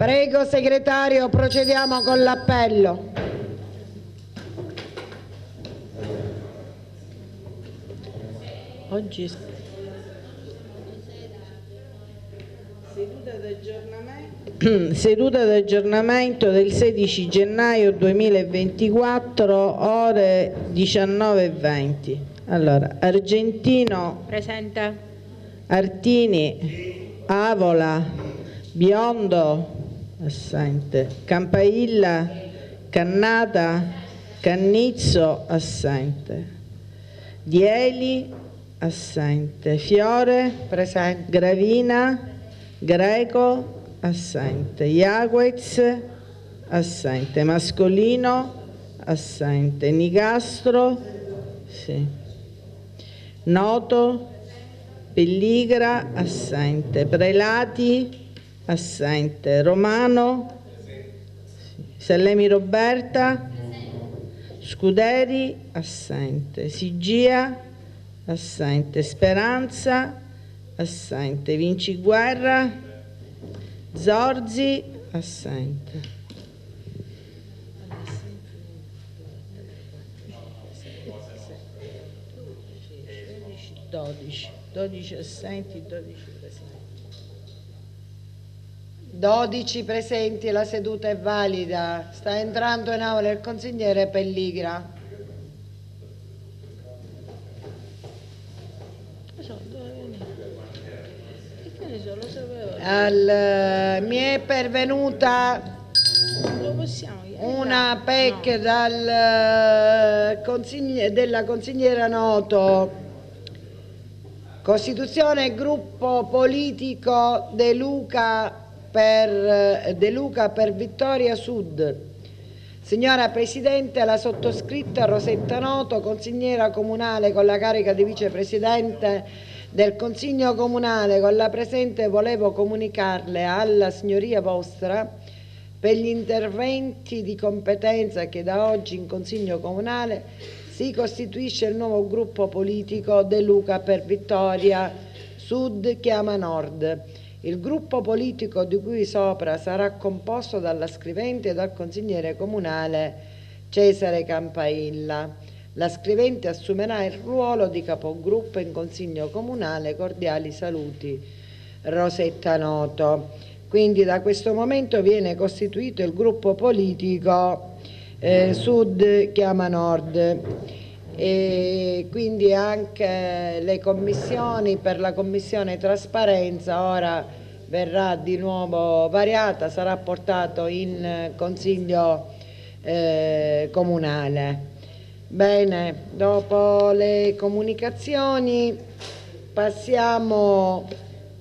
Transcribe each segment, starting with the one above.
Prego segretario, procediamo con l'appello. Oggi seduta d'aggiornamento del 16 gennaio 2024, ore 19:20. Allora, Argentino Presente. Artini, Avola, Biondo assente, Campailla, Cannata, Cannizzo assente, Dieli assente, Fiore presente, Gravina, Greco assente, Iaguez assente, Mascolino assente, Nicastro sì, Noto, Pelligra assente, Prelati assente, Romano sì, Sallemi Roberta, Scuderi assente, Sigia assente, Speranza assente, Vinciguerra, Zorzi assente. 12 assenti, 12 presenti. 12 presenti, la seduta è valida. Sta entrando in aula il consigliere Pelligra. Mi è pervenuta una PEC della consigliera Noto. Costituzione gruppo politico De Luca per Vittoria Sud. Signora Presidente, la sottoscritta Rosetta Noto, consigliera comunale con la carica di vicepresidente del Consiglio Comunale, con la presente volevo comunicarle alla signoria vostra per gli interventi di competenza che da oggi in Consiglio Comunale si costituisce il nuovo gruppo politico De Luca per Vittoria Sud chiama Nord. Il gruppo politico di cui sopra sarà composto dalla scrivente e dal consigliere comunale Cesare Campailla. La scrivente assumerà il ruolo di capogruppo in Consiglio Comunale. Cordiali saluti, Rosetta Noto. Quindi da questo momento viene costituito il gruppo politico Sud chiama Nord, e quindi anche le commissioni. Per la commissione trasparenza ora verrà di nuovo variata, sarà portato in Consiglio Comunale. Bene, dopo le comunicazioni passiamo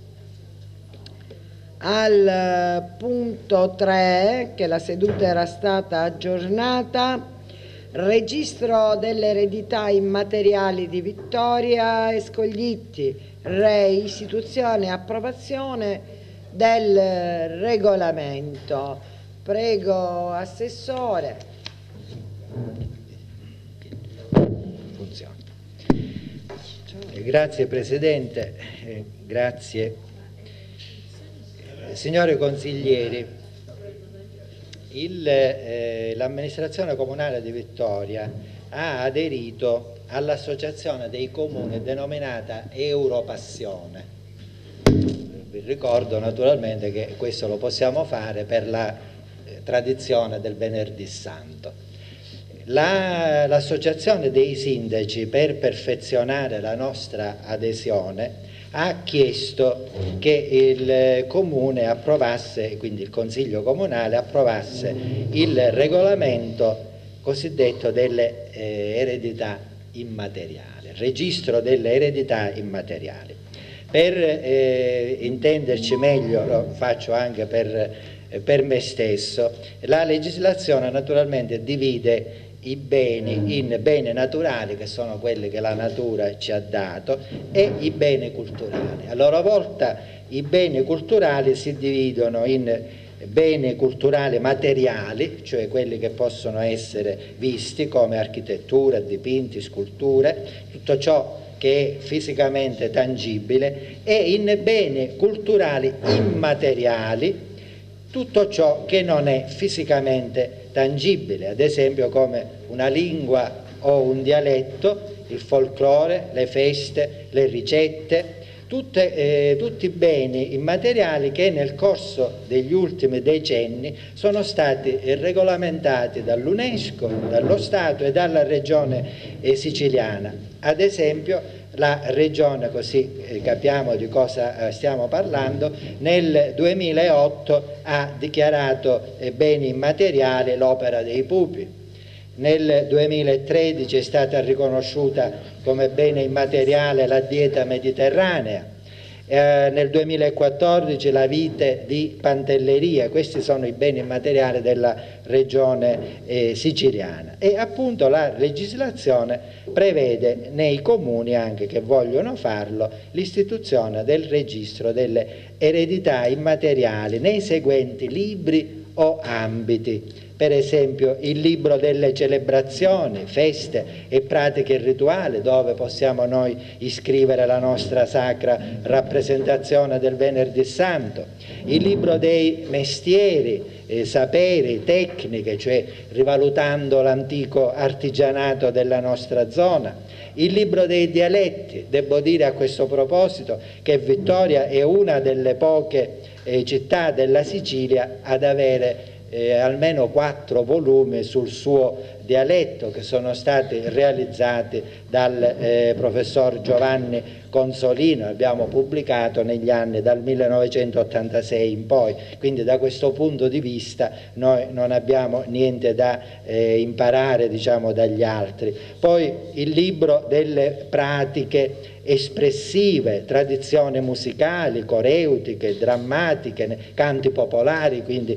al punto 3, che la seduta era stata aggiornata. Registro delle eredità immateriali di Vittoria e Scoglitti, Rei, istituzione e approvazione del regolamento. Prego, Assessore. Funziona. Grazie Presidente, grazie. Signori consiglieri, l'amministrazione comunale di Vittoria ha aderito all'associazione dei comuni denominata Europassione. Vi ricordo naturalmente che questo lo possiamo fare per la tradizione del Venerdì Santo. L'associazione dei sindaci, per perfezionare la nostra adesione, ha chiesto che il Comune approvasse, quindi il Consiglio Comunale approvasse il regolamento cosiddetto delle eredità immateriali, registro delle eredità immateriali. Per intenderci meglio, lo faccio anche per me stesso, la legislazione naturalmente divide i beni in beni naturali, che sono quelli che la natura ci ha dato, e i beni culturali. A loro volta i beni culturali si dividono in beni culturali materiali, cioè quelli che possono essere visti come architettura, dipinti, sculture, tutto ciò che è fisicamente tangibile, e in beni culturali immateriali, tutto ciò che non è fisicamente tangibile, ad esempio come una lingua o un dialetto, il folklore, le feste, le ricette, tutti beni immateriali che nel corso degli ultimi decenni sono stati regolamentati dall'UNESCO, dallo Stato e dalla Regione siciliana. Ad esempio la Regione, così capiamo di cosa stiamo parlando, nel 2008 ha dichiarato beni immateriali l'Opera dei Pupi. Nel 2013 è stata riconosciuta come bene immateriale la dieta mediterranea, nel 2014 la vite di Pantelleria. Questi sono i beni immateriali della regione siciliana, e appunto la legislazione prevede nei comuni, anche che vogliono farlo, l'istituzione del registro delle eredità immateriali nei seguenti libri o ambiti. Per esempio il libro delle celebrazioni, feste e pratiche rituali, dove possiamo noi iscrivere la nostra sacra rappresentazione del Venerdì Santo, il libro dei mestieri, saperi, tecniche, cioè rivalutando l'antico artigianato della nostra zona, il libro dei dialetti. Devo dire a questo proposito che Vittoria è una delle poche città della Sicilia ad avere almeno 4 volumi sul suo dialetto, che sono stati realizzati dal professor Giovanni Consolino. Abbiamo pubblicato negli anni dal 1986 in poi, quindi da questo punto di vista noi non abbiamo niente da imparare, diciamo, dagli altri. Poi il libro delle pratiche espressive, tradizioni musicali, coreutiche, drammatiche, canti popolari, quindi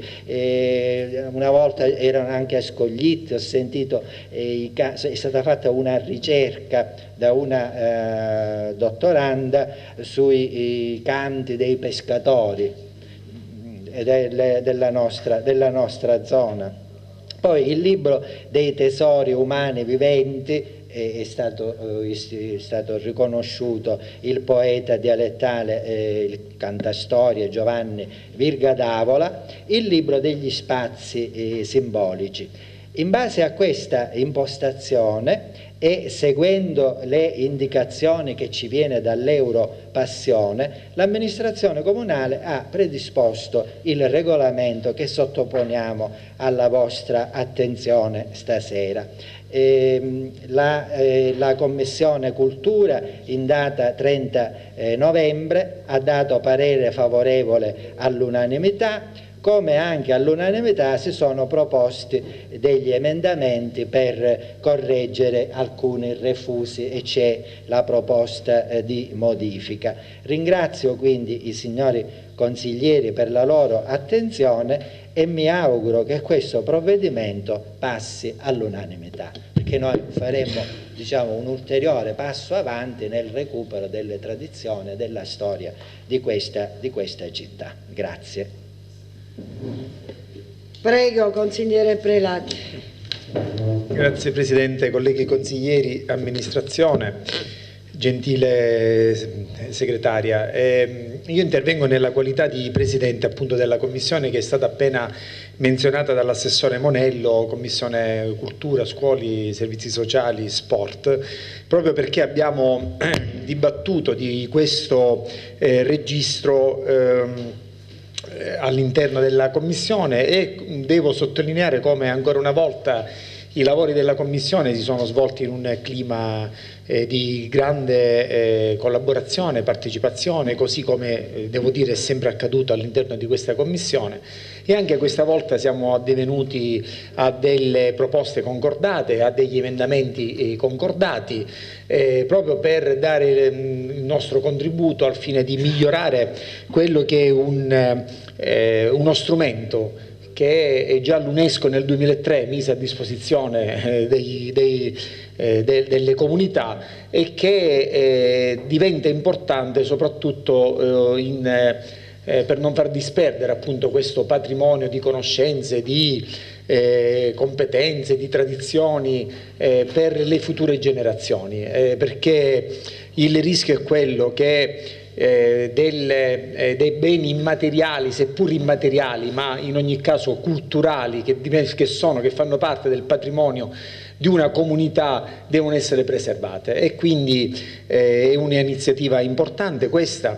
una volta erano anche ascoglitti, ho sentito, è stata fatta una ricerca da una dottoranda sui canti dei pescatori della nostra zona. Poi il libro dei tesori umani viventi, è stato riconosciuto il poeta dialettale, il cantastorie Giovanni Virga d'Avola, il libro degli spazi simbolici. In base a questa impostazione e seguendo le indicazioni che ci viene dall'Europassione, l'amministrazione comunale ha predisposto il regolamento che sottoponiamo alla vostra attenzione stasera. La Commissione Cultura in data 30 novembre ha dato parere favorevole all'unanimità, come anche all'unanimità si sono proposti degli emendamenti per correggere alcuni refusi e c'è la proposta di modifica. Ringrazio quindi i signori consiglieri per la loro attenzione e mi auguro che questo provvedimento passi all'unanimità, perché noi faremo, diciamo, un ulteriore passo avanti nel recupero delle tradizioni e della storia di questa città. Grazie. Prego, consigliere Prelati. Grazie Presidente, colleghi consiglieri, amministrazione, gentile segretaria. Io intervengo nella qualità di Presidente appunto della Commissione che è stata appena menzionata dall'assessore Monello, Commissione Cultura, Scuoli, Servizi Sociali, Sport, proprio perché abbiamo dibattuto di questo registro all'interno della Commissione, e devo sottolineare come ancora una volta i lavori della Commissione si sono svolti in un clima di grande collaborazione, partecipazione, così come devo dire è sempre accaduto all'interno di questa Commissione, e anche questa volta siamo addivenuti a delle proposte concordate, a degli emendamenti concordati, proprio per dare il nostro contributo al fine di migliorare quello che è uno strumento che già l'UNESCO nel 2003 mise a disposizione delle comunità e che diventa importante soprattutto per non far disperdere appunto questo patrimonio di conoscenze, di competenze, di tradizioni per le future generazioni, perché il rischio è quello che dei beni immateriali, seppur immateriali, ma in ogni caso culturali, che fanno parte del patrimonio di una comunità, devono essere preservate, e quindi è un'iniziativa importante questa.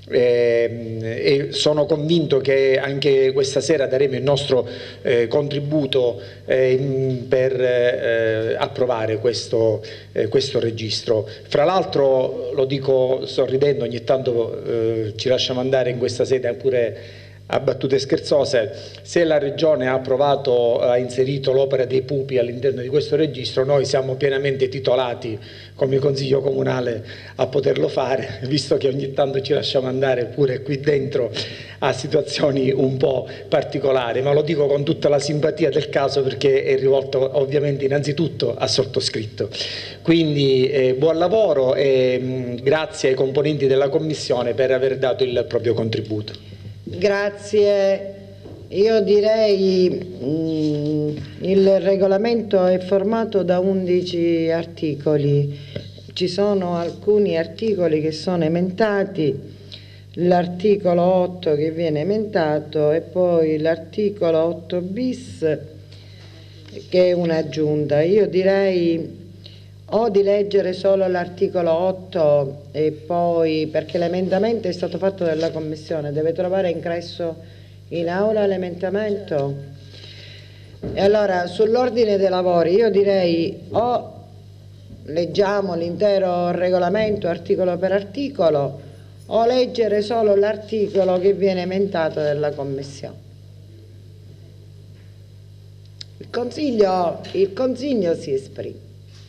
E sono convinto che anche questa sera daremo il nostro contributo per approvare questo registro. Fra l'altro, lo dico sorridendo, ogni tanto ci lasciamo andare in questa sede pure a battute scherzose: se la Regione ha inserito l'opera dei pupi all'interno di questo registro, noi siamo pienamente titolati come Consiglio Comunale a poterlo fare, visto che ogni tanto ci lasciamo andare pure qui dentro a situazioni un po' particolari, ma lo dico con tutta la simpatia del caso, perché è rivolto ovviamente innanzitutto a sottoscritto. Quindi buon lavoro e grazie ai componenti della Commissione per aver dato il proprio contributo. Grazie. Io direi il regolamento è formato da 11 articoli, ci sono alcuni articoli che sono emendati, l'articolo 8 che viene emendato e poi l'articolo 8 bis che è un'aggiunta. Io direi o di leggere solo l'articolo 8 e poi, perché l'emendamento è stato fatto dalla Commissione, deve trovare ingresso in aula l'emendamento. E allora sull'ordine dei lavori io direi o leggiamo l'intero regolamento articolo per articolo o leggere solo l'articolo che viene emendato dalla Commissione. Il Consiglio si esprime.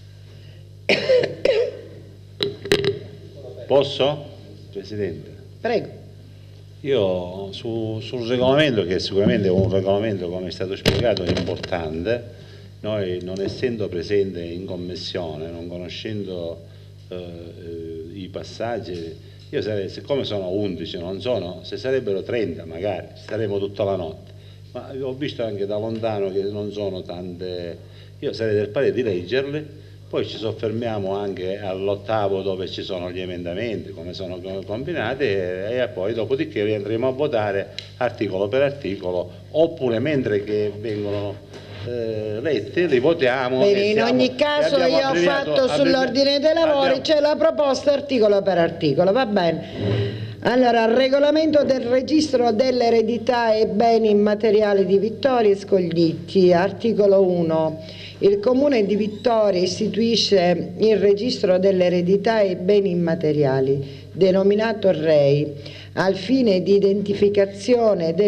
Posso? Presidente? Prego. Io sul regolamento, che sicuramente è un regolamento, come è stato spiegato, importante, noi non essendo presente in commissione, non conoscendo i passaggi, io sarei, siccome sono 11, non sono, se sarebbero 30 magari, staremo tutta la notte, ma ho visto anche da lontano che non sono tante, io sarei del parere di leggerle. Poi ci soffermiamo anche all'8° dove ci sono gli emendamenti, come sono combinati, e poi dopodiché riandremo a votare articolo per articolo, oppure mentre che vengono letti li votiamo. Bene, in ogni caso io ho fatto sull'ordine dei lavori, c'è la proposta articolo per articolo, va bene. Allora, regolamento del registro dell'eredità e beni immateriali di Vittoria e Scoglitti, articolo 1. Il Comune di Vittoria istituisce il registro dell'eredità e beni immateriali, denominato REI, al fine di identificazione e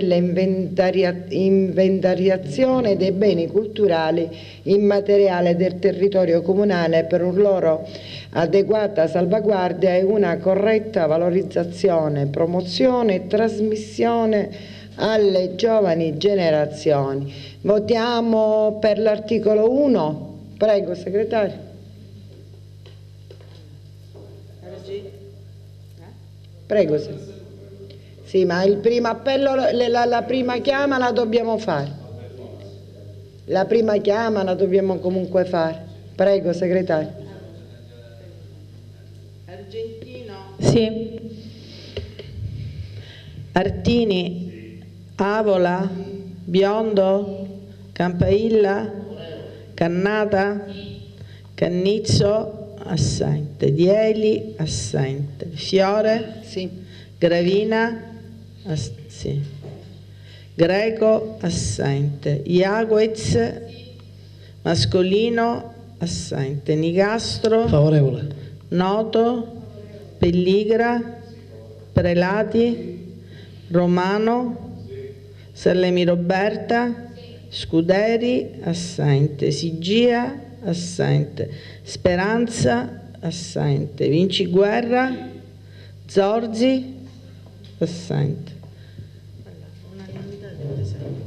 dell'inventariazione dei beni culturali immateriali del territorio comunale per un loro adeguata salvaguardia e una corretta valorizzazione, promozione e trasmissione alle giovani generazioni. Votiamo per l'articolo 1. Prego, segretario. Prego. Sì, ma il primo appello, la prima chiama la dobbiamo fare. La prima chiama la dobbiamo comunque fare. Prego, segretario. Argentino. Sì. Artini, Avola, Biondo, Campailla, Cannata, Cannizzo, assente, Dieli, assente, Fiore, sì. Gravina, sì. Greco, assente, Iaguez, Mascolino, assente, Nicastro, favorevole, Noto, Pelligra, Prelati, Romano, Sallemi Roberta, Scuderi, assente, Sigia, assente, Speranza, assente, Vinci Guerra, Zorzi, assente. Unanimità di presenti.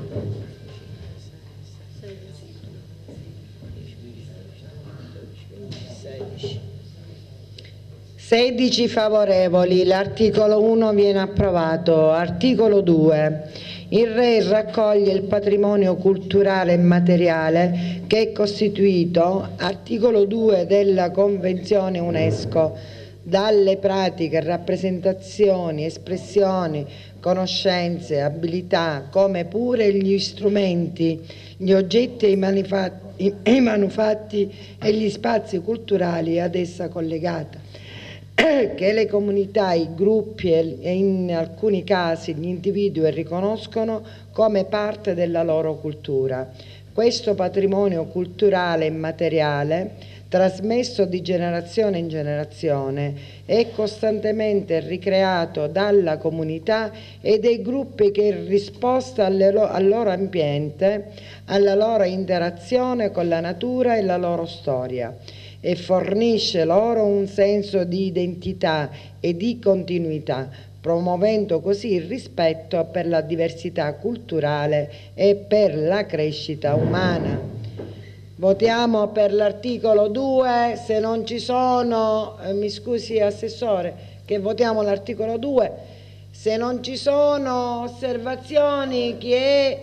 16 favorevoli, l'articolo 1 viene approvato. Articolo 2. Il Re raccoglie il patrimonio culturale e materiale che è costituito, articolo 2 della Convenzione UNESCO dalle pratiche, rappresentazioni, espressioni, conoscenze, abilità, come pure gli strumenti, gli oggetti e i manufatti e gli spazi culturali ad essa collegati, che le comunità, i gruppi e in alcuni casi gli individui riconoscono come parte della loro cultura. Questo patrimonio culturale immateriale, trasmesso di generazione in generazione, è costantemente ricreato dalla comunità e dai gruppi che, in risposta al loro ambiente, alla loro interazione con la natura e la loro storia, e fornisce loro un senso di identità e di continuità, promuovendo così il rispetto per la diversità culturale e per la crescita umana. Votiamo per l'articolo 2, se non ci sono, mi scusi Assessore, che votiamo l'articolo 2, se non ci sono osservazioni, chi è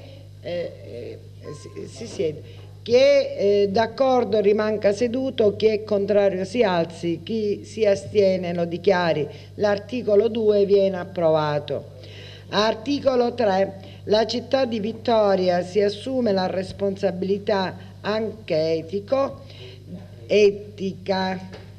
d'accordo rimanga seduto, chi è contrario si alzi, chi si astiene lo dichiari. L'articolo 2 viene approvato. Articolo 3. La città di Vittoria si assume la responsabilità anche etica,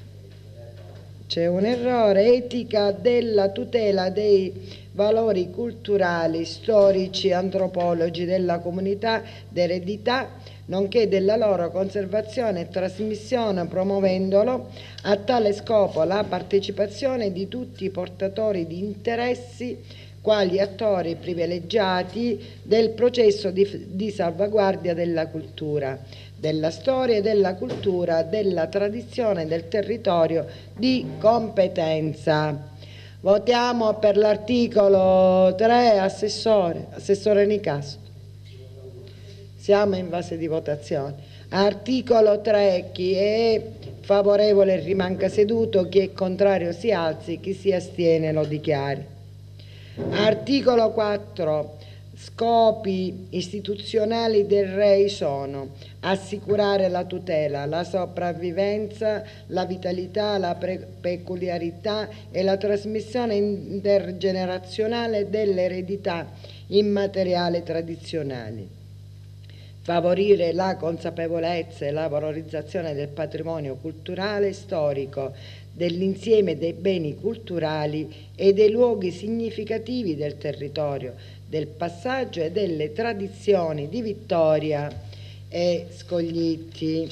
c'è un errore, etica della tutela dei valori culturali, storici, antropologi della comunità d'eredità, nonché della loro conservazione e trasmissione, promuovendolo a tale scopo la partecipazione di tutti i portatori di interessi quali attori privilegiati del processo di salvaguardia della cultura, della storia e della cultura, della tradizione del territorio di competenza. Votiamo per l'articolo 3, Assessore Nicastro. Siamo in fase di votazione. Articolo 3, chi è favorevole rimanga seduto, chi è contrario si alzi, chi si astiene lo dichiari. Articolo 4. Scopi istituzionali del REI sono: assicurare la tutela, la sopravvivenza, la vitalità, la peculiarità e la trasmissione intergenerazionale delle eredità immateriali tradizionali, favorire la consapevolezza e la valorizzazione del patrimonio culturale e storico, dell'insieme dei beni culturali e dei luoghi significativi del territorio, del passaggio e delle tradizioni di Vittoria e Scoglitti.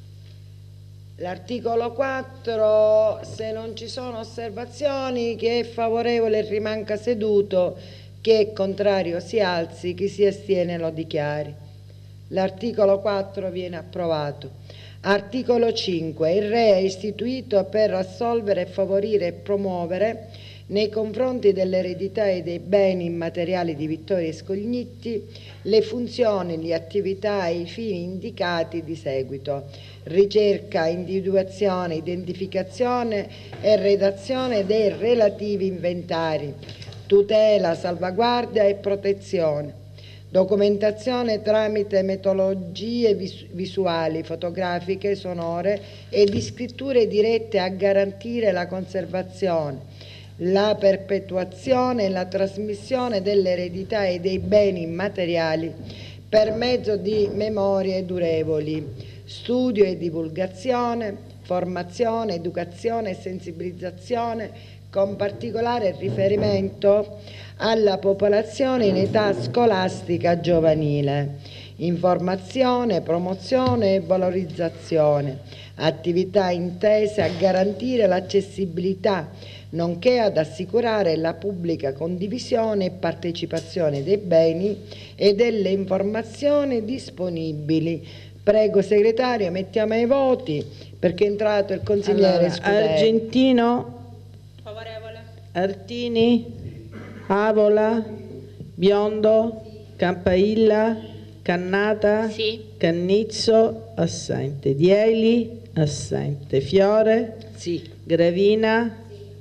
L'articolo 4, se non ci sono osservazioni, chi è favorevole rimanga seduto, chi è contrario si alzi, chi si astiene lo dichiari. L'articolo 4 viene approvato. Articolo 5. Il Re è istituito per assolvere e favorire e promuovere nei confronti dell'eredità e dei beni immateriali di Vittoria e Scoglitti le funzioni, le attività e i fini indicati di seguito: ricerca, individuazione, identificazione e redazione dei relativi inventari, tutela, salvaguardia e protezione, documentazione tramite metodologie visuali, fotografiche, sonore e di scritture dirette a garantire la conservazione, la perpetuazione e la trasmissione dell'eredità e dei beni immateriali per mezzo di memorie durevoli, studio e divulgazione, formazione, educazione e sensibilizzazione, con particolare riferimento alla popolazione in età scolastica giovanile, informazione, promozione e valorizzazione, attività intese a garantire l'accessibilità, nonché ad assicurare la pubblica condivisione e partecipazione dei beni e delle informazioni disponibili. Prego segretario, mettiamo ai voti, perché è entrato il consigliere Scuderi. Argentino, favorevole. Artini, Avola, Biondo, Campailla, Cannata, sì. Cannizzo, assente. Dieli, assente. Fiore, sì. Gravina,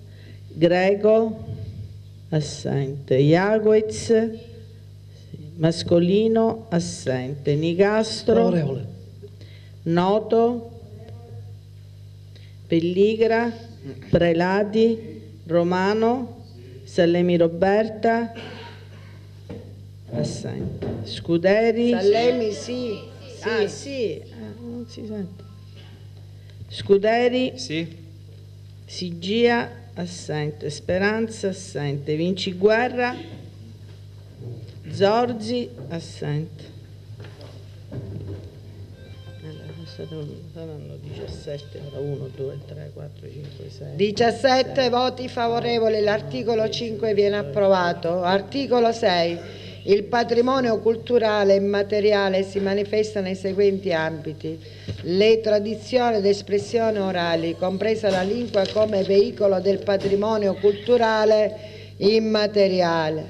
Greco, assente. Iaguez, Mascolino, assente. Nicastro, favorevole. Noto, Pelligra, Prelati, Romano, Sallemi Roberta, assente. Scuderi. Sallemi sì. Ah sì, non si sente. Scuderi. Sì. Sigia, assente. Speranza, assente. Vinciguerra, Zorzi, assente. Saranno 17, ora 1, 2, 3, 4, 5, 6. 17 voti favorevoli, l'articolo 5 viene approvato. Articolo 6. Il patrimonio culturale immateriale si manifesta nei seguenti ambiti: le tradizioni ed espressioni orali, compresa la lingua come veicolo del patrimonio culturale immateriale,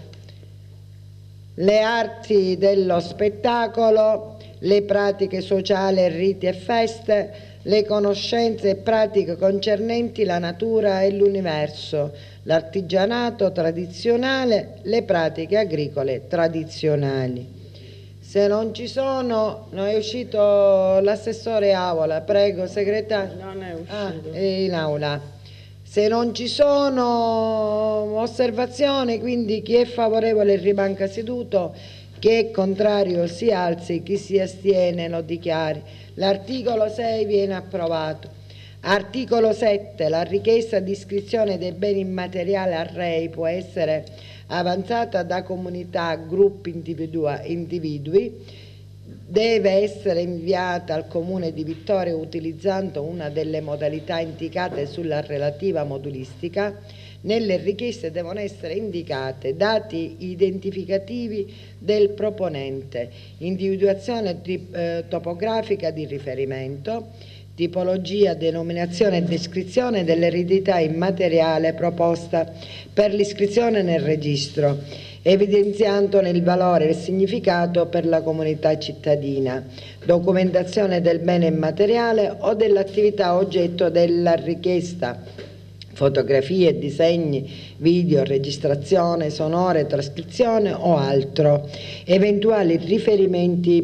le arti dello spettacolo, le pratiche sociali, riti e feste, le conoscenze e pratiche concernenti la natura e l'universo, l'artigianato tradizionale, le pratiche agricole tradizionali. Se non ci sono, no, è uscito l'assessore Avola, prego segretario. Non è uscito. È in aula. Se non ci sono osservazioni, quindi chi è favorevole rimanga seduto, chi è contrario si alzi, chi si astiene lo dichiari. L'articolo 6 viene approvato. Articolo 7. La richiesta di iscrizione dei beni immateriali al REI può essere avanzata da comunità, gruppi, individui, deve essere inviata al Comune di Vittoria utilizzando una delle modalità indicate sulla relativa modulistica. Nelle richieste devono essere indicate dati identificativi del proponente, individuazione topografica di riferimento, tipologia, denominazione e descrizione dell'eredità immateriale proposta per l'iscrizione nel registro, evidenziandone il valore e il significato per la comunità cittadina, documentazione del bene immateriale o dell'attività oggetto della richiesta, fotografie, disegni, video, registrazione sonore, trascrizione o altro, eventuali riferimenti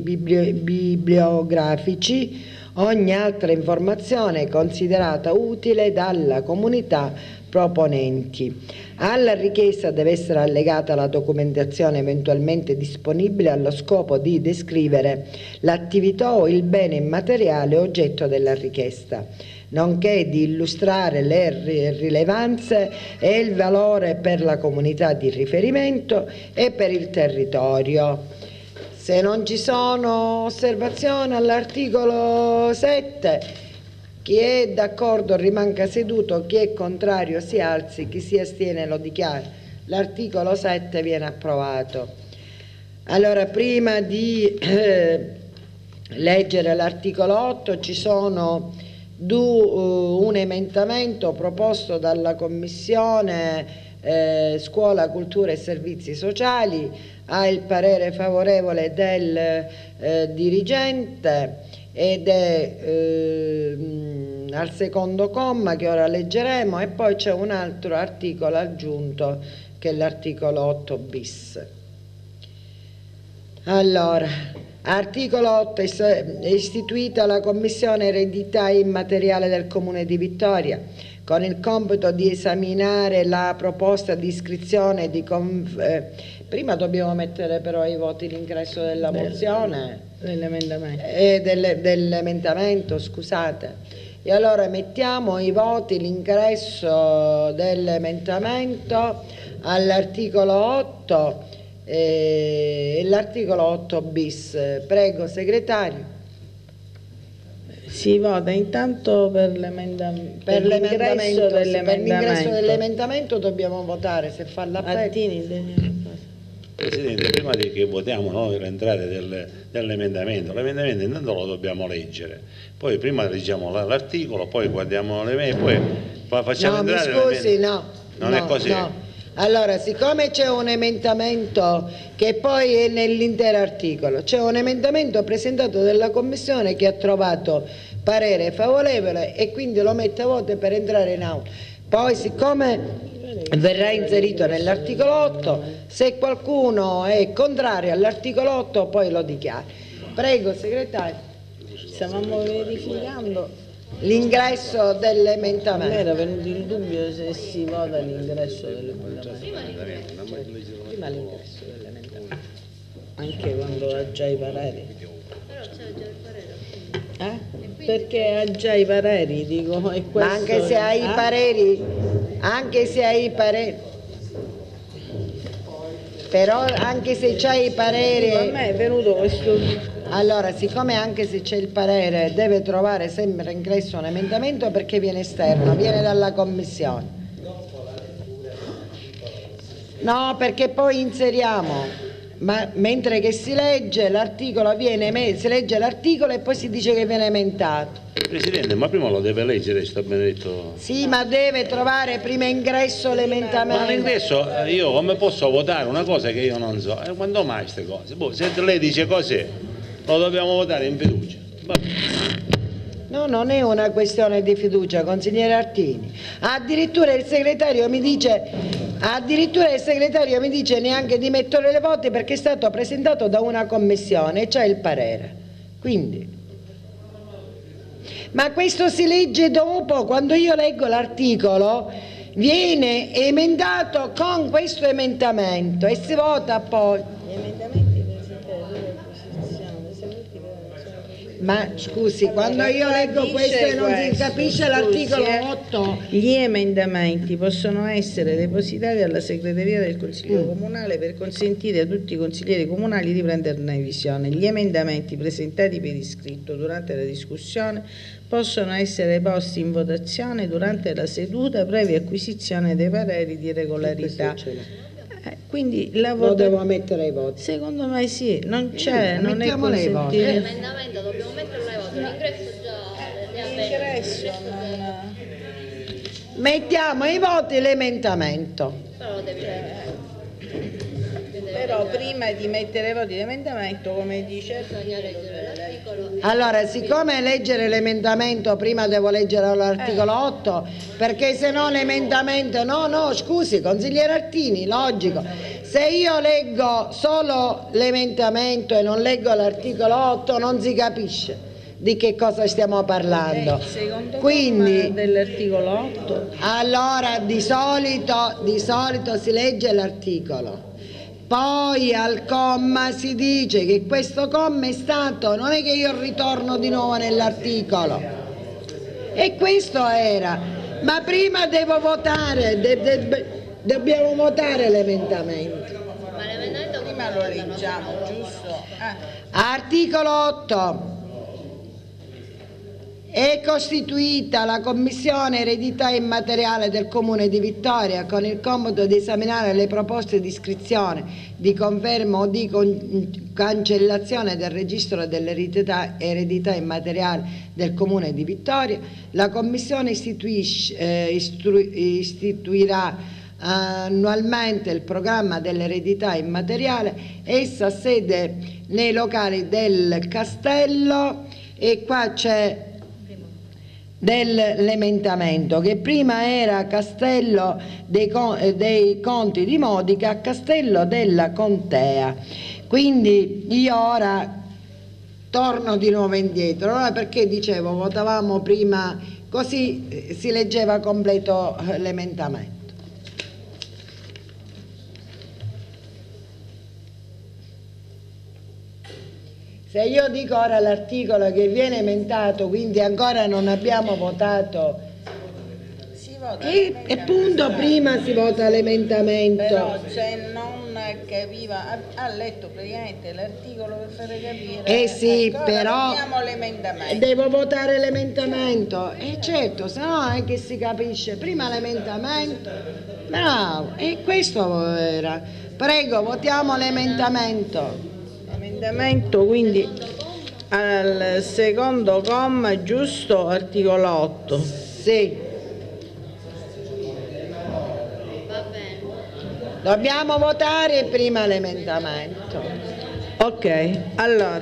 bibliografici, ogni altra informazione considerata utile dalla comunità proponenti. Alla richiesta deve essere allegata la documentazione eventualmente disponibile allo scopo di descrivere l'attività o il bene immateriale oggetto della richiesta, nonché di illustrare le rilevanze e il valore per la comunità di riferimento e per il territorio. Se non ci sono osservazioni all'articolo 7, chi è d'accordo rimanga seduto, chi è contrario si alzi, chi si astiene lo dichiara. L'articolo 7 viene approvato. Allora, prima di leggere l'articolo 8, ci sono un emendamento proposto dalla Commissione Scuola, Cultura e Servizi Sociali, ha il parere favorevole del dirigente ed è al secondo comma che ora leggeremo, e poi c'è un altro articolo aggiunto che è l'articolo 8 bis. Allora, articolo 8. È istituita la Commissione Eredità Immateriale del Comune di Vittoria con il compito di esaminare la proposta di iscrizione di prima dobbiamo mettere però ai voti l'ingresso della mozione dell'emendamento, scusate, e allora mettiamo ai voti l'ingresso dell'emendamento all'articolo 8 e l'articolo 8 bis. Prego segretario. Si vota intanto per l'ingresso dell'emendamento dobbiamo votare se fa l'appello. Presidente, prima di che votiamo noi l'entrata dell'emendamento, l'emendamento intanto lo dobbiamo leggere, poi prima leggiamo l'articolo, poi guardiamo le mail, poi facciamo entrare. Mi scusi, no. Non è così. No. Allora, siccome c'è un emendamento che poi è nell'intero articolo, c'è un emendamento presentato dalla Commissione che ha trovato parere favorevole e quindi lo mette a voto per entrare in aula. Poi, siccome verrà inserito nell'articolo 8, se qualcuno è contrario all'articolo 8 poi lo dichiara. Prego, segretario. Stavamo verificando l'ingresso A me dell'emendamento. era venuto il dubbio se si vota l'ingresso dell'emendamento. Prima l'ingresso dell'emendamento. Anche quando ha già i pareri. Però c'è già il parere. Perché ha già i pareri, dico, e questo... Ma anche se hai i pareri, anche se hai i pareri, però anche se c'hai i A pareri, me è venuto questo... allora siccome anche se c'è il parere deve trovare sempre ingresso un emendamento perché viene esterno, viene dalla commissione. No, perché poi inseriamo, ma mentre che si legge l'articolo si legge l'articolo e poi si dice che viene emendato. Presidente, ma prima lo deve leggere sto benedetto... Sì, ma deve trovare prima ingresso Ma l'emendamento. all'ingresso io come posso votare una cosa che io non so? Quando mai queste cose? Boh, se lei dice così, lo dobbiamo votare in fiducia. No, non è una questione di fiducia, consigliere Artini. Addirittura il segretario mi dice neanche di mettere le voti perché è stato presentato da una commissione e c'è il parere. Quindi, ma questo si legge dopo, quando io leggo l'articolo viene emendato con questo emendamento e si vota poi. Gli emendamenti presentati dall'opposizione, seguiti per Ma scusi, quando io leggo questo e non si capisce l'articolo 8. Gli emendamenti possono essere depositati alla segreteria del Consiglio Comunale per consentire a tutti i consiglieri comunali di prenderne visione. Gli emendamenti presentati per iscritto durante la discussione possono essere posti in votazione durante la seduta previa acquisizione dei pareri di regolarità. Quindi Lo devo mettere ai voti. secondo me sì, non c'è, non è Mettiamolo ai voti. consentito. L'emendamento dobbiamo metterlo ai voti, l'ingresso già ne ha L'ingresso non... Mettiamo ai voti l'emendamento. però lo devi Però prima di mettere ai voti l'emendamento, come dice, bisogna leggere l'articolo. Allora, siccome leggere l'emendamento prima devo leggere l'articolo 8, perché se no l'emendamento, no, scusi, consigliere Artini, logico. Se io leggo solo l'emendamento e non leggo l'articolo 8 non si capisce di che cosa stiamo parlando. il secondo Quindi, comma dell'articolo 8. allora di solito si legge l'articolo. Poi al comma si dice che questo comma è stato, non è che io ritorno di nuovo nell'articolo. E questo era. Ma prima devo votare, dobbiamo votare l'emendamento. Ma l'emendamento Prima lo leggiamo, giusto? Articolo 8. È costituita la Commissione Eredità Immateriale del Comune di Vittoria con il compito di esaminare le proposte di iscrizione, di conferma o di cancellazione del registro dell'eredità immateriale del Comune di Vittoria. La Commissione istituirà annualmente il programma dell'eredità immateriale. Essa ha sede nei locali del Castello e qua c'è dell'emendamento che prima era Castello dei Conti di Modica a Castello della Contea. Quindi io ora torno di nuovo indietro. Allora perché dicevo votavamo prima così si leggeva completo l'emendamento. Se io dico ora l'articolo che viene emendato, quindi ancora non abbiamo votato, Si vota e appunto prima si vota l'emendamento. Però se non capiva, ha letto praticamente l'articolo per fare capire. Eh sì, ecco, ora però votiamo l'emendamento. devo votare l'emendamento. Certo, se no è che si capisce. Prima l'emendamento. Bravo, e questo era. Prego, votiamo l'emendamento. Emendamento quindi al secondo comma, giusto, articolo 8. Sì. va bene. Dobbiamo votare prima l'emendamento. Ok, allora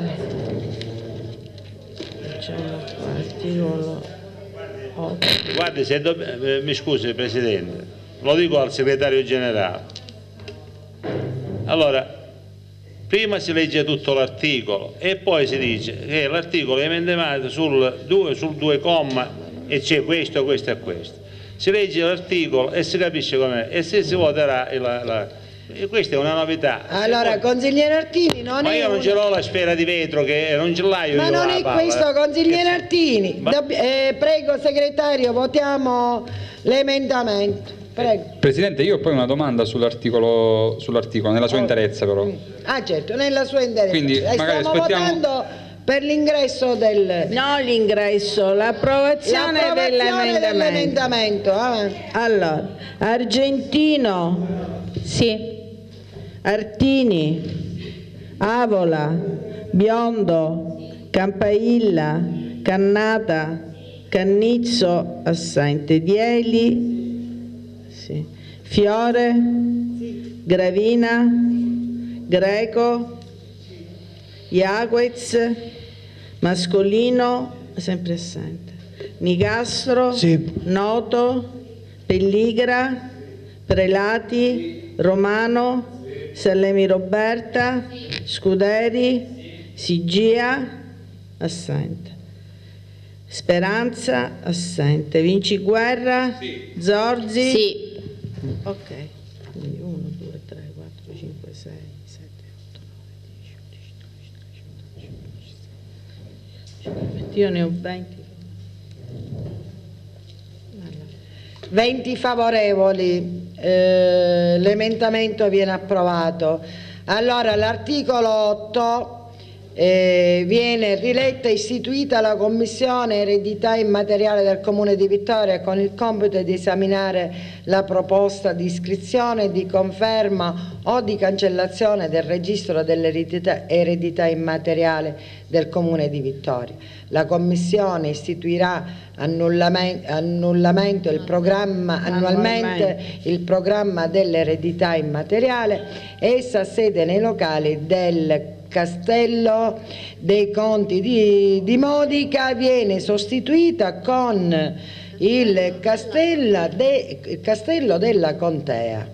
facciamo qua articolo 8. Guardi, mi scusi Presidente, lo dico al segretario generale. Allora, Prima si legge tutto l'articolo e poi si dice che l'articolo è emendato sul 2 comma e c'è questo, questo e questo. Si legge l'articolo e si capisce com'è e se si voterà e questa è una novità. Allora, consigliere Artini, non ma è io non ce l'ho la sfera di vetro, che non ce l'hai. Ma non è questo, consigliere Artini. Prego, segretario, votiamo l'emendamento. Prego. Presidente, io ho poi una domanda sull'articolo, nella sua interezza però. Ah certo, nella sua interezza. Quindi magari stiamo votando per l'ingresso del... No, l'ingresso, l'approvazione dell'emendamento. Allora, Argentino. Sì. Artini, Avola, Biondo, Campailla, Cannata, Cannizzo, assente, Dieli, sì. Fiore, Gravina, Greco, Iaguez, Mascolino, sempre assente, Nicastro, Sì. Noto, Pelligra, Prelati, Romano, Sallemi Roberta, Scuderi, Sigia, assente. Speranza, assente. Vinci Guerra, sì. Zorzi. Sì. Ok. Quindi 1, 2, 3, 4, 5, 6, 7, 8, 9, 10, 11, 12, 13, 14, 15. Io ne ho 20. 20 favorevoli. L'emendamento viene approvato. Allora l'articolo 8 viene riletta e istituita la Commissione Eredità Immateriale del Comune di Vittoria con il compito di esaminare la proposta di iscrizione, di conferma o di cancellazione del registro dell'eredità immateriale del Comune di Vittoria. La Commissione istituirà annualmente il programma dell'eredità immateriale. Essa ha sede nei locali del Castello dei Conti di Modica, viene sostituita con il Castello della Contea.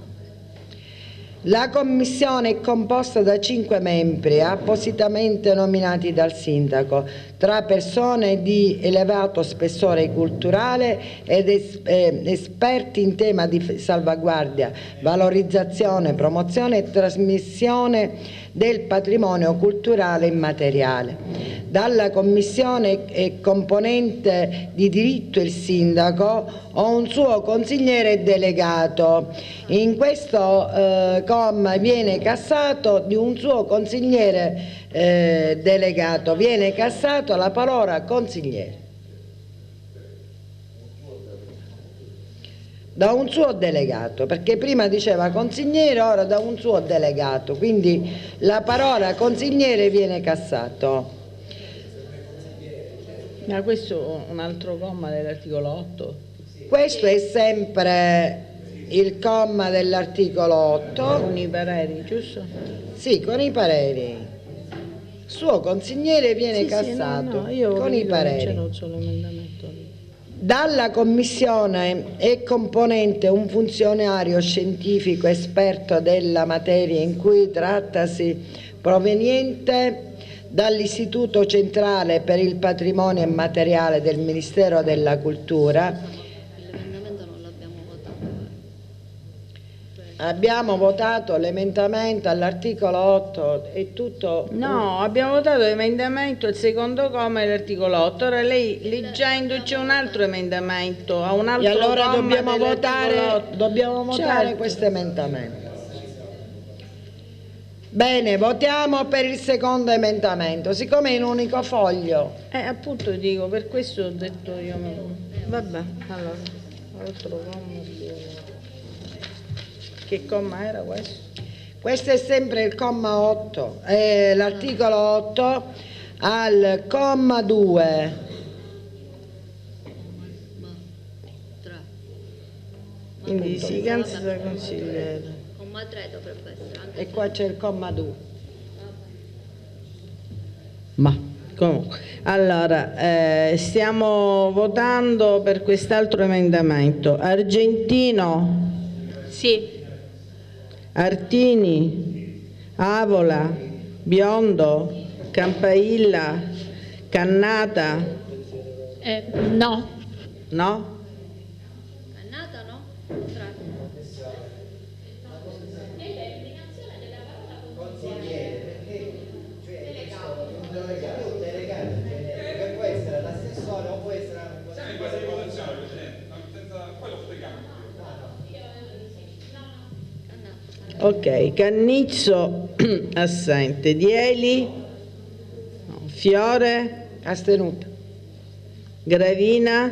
La commissione è composta da 5 membri appositamente nominati dal sindaco, tra persone di elevato spessore culturale ed esperti in tema di salvaguardia, valorizzazione, promozione e trasmissione del patrimonio culturale immateriale. Dalla commissione è componente di diritto il sindaco o un suo consigliere delegato. In questo comma viene cassato di un suo consigliere delegato, viene cassato la parola consigliere. Da un suo delegato, perché prima diceva consigliere, ora da un suo delegato, quindi la parola consigliere viene cassato. Ma questo è un altro comma dell'articolo 8? Questo è sempre il comma dell'articolo 8. Con i pareri, giusto? Sì, con i pareri. Suo consigliere viene cassato con i pareri. C'era un solo emendamento. Dalla commissione è componente un funzionario scientifico esperto della materia in cui trattasi, proveniente dall'Istituto Centrale per il Patrimonio Immateriale del Ministero della Cultura. L'emendamento non l'abbiamo votato. Abbiamo votato l'emendamento all'articolo 8 e tutto. No, abbiamo votato l'emendamento, il secondo comma dell'articolo 8. Ora lei leggendo c'è un altro emendamento a un altro e allora comma dobbiamo votare certo. questo emendamento. Bene, votiamo per il secondo emendamento, siccome è in unico foglio. Appunto dico, per questo ho detto io. Vabbè, allora, altro comma. Che comma era questo? Questo è sempre il comma 8, l'articolo 8 al comma 2. Quindi si cansa da consigliere. Comma 3 dovrebbe essere anche. E qua c'è il comma 2. Ma comunque, allora, stiamo votando per quest'altro emendamento. Argentino? Sì. Artini? Avola, Biondo, Campailla, Cannata. No. No? Cannata no? Contrario. Può essere l'assessore o può essere Ok, Cannizzo assente, Dieli, no. Fiore, Astenuta. Gravina,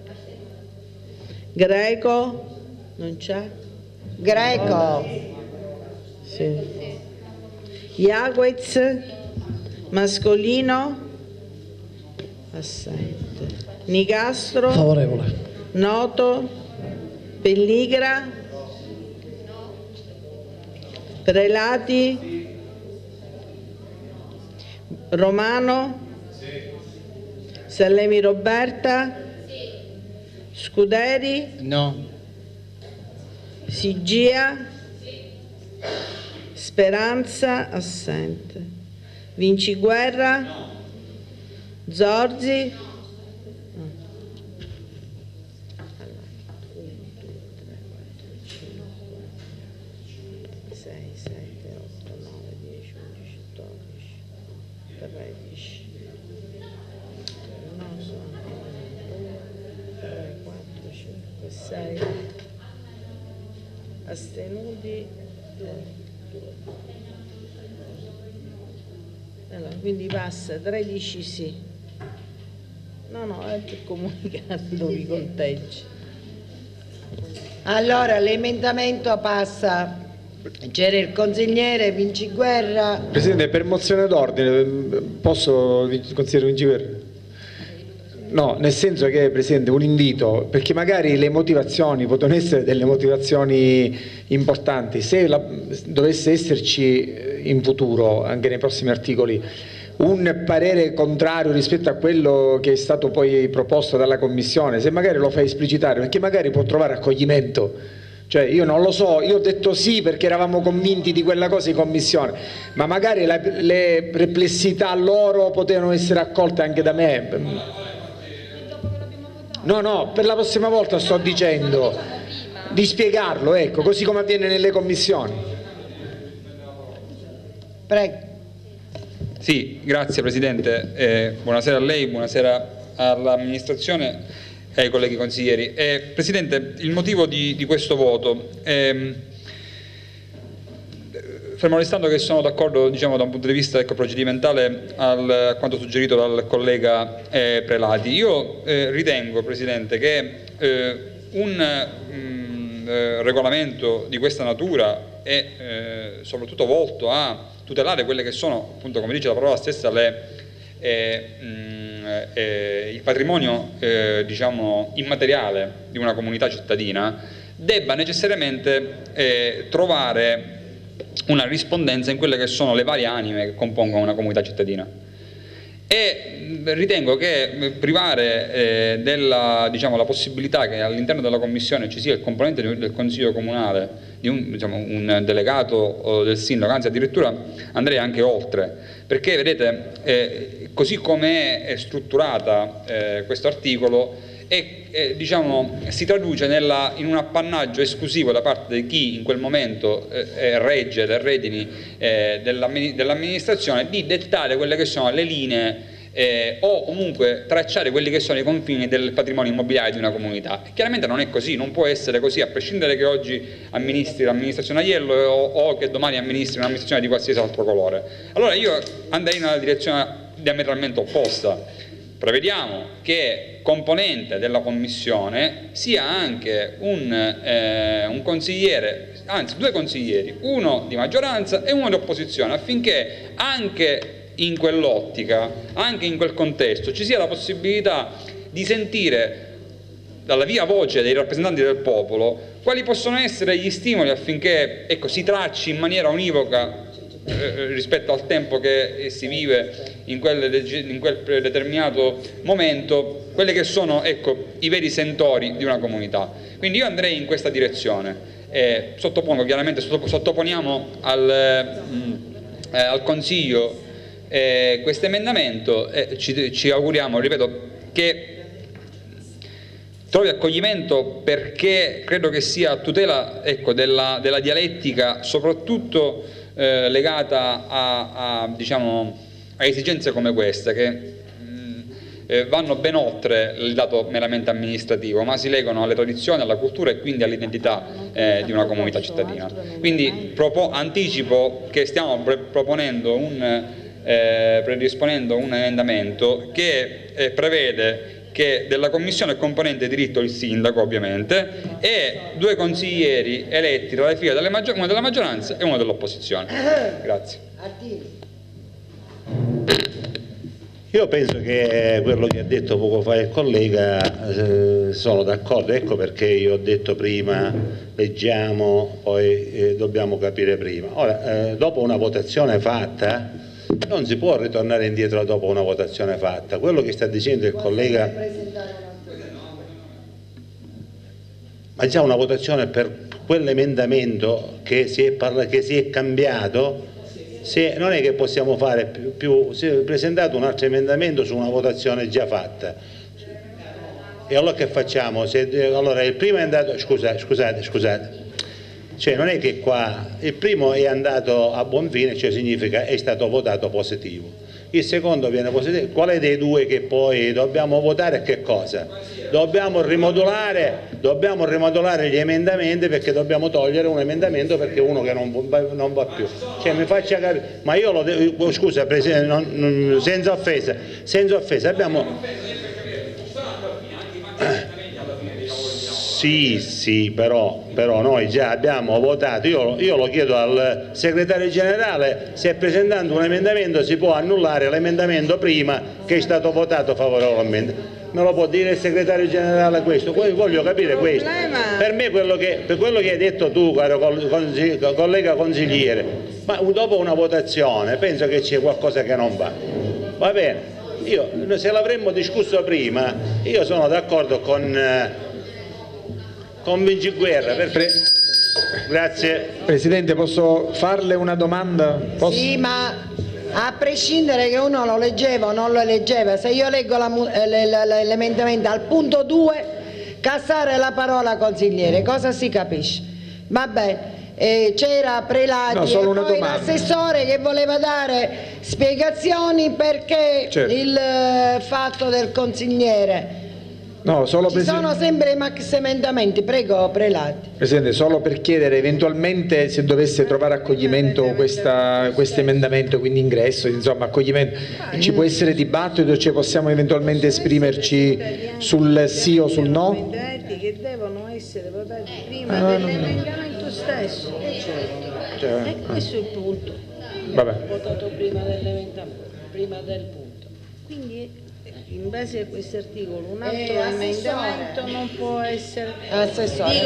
Greco, non c'è? Greco. Sì. Iaguez, Mascolino, assente. Nicastro, Favorevole. Noto, Pelligra, Prelati, Romano, Sallemi Roberta, Scuderi, No. Sigia, Speranza, assente. Vinciguerra, Zorzi, 6, 7, 8, 9, 10, 11, 12, 13, no, sono 1, 2, 3, 4, 5, 6, astenuti, 2. Allora, quindi passa 13 sì. No, è per comunicando i conteggi. Allora l'emendamento passa. C'era il consigliere Vinciguerra. Presidente, per mozione d'ordine posso, consigliere Vinciguerra? No, nel senso che, Presidente, un invito, perché magari le motivazioni possono essere delle motivazioni importanti, se dovesse esserci in futuro, anche nei prossimi articoli, un parere contrario rispetto a quello che è stato poi proposto dalla Commissione, se magari lo fai esplicitare, perché magari può trovare accoglimento. Cioè io non lo so, io ho detto sì perché eravamo convinti di quella cosa in Commissione, ma magari le perplessità loro potevano essere accolte anche da me. No, per la prossima volta sto dicendo di spiegarlo, ecco, così come avviene nelle commissioni. Prego. Sì, grazie Presidente, buonasera a lei, buonasera all'amministrazione e ai colleghi consiglieri. Presidente, il motivo di questo voto, fermo restando che sono d'accordo, diciamo, da un punto di vista procedimentale a quanto suggerito dal collega Prelati, io ritengo, Presidente, che un regolamento di questa natura è soprattutto volto a tutelare quelle che sono, appunto, come dice la parola stessa, il patrimonio diciamo immateriale di una comunità cittadina, debba necessariamente trovare una rispondenza in quelle che sono le varie anime che compongono una comunità cittadina. E ritengo che privare diciamo, la possibilità che all'interno della Commissione ci sia il componente del Consiglio Comunale, di un delegato del sindaco, anzi addirittura andrei anche oltre, perché vedete, così come è strutturata questo articolo, diciamo, si traduce in un appannaggio esclusivo da parte di chi in quel momento regge le redini dell'amministrazione di dettare quelle che sono le linee o comunque tracciare quelli che sono i confini del patrimonio immobiliare di una comunità. E chiaramente non è così, non può essere così, a prescindere che oggi amministri l'amministrazione Aiello o che domani amministri un'amministrazione di qualsiasi altro colore. Allora io andrei in una direzione diametralmente opposta. Prevediamo che componente della commissione sia anche un consigliere, anzi due consiglieri, uno di maggioranza e uno di opposizione, affinché anche in quell'ottica, anche in quel contesto, ci sia la possibilità di sentire dalla viva voce dei rappresentanti del popolo quali possono essere gli stimoli affinché, ecco, si tracci in maniera univoca rispetto al tempo che si vive in quel determinato momento, quelli che sono, ecco, i veri sentori di una comunità. Quindi io andrei in questa direzione. Sottoponiamo al al Consiglio questo emendamento e ci auguriamo, ripeto, che trovi accoglimento, perché credo che sia a tutela, ecco, della dialettica, soprattutto legata diciamo, a esigenze come queste, che vanno ben oltre il dato meramente amministrativo, ma si legano alle tradizioni, alla cultura e quindi all'identità di una comunità cittadina. Quindi anticipo che stiamo predisponendo un emendamento che prevede che della commissione è componente diritto il sindaco, ovviamente, e 2 consiglieri eletti tra le file uno della maggioranza e uno dell'opposizione. Grazie. Io penso che quello che ha detto poco fa il collega, sono d'accordo, ecco perché io ho detto prima leggiamo, poi dobbiamo capire prima. Ora, dopo una votazione fatta, non si può ritornare indietro dopo una votazione fatta. Quello che sta dicendo il collega, ma già una votazione per quell'emendamento che si è cambiato. Non è che possiamo fare più, si è presentato un altro emendamento su una votazione già fatta, e allora che facciamo? Allora il primo è andato, scusate, cioè non è che qua il primo è andato a buon fine, cioè significa è stato votato positivo, il secondo viene positivo, quale dei due che poi dobbiamo votare? Che cosa? Dobbiamo rimodulare gli emendamenti, perché dobbiamo togliere un emendamento perché uno che non va più. Cioè, mi faccia capire, ma io scusa Presidente, senza offesa, abbiamo... Sì, però noi già abbiamo votato, io lo chiedo al segretario generale, se presentando un emendamento si può annullare l'emendamento prima che è stato votato favorevolmente. Me lo può dire il segretario generale questo? Voglio capire questo. Per me quello che hai detto tu, caro collega consigliere, ma dopo una votazione penso che c'è qualcosa che non va bene. Se l'avremmo discusso prima, io sono d'accordo con Vinciguerra. Grazie. Presidente, posso farle una domanda? Sì, ma a prescindere che uno lo leggeva o non lo leggeva, se io leggo l'emendamento al punto 2, cassare la parola consigliere, cosa si capisce? Vabbè, c'era Prelati e poi l'assessore che voleva dare spiegazioni perché il fatto del consigliere. No, Ci sono sempre i max emendamenti, prego Prelati. Presidente, solo per chiedere eventualmente se dovesse trovare accoglimento questo emendamento, quindi ingresso, insomma accoglimento, ci può essere dibattito, cioè possiamo eventualmente esprimerci sul sì o sul no? Emendamenti che devono essere votati prima dell'emendamento stesso. E questo è il punto. Vabbè. Votato prima dell'emendamento, prima del punto. Quindi in base a questo articolo un altro emendamento non può essere. Assessore,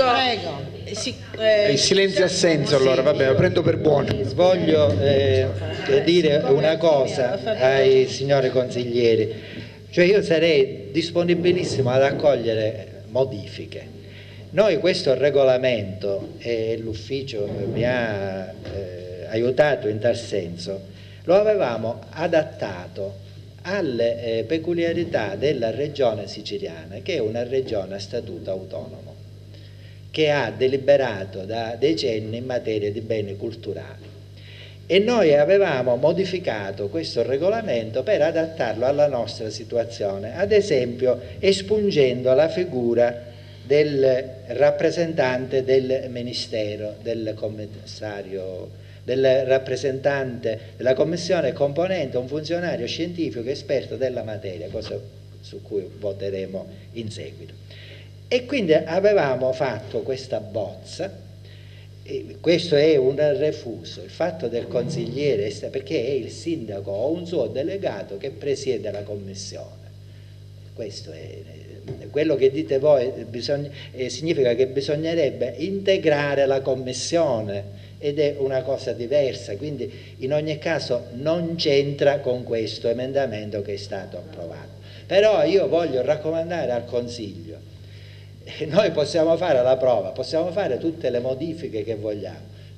prego. Il silenzio assenso, allora vabbè, lo prendo per buono. Voglio dire una cosa ai signori consiglieri, cioè io sarei disponibilissimo ad accogliere modifiche. Noi questo regolamento, e l'ufficio mi ha aiutato in tal senso, lo avevamo adattato alle peculiarità della regione siciliana, che è una regione a statuto autonomo, che ha deliberato da decenni in materia di beni culturali, e noi avevamo modificato questo regolamento per adattarlo alla nostra situazione, ad esempio espungendo la figura del rappresentante del ministero, del commissario, del rappresentante della commissione componente, un funzionario scientifico esperto della materia, cosa su cui voteremo in seguito. E quindi avevamo fatto questa bozza, e questo è un refuso, il fatto del consigliere, perché è il sindaco o un suo delegato che presiede la commissione. Questo è quello che dite voi, significa che bisognerebbe integrare la commissione, ed è una cosa diversa, quindi in ogni caso non c'entra con questo emendamento che è stato approvato. Però io voglio raccomandare al Consiglio, noi possiamo fare la prova, possiamo fare tutte le modifiche che vogliamo,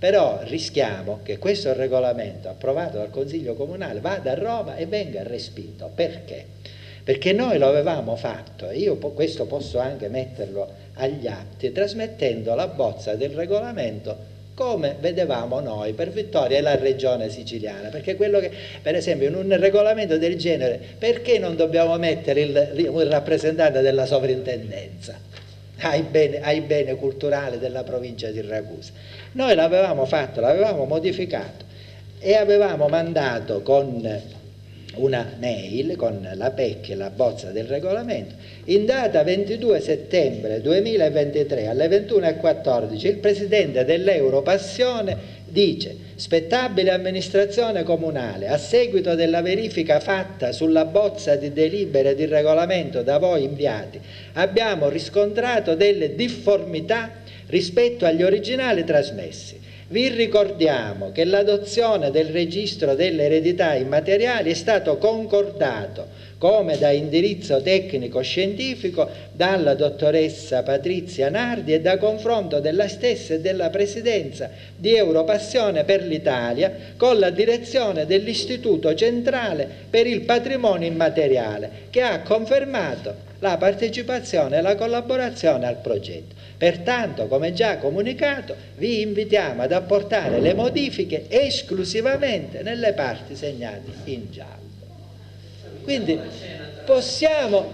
però rischiamo che questo regolamento approvato dal Consiglio Comunale vada a Roma e venga respinto. Perché? Perché noi lo avevamo fatto, e io questo posso anche metterlo agli atti, trasmettendo la bozza del regolamento come vedevamo noi per Vittoria e la regione siciliana, perché quello che, per esempio, in un regolamento del genere, perché non dobbiamo mettere il rappresentante della sovrintendenza ai beni culturali della provincia di Ragusa? Noi l'avevamo fatto, l'avevamo modificato e avevamo mandato con una mail, con la PEC e la bozza del regolamento, in data 22 settembre 2023 alle 21:14 il presidente dell'Europassione dice: spettabile amministrazione comunale, a seguito della verifica fatta sulla bozza di delibera e di regolamento da voi inviati, abbiamo riscontrato delle difformità rispetto agli originali trasmessi. Vi ricordiamo che l'adozione del registro delle eredità immateriali è stato concordato come da indirizzo tecnico-scientifico dalla dottoressa Patrizia Nardi e da confronto della stessa e della Presidenza di Europassione per l'Italia con la direzione dell'Istituto Centrale per il Patrimonio Immateriale, che ha confermato la partecipazione e la collaborazione al progetto. Pertanto, come già comunicato, vi invitiamo ad apportare le modifiche esclusivamente nelle parti segnate in giallo. Quindi possiamo...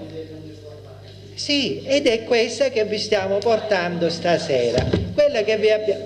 Sì, ed è questa che vi stiamo portando stasera, quella che vi abbiamo...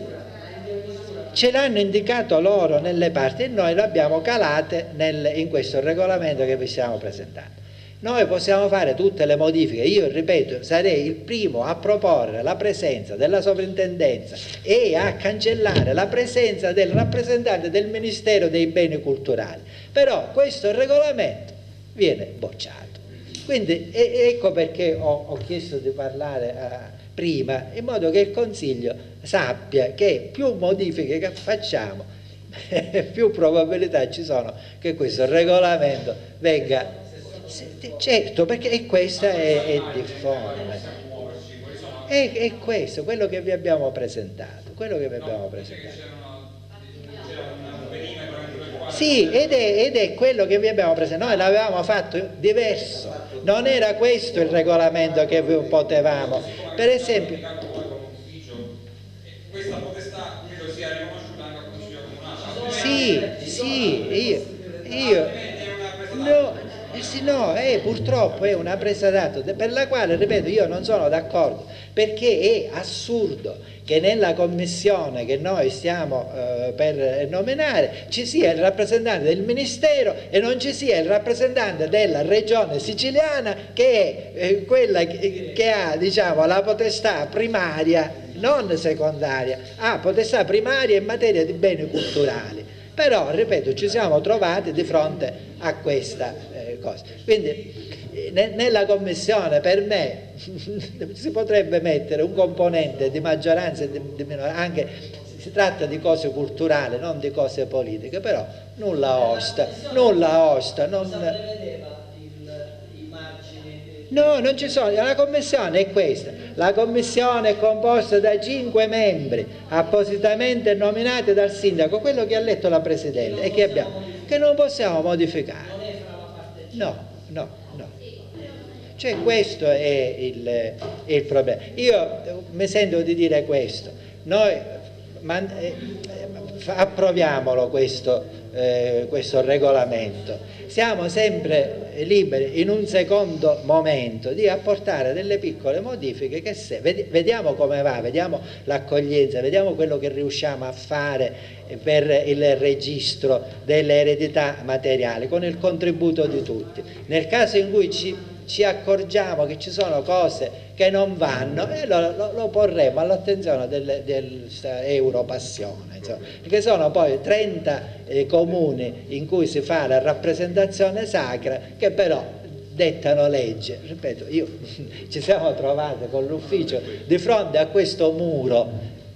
Ce l'hanno indicato loro nelle parti e noi l'abbiamo calate in questo regolamento che vi stiamo presentando. Noi possiamo fare tutte le modifiche, io ripeto, sarei il primo a proporre la presenza della sovrintendenza e a cancellare la presenza del rappresentante del Ministero dei Beni Culturali, però questo regolamento viene bocciato. Quindi ecco perché ho chiesto di parlare prima, in modo che il Consiglio sappia che più modifiche che facciamo, più probabilità ci sono che questo regolamento venga... Certo, perché questa è difforme. È questo, quello che vi abbiamo presentato. Sì, ed è quello che vi abbiamo presentato. Noi l'avevamo fatto diverso. Non era questo il regolamento che vi potevamo. Per esempio... Questa potestà credo sia riconosciuta anche al Consiglio Comunale. Sì, no, purtroppo è una presa d'atto per la quale, ripeto, io non sono d'accordo, perché è assurdo che nella commissione che noi stiamo per nominare ci sia il rappresentante del Ministero e non ci sia il rappresentante della regione siciliana, che è quella che ha, diciamo, la potestà primaria, non secondaria, ha potestà primaria in materia di beni culturali. Però, ripeto, ci siamo trovati di fronte a questa cosa. Quindi nella commissione, per me, si potrebbe mettere un componente di maggioranza e di minoranza, anche si tratta di cose culturali, non di cose politiche, però nulla osta. No, non ci sono, la commissione è questa, la commissione è composta da 5 membri appositamente nominati dal sindaco, quello che ha letto la Presidente e che non possiamo modificare. No. Cioè questo è il problema. Io mi sento di dire questo, noi approviamolo questo regolamento, siamo sempre liberi in un secondo momento di apportare delle piccole modifiche che vediamo come va, vediamo l'accoglienza, vediamo quello che riusciamo a fare per il registro delle eredità materiali con il contributo di tutti. Nel caso in cui ci accorgiamo che ci sono cose che non vanno, lo porremo all'attenzione dell'Europassione, perché sono poi 30 comuni in cui si fa la rappresentazione sacra che però dettano legge. Ripeto, ci siamo trovati con l'ufficio di fronte a questo muro.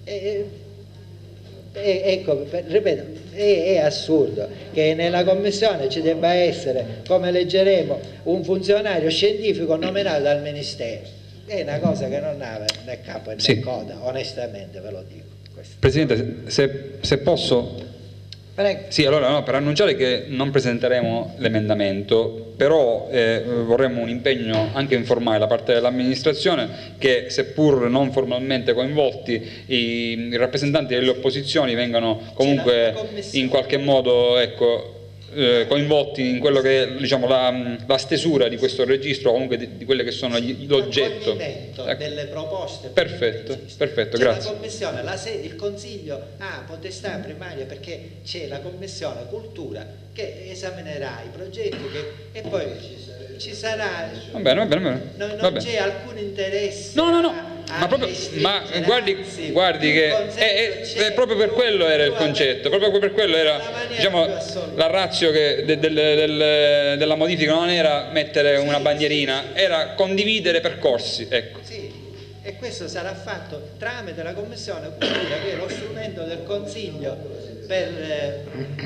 Ecco, ripeto, è assurdo che nella commissione ci debba essere, come leggeremo, un funzionario scientifico nominato dal Ministero. È una cosa che non ha né capo né coda, onestamente ve lo dico. Presidente, se posso... Prego. Sì, allora no, per annunciare che non presenteremo l'emendamento, però vorremmo un impegno anche informale da parte dell'amministrazione che, seppur non formalmente coinvolti, i rappresentanti delle opposizioni vengano comunque in qualche modo, ecco, coinvolti in quello che è, diciamo, la stesura di questo registro, comunque di quelle che sono l'oggetto, ecco, delle proposte. Perfetto, cioè, grazie. La commissione, il consiglio ha potestà primaria perché c'è la commissione cultura che esaminerà i progetti e poi ci sarà, va bene. non c'è alcun interesse ma guardi che è proprio per quello era il concetto, proprio per quello era, diciamo, la ratio della modifica non era mettere una bandierina, era condividere percorsi, ecco. Sì, e questo sarà fatto tramite la Commissione Cultura, che è lo strumento del Consiglio per...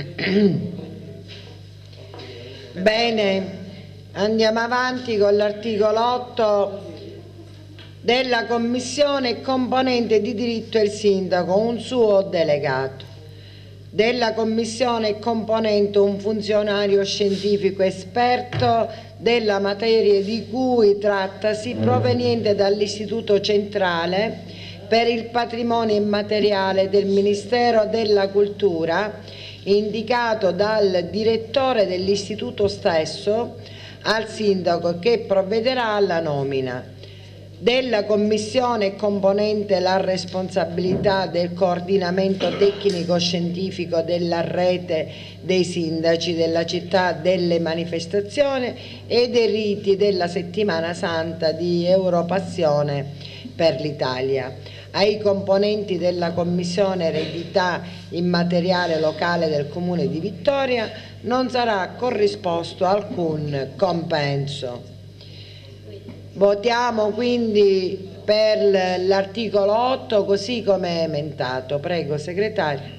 Bene, andiamo avanti con l'articolo 8 della Commissione. Componente di diritto è il sindaco, un suo delegato. Della Commissione componente un funzionario scientifico esperto della materia di cui trattasi, proveniente dall'Istituto Centrale per il Patrimonio Immateriale del Ministero della Cultura, indicato dal direttore dell'istituto stesso al sindaco, che provvederà alla nomina. Della commissione componente la responsabilità del coordinamento tecnico-scientifico della rete dei sindaci della città, delle manifestazioni e dei riti della settimana santa di Europassione per l'Italia. Ai componenti della commissione eredità immateriale locale del Comune di Vittoria non sarà corrisposto alcun compenso. Votiamo quindi per l'articolo 8 così come emendato. Prego, segretario.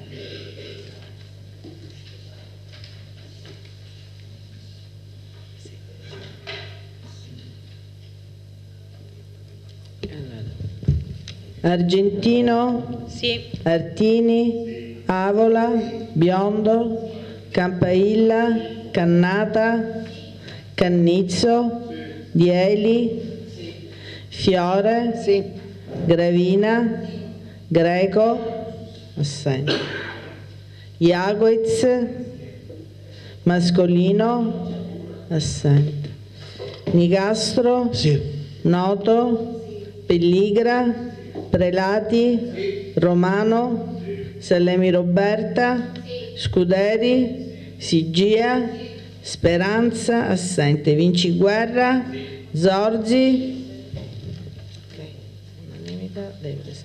Argentino? Sì. Artini? Avola? Biondo? Campailla? Cannata? Cannizzo? Dieli? Fiore? Sì. Gravina? Greco? Assente. Iagoiz? Mascolino? Assente. Nicastro? Sì. Noto? Pelligra? Prelati? Romano? Salemi Roberta? Scuderi? Sigia? Speranza? Assente. Vinciguerra? Zorzi? Unanimità dei presenti.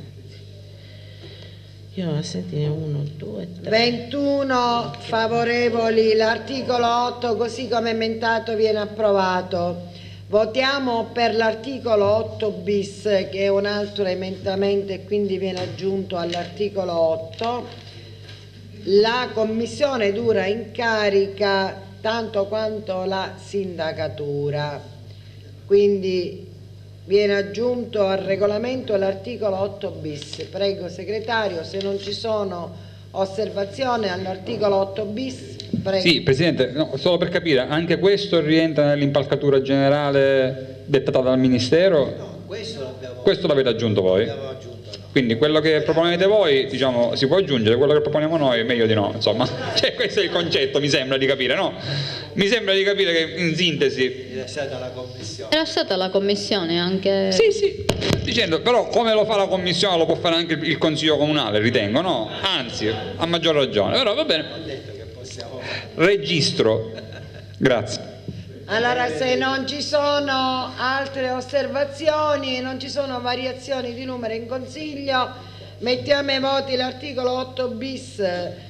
Io assenti 1, 2, 3. 21 favorevoli, l'articolo 8 così come emendato viene approvato. Votiamo per l'articolo 8 bis, che è un altro emendamento e quindi viene aggiunto all'articolo 8. La commissione dura in carica tanto quanto la sindacatura, quindi viene aggiunto al regolamento l'articolo 8 bis. Prego segretario, se non ci sono osservazioni all'articolo 8 bis. Prego. Sì, Presidente, no, solo per capire, anche questo rientra nell'impalcatura generale dettata dal Ministero? No, questo l'avete aggiunto voi? l'abbiamo aggiunto, no. Quindi quello che proponete voi, diciamo, si può aggiungere, quello che proponiamo noi meglio di no, insomma. Cioè, questo è il concetto, mi sembra di capire, no? Mi sembra di capire che, in sintesi... È stata la commissione. Era stata la commissione anche... Sì, dicendo, però come lo fa la commissione lo può fare anche il Consiglio Comunale, ritengo, no? Anzi, a maggior ragione, però va bene. Ho detto che possiamo... Registro. Grazie. Allora, se non ci sono altre osservazioni, non ci sono variazioni di numero in Consiglio, mettiamo ai voti l'articolo 8 bis,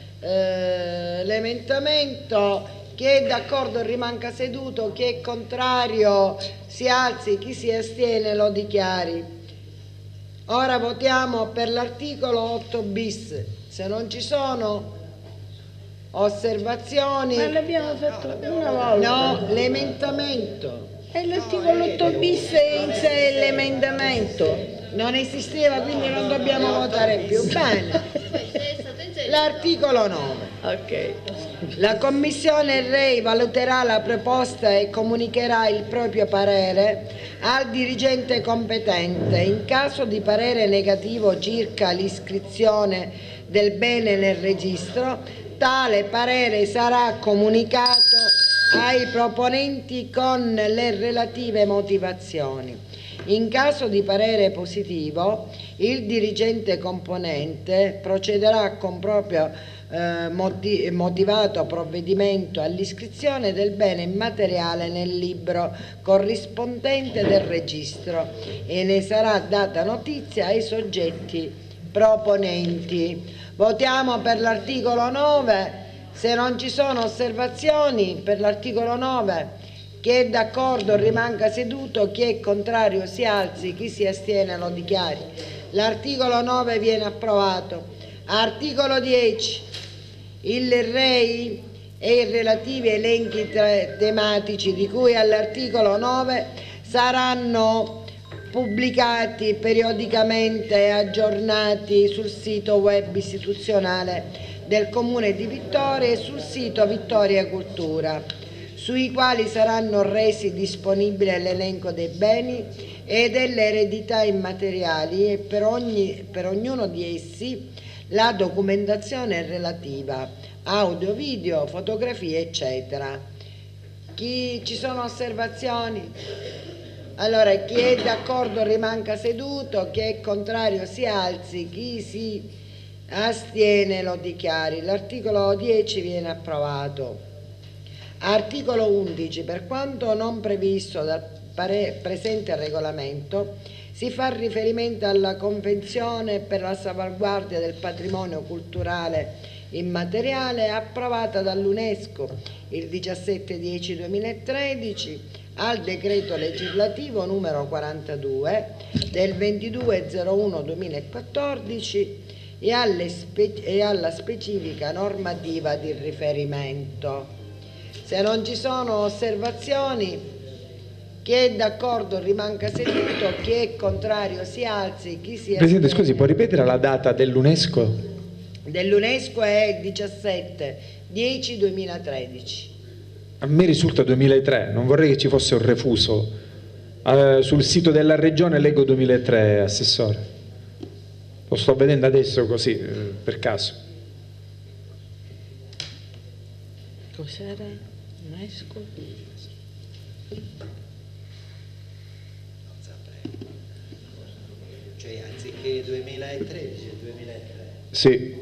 l'emendamento. Chi è d'accordo rimanga seduto, chi è contrario si alzi, chi si astiene lo dichiari. Ora votiamo per l'articolo 8 bis. Se non ci sono osservazioni... Ma l'abbiamo fatto una volta. No, l'emendamento. E l'articolo 8 bis è in sé l'emendamento. Non esisteva, quindi non dobbiamo votare più. Bene. L'articolo 9. Ok. La Commissione REI valuterà la proposta e comunicherà il proprio parere al dirigente competente. In caso di parere negativo circa l'iscrizione del bene nel registro, tale parere sarà comunicato ai proponenti con le relative motivazioni. In caso di parere positivo, il dirigente componente procederà con proprio motivato provvedimento all'iscrizione del bene immateriale nel libro corrispondente del registro e ne sarà data notizia ai soggetti proponenti. Votiamo per l'articolo 9. Se non ci sono osservazioni per l'articolo 9, chi è d'accordo rimanga seduto, chi è contrario si alzi, chi si astiene lo dichiari. L'articolo 9 viene approvato. Articolo 10. Il REI e i relativi elenchi tematici di cui all'articolo 9 saranno pubblicati periodicamente e aggiornati sul sito web istituzionale del Comune di Vittoria e sul sito Vittoria Cultura, sui quali saranno resi disponibili l'elenco dei beni e delle eredità immateriali e per ognuno di essi la documentazione relativa, audio, video, fotografie, eccetera. Ci sono osservazioni? Allora, chi è d'accordo rimanga seduto, chi è contrario si alzi, chi si astiene lo dichiari. L'articolo 10 viene approvato. Articolo 11. Per quanto non previsto dal presente regolamento, si fa riferimento alla Convenzione per la salvaguardia del patrimonio culturale immateriale approvata dall'UNESCO il 17/10/2013, al decreto legislativo numero 42 del 22/01/2014 e alla specifica normativa di riferimento. Se non ci sono osservazioni, chi è d'accordo rimanga seduto, chi è contrario si alzi, chi si Presidente, scusi, può ripetere la data dell'UNESCO? Dell'UNESCO è il 17/10/2013. A me risulta 2003, non vorrei che ci fosse un refuso. Sul sito della Regione leggo 2003, Assessore. Lo sto vedendo adesso così, per caso. Cos'era? UNESCO? Cioè anziché 2013, 2003. Sì.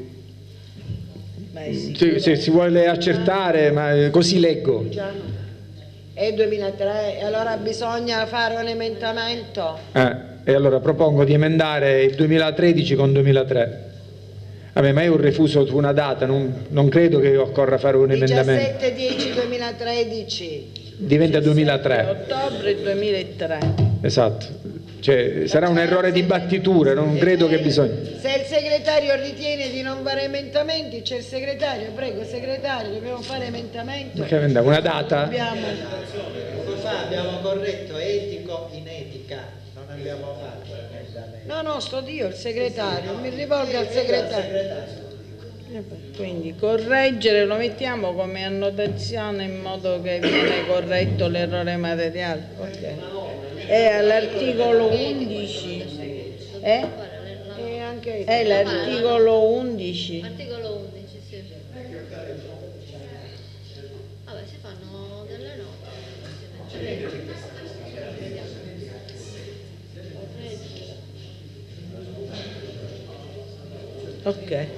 Sì, Se si vuole accertare, ma così leggo. È 2003 e allora bisogna fare un emendamento. E allora propongo di emendare il 2013 con 2003. Vabbè, ma è un refuso su una data, non credo che occorra fare un emendamento. 17/10/2013. Diventa 2003. Ottobre 2003. Esatto. Cioè, sarà un errore di battitura, non credo che bisogna. Se il segretario ritiene di non fare emendamenti, c'è il segretario, prego segretario, dobbiamo fare emendamento. Una data? Poco fa abbiamo corretto etico in etica, non abbiamo fatto emendamento. No, sto io, il segretario, mi rivolgo al segretario. Quindi correggere lo mettiamo come annotazione in modo che viene corretto l'errore materiale. Ok. È all'articolo 11. È l'articolo 11. Articolo 11, sì. Vabbè, si fanno delle note. Ok.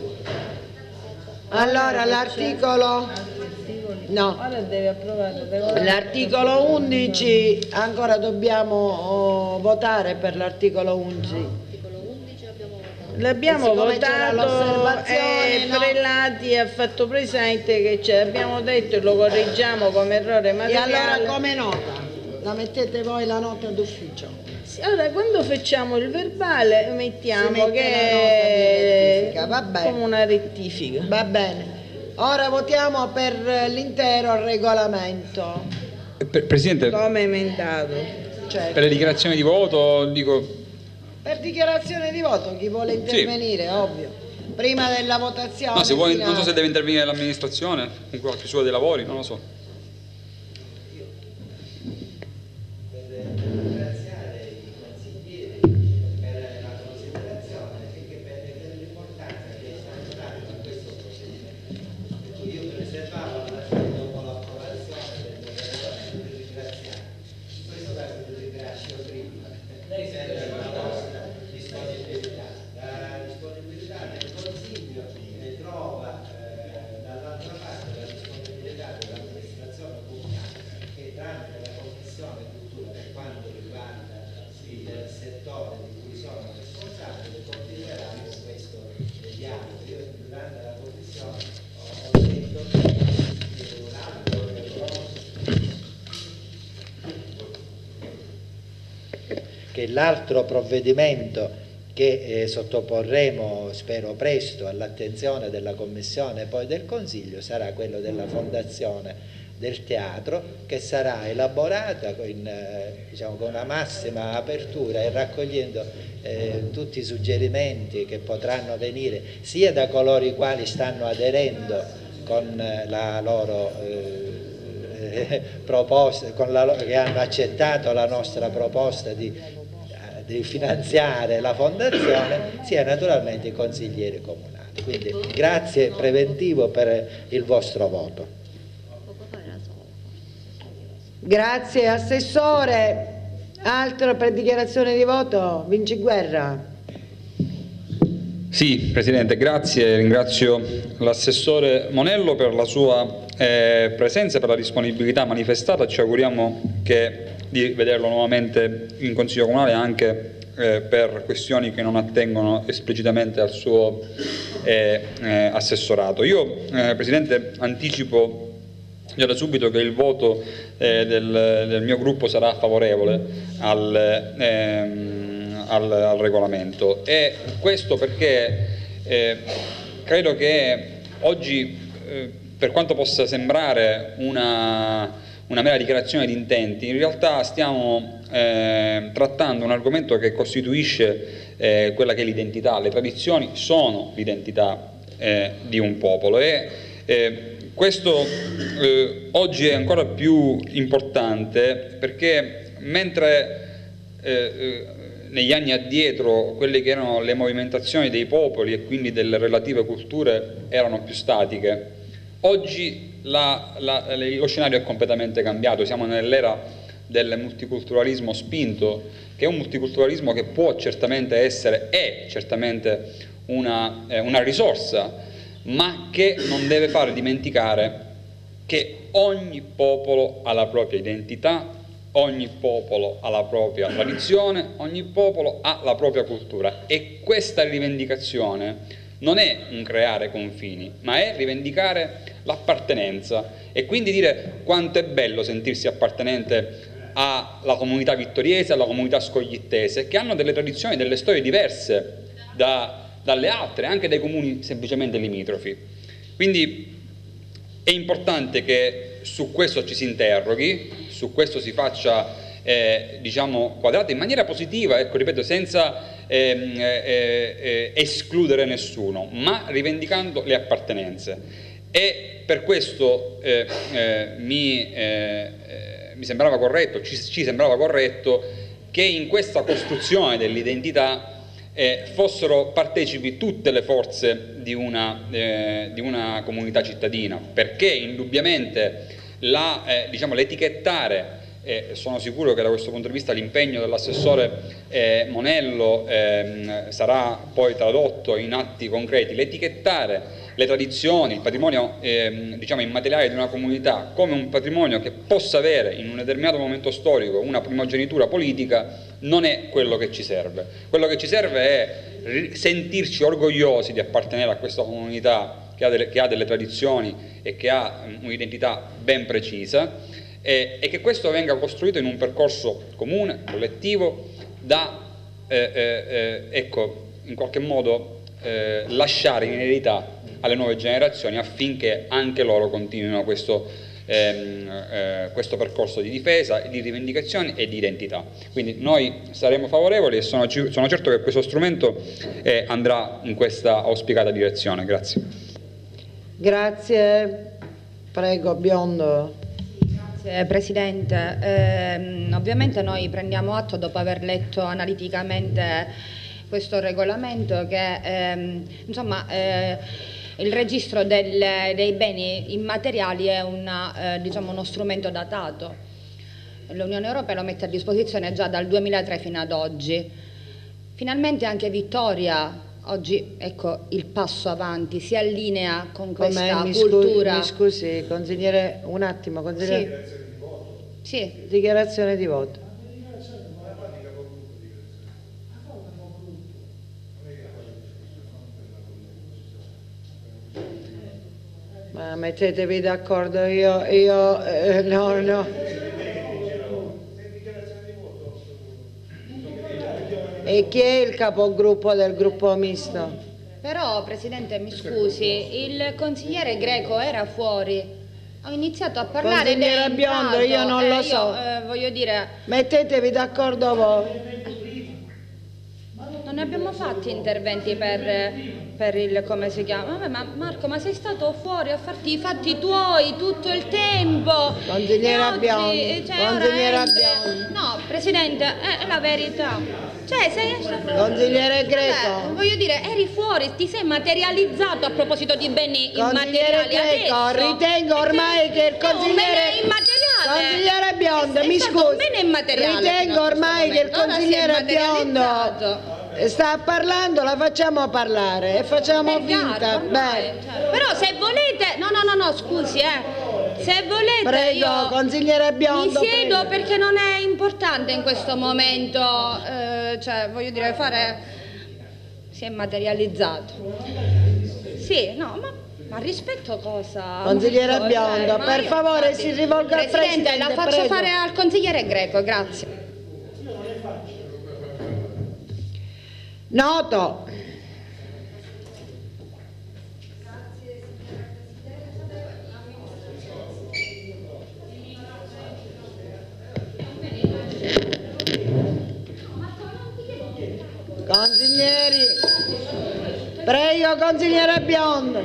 Allora l'articolo no. Ora deve approvare L'articolo 11 ancora dobbiamo votare per l'articolo 11. L'abbiamo Siccome c'era votato l'osservazione, e no. Prelati ha fatto presente che abbiamo detto e lo correggiamo come errore E materiale. allora come nota? La mettete voi la nota d'ufficio? Allora, quando facciamo il verbale mettiamo Si mette che la nota di rettifica, va bene. come una rettifica. Va bene. Ora votiamo per l'intero regolamento. Presidente, Come emendato. Cioè, per le dichiarazioni di voto dico Per dichiarazione di voto, chi vuole intervenire, ovvio. Prima della votazione. No, se vuoi, non so se deve intervenire l'amministrazione con la chiusura dei lavori, non lo so. Che l'altro provvedimento che sottoporremo, spero presto, all'attenzione della Commissione e poi del Consiglio sarà quello della fondazione del teatro, che sarà elaborata diciamo, con una massima apertura e raccogliendo tutti i suggerimenti che potranno venire sia da coloro i quali stanno aderendo con la loro proposta, che hanno accettato la nostra proposta di finanziare la fondazione, sia naturalmente i consiglieri comunali. Quindi grazie preventivo per il vostro voto. Grazie Assessore. Altro per dichiarazione di voto? Vinciguerra. Sì, Presidente, grazie. Ringrazio l'Assessore Monello per la sua presenza e per la disponibilità manifestata. Ci auguriamo di vederlo nuovamente in Consiglio Comunale anche per questioni che non attengono esplicitamente al suo assessorato. Io, Presidente, anticipo già da subito che il voto del mio gruppo sarà favorevole al regolamento, e questo perché credo che oggi, per quanto possa sembrare una mera dichiarazione di intenti, in realtà stiamo trattando un argomento che costituisce quella che è l'identità. Le tradizioni sono l'identità di un popolo, e questo oggi è ancora più importante perché mentre negli anni addietro quelle che erano le movimentazioni dei popoli e quindi delle relative culture erano più statiche, oggi lo scenario è completamente cambiato. Siamo nell'era del multiculturalismo spinto, che è un multiculturalismo che può certamente essere, è certamente una risorsa, ma che non deve fare dimenticare che ogni popolo ha la propria identità, ogni popolo ha la propria tradizione, ogni popolo ha la propria cultura, e questa rivendicazione non è un creare confini, ma è rivendicare l'appartenenza, e quindi dire quanto è bello sentirsi appartenente alla comunità vittoriese, alla comunità scoglittese, che hanno delle tradizioni, delle storie diverse dalle altre, anche dai comuni semplicemente limitrofi. Quindi è importante che su questo ci si interroghi, su questo si faccia diciamo quadrato in maniera positiva, ecco, ripeto, senza escludere nessuno, ma rivendicando le appartenenze. E per questo mi sembrava corretto, ci sembrava corretto che in questa costruzione dell'identità fossero partecipi tutte le forze di una comunità cittadina, perché indubbiamente diciamo, l'etichettare, sono sicuro che da questo punto di vista l'impegno dell'assessore Monello sarà poi tradotto in atti concreti, l'etichettare le tradizioni, il patrimonio diciamo immateriale di una comunità come un patrimonio che possa avere in un determinato momento storico una primogenitura politica, non è quello che ci serve. Quello che ci serve è sentirci orgogliosi di appartenere a questa comunità che ha delle tradizioni e che ha un'identità ben precisa, e che questo venga costruito in un percorso comune, collettivo, da ecco, in qualche modo lasciare in eredità alle nuove generazioni, affinché anche loro continuino questo questo percorso di difesa, di rivendicazioni e di identità. Quindi noi saremo favorevoli e sono certo che questo strumento andrà in questa auspicata direzione. Grazie. Grazie. Prego, Biondo. Grazie Presidente. Ovviamente noi prendiamo atto, dopo aver letto analiticamente questo regolamento, che il registro dei beni immateriali è uno strumento datato. L'Unione Europea lo mette a disposizione già dal 2003 fino ad oggi. Finalmente anche Vittoria oggi, ecco, il passo avanti, si allinea con questa cultura. Mi scusi, consigliere, un attimo, consigliere. Sì. Dichiarazione di voto. Ma mettetevi d'accordo, no. E chi è il capogruppo del gruppo misto? Però, Presidente, mi scusi, il consigliere Greco era fuori. Ho iniziato a parlare. Consigliere Biondo, io non lo so. Voglio dire. Mettetevi d'accordo voi. Non ne abbiamo fatti interventi per il, come si chiama? Vabbè, ma Marco, ma sei stato fuori a farti i fatti tuoi tutto il tempo. Consigliere Biondo, no, Presidente, è la verità. Consigliere Greco. Voglio dire, eri fuori, ti sei materializzato a proposito di beni immateriali. Greco, ritengo ormai che il consigliere immateriale. Consigliere Biondo, mi scusi. Ritengo ormai che il consigliere Biondo sta parlando, la facciamo parlare e facciamo finta. Però se volete, no, scusi, se volete, prego, consigliere Biondo, mi siedo, perché non è importante in questo momento, voglio dire, si è materializzato. Sì, no, ma rispetto cosa? Consigliere Biondo, per favore, si rivolga al Presidente. La faccio fare al consigliere Greco, grazie. Noto. Consiglieri, prego, consigliere Biondo.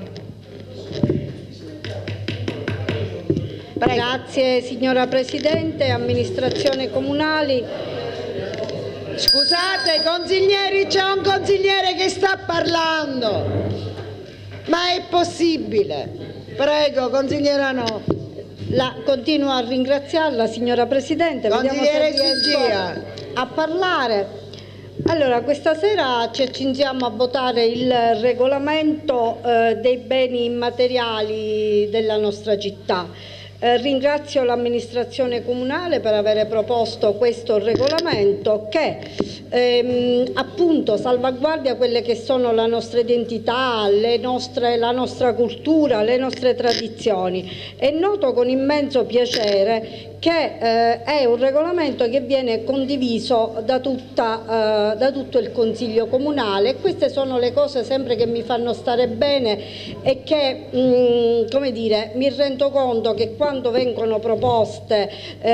Prego. Grazie signora Presidente, amministrazione comunali. Scusate consiglieri, c'è un consigliere che sta parlando, ma è possibile? Prego, consigliera No. Continuo a ringraziarla signora Presidente. Consigliere Sigia a parlare. Allora, questa sera ci accingiamo a votare il regolamento dei beni immateriali della nostra città. Ringrazio l'amministrazione comunale per aver proposto questo regolamento che appunto salvaguardia quelle che sono la nostra identità, la nostra cultura, le nostre tradizioni. E noto con immenso piacere che è un regolamento che viene condiviso da tutto il Consiglio Comunale, e queste sono le cose sempre che mi fanno stare bene e che, come dire, mi rendo conto che quando vengono proposte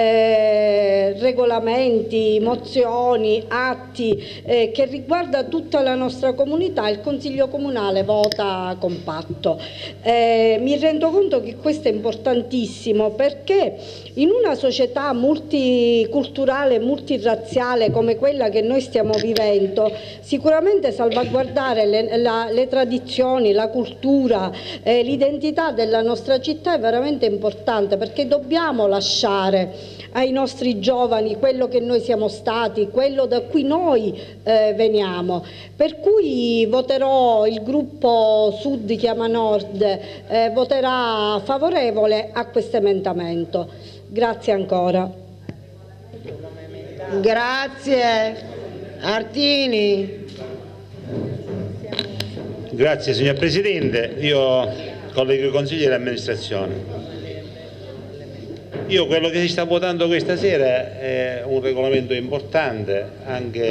regolamenti, mozioni, atti che riguarda tutta la nostra comunità, il Consiglio Comunale vota compatto. Mi rendo conto che questo è importantissimo, perché in una società multiculturale, multirazziale come quella che noi stiamo vivendo, sicuramente salvaguardare le tradizioni, la cultura, l'identità della nostra città è veramente importante, perché dobbiamo lasciare ai nostri giovani quello che noi siamo stati, quello da cui noi veniamo. Per cui voterò, il gruppo Sud Chiama Nord voterà favorevole a questo emendamento. Grazie ancora. Grazie. Artini. Grazie signor Presidente, io collego i consigli dell'amministrazione. Quello che si sta votando questa sera è un regolamento importante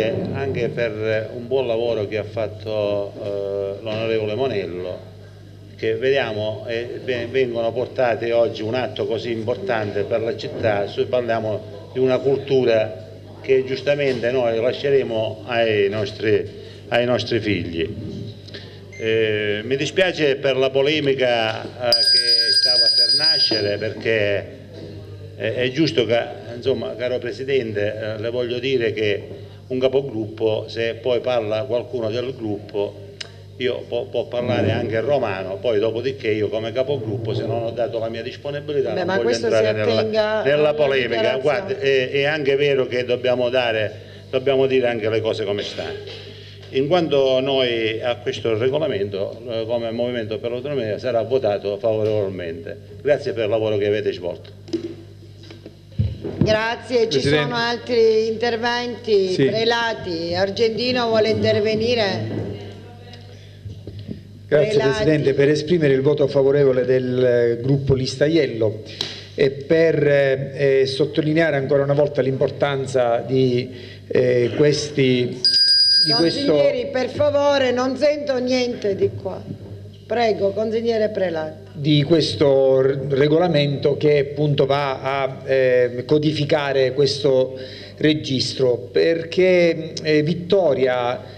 anche per un buon lavoro che ha fatto l'onorevole Monello, che vediamo vengono portate oggi un atto così importante per la città, parliamo di una cultura che giustamente noi lasceremo ai nostri figli. Mi dispiace per la polemica che stava per nascere, perché è giusto che, insomma, caro Presidente, le voglio dire che un capogruppo, se poi parla qualcuno del gruppo, può parlare anche in romano, poi dopodiché io come capogruppo, se non ho dato la mia disponibilità, non voglio entrare nella polemica. Guarda, è anche vero che dobbiamo dire anche le cose come stanno. In quanto noi a questo regolamento, come Movimento per l'Autonomia, sarà votato favorevolmente. Grazie per il lavoro che avete svolto. Grazie, Presidente. Ci sono altri interventi? Sì. Prelati, Argentino vuole intervenire? Grazie Presidente, per esprimere il voto favorevole del gruppo Lista Iello e per sottolineare ancora una volta l'importanza di questi... Consiglieri, per favore, non sento niente di qua. Prego, consigliere Prelati. Di questo regolamento che appunto va a codificare questo registro, perché Vittoria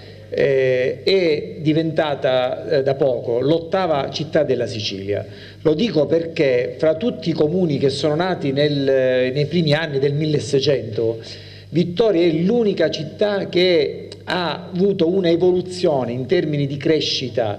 è diventata da poco l'8ª città della Sicilia. Lo dico perché fra tutti i comuni che sono nati nei primi anni del 1600, Vittoria è l'unica città che ha avuto una evoluzione in termini di crescita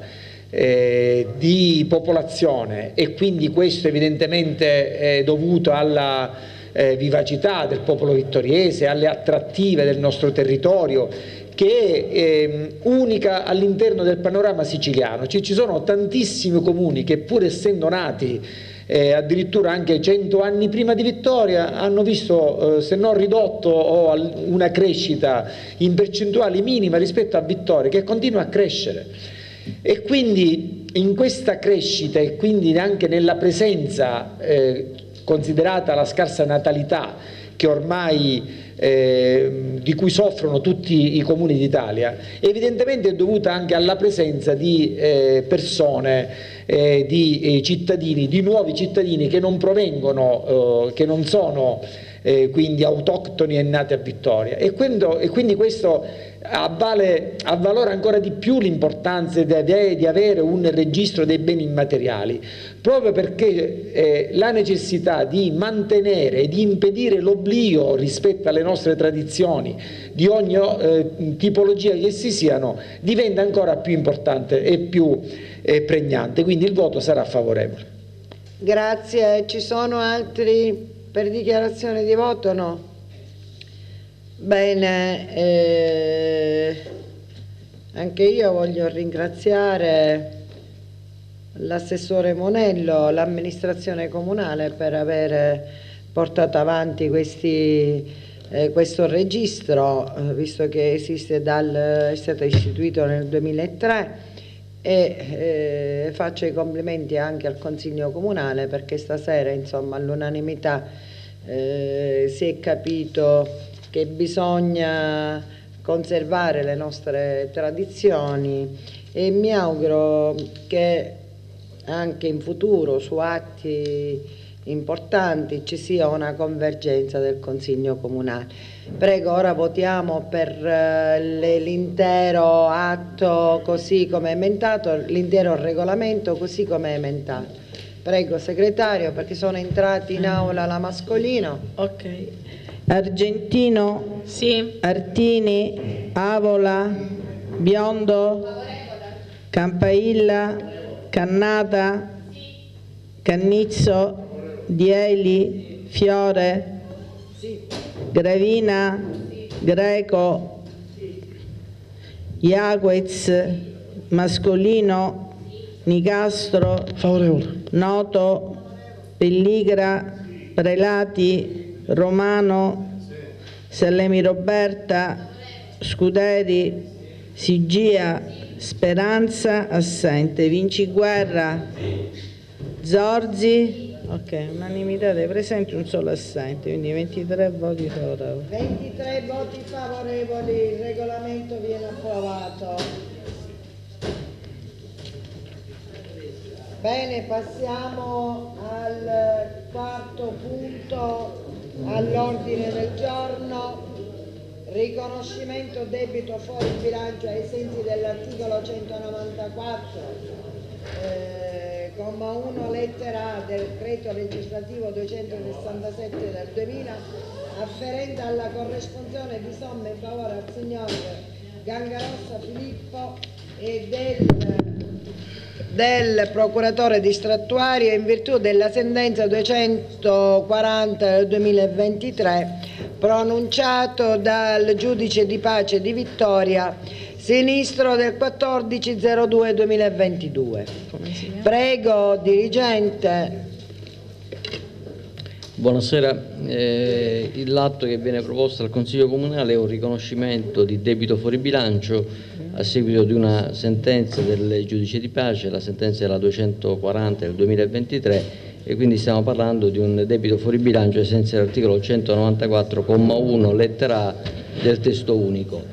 di popolazione, e quindi questo evidentemente è dovuto alla vivacità del popolo vittoriese, alle attrattive del nostro territorio, che è unica all'interno del panorama siciliano. Ci sono tantissimi comuni che, pur essendo nati addirittura anche 100 anni prima di Vittoria, hanno visto se non ridotto o una crescita in percentuale minima rispetto a Vittoria, che continua a crescere. E quindi in questa crescita, e quindi anche nella presenza, considerata la scarsa natalità che ormai di cui soffrono tutti i comuni d'Italia, evidentemente è dovuta anche alla presenza di persone, di cittadini, di nuovi cittadini che non provengono, che non sono quindi autoctoni e nati a Vittoria, e quindi questo avvalora ancora di più l'importanza di avere un registro dei beni immateriali, proprio perché la necessità di mantenere e di impedire l'oblio rispetto alle nostre tradizioni di ogni tipologia che essi siano diventa ancora più importante e più pregnante, quindi il voto sarà favorevole. Grazie. Ci sono altri per dichiarazione di voto? No? Bene, anche io voglio ringraziare l'assessore Monello, l'amministrazione comunale per aver portato avanti questo registro, visto che esiste è stato istituito nel 2003, e faccio i complimenti anche al Consiglio Comunale, perché stasera, insomma, all'unanimità si è capito che bisogna conservare le nostre tradizioni, e mi auguro che anche in futuro su atti importanti ci sia una convergenza del Consiglio Comunale. Prego, ora votiamo per l'intero atto così come emendato, l'intero regolamento così come emendato. Prego, segretario, perché sono entrati in aula la Mascolino. Ok. Argentino? Sì. Artini? Avola? Biondo? Campailla? Cannata? Cannizzo? Dieli? Fiore? Gravina? Greco? Iaquez? Mascolino? Nicastro? Favorevole. Noto? Pelligra? Prelati? Romano? Sallemi Roberta? Scuderi? Sigia? Speranza? Assente. Vinciguerra? Zorzi? Ok, unanimità dei presenti, un solo assente, quindi 23 voti favorevoli. 23 voti favorevoli, il regolamento viene approvato. Bene, passiamo al quarto punto all'ordine del giorno. Riconoscimento debito fuori bilancio ai sensi dell'articolo 194, comma 1, lettera A del decreto legislativo 267 del 2000, afferente alla corresponsione di somme in favore al signor Gangarossa Filippo e del procuratore distrettuario in virtù della sentenza 240 del 2023 pronunciato dal giudice di pace di Vittoria Sinistro del 14/02/2022. Prego, dirigente. Buonasera, l'atto che viene proposto al Consiglio Comunale è un riconoscimento di debito fuori bilancio a seguito di una sentenza del giudice di pace, la sentenza è la 240 del 2023 e quindi stiamo parlando di un debito fuori bilancio ai sensi dell'articolo 194,1 lettera A del testo unico.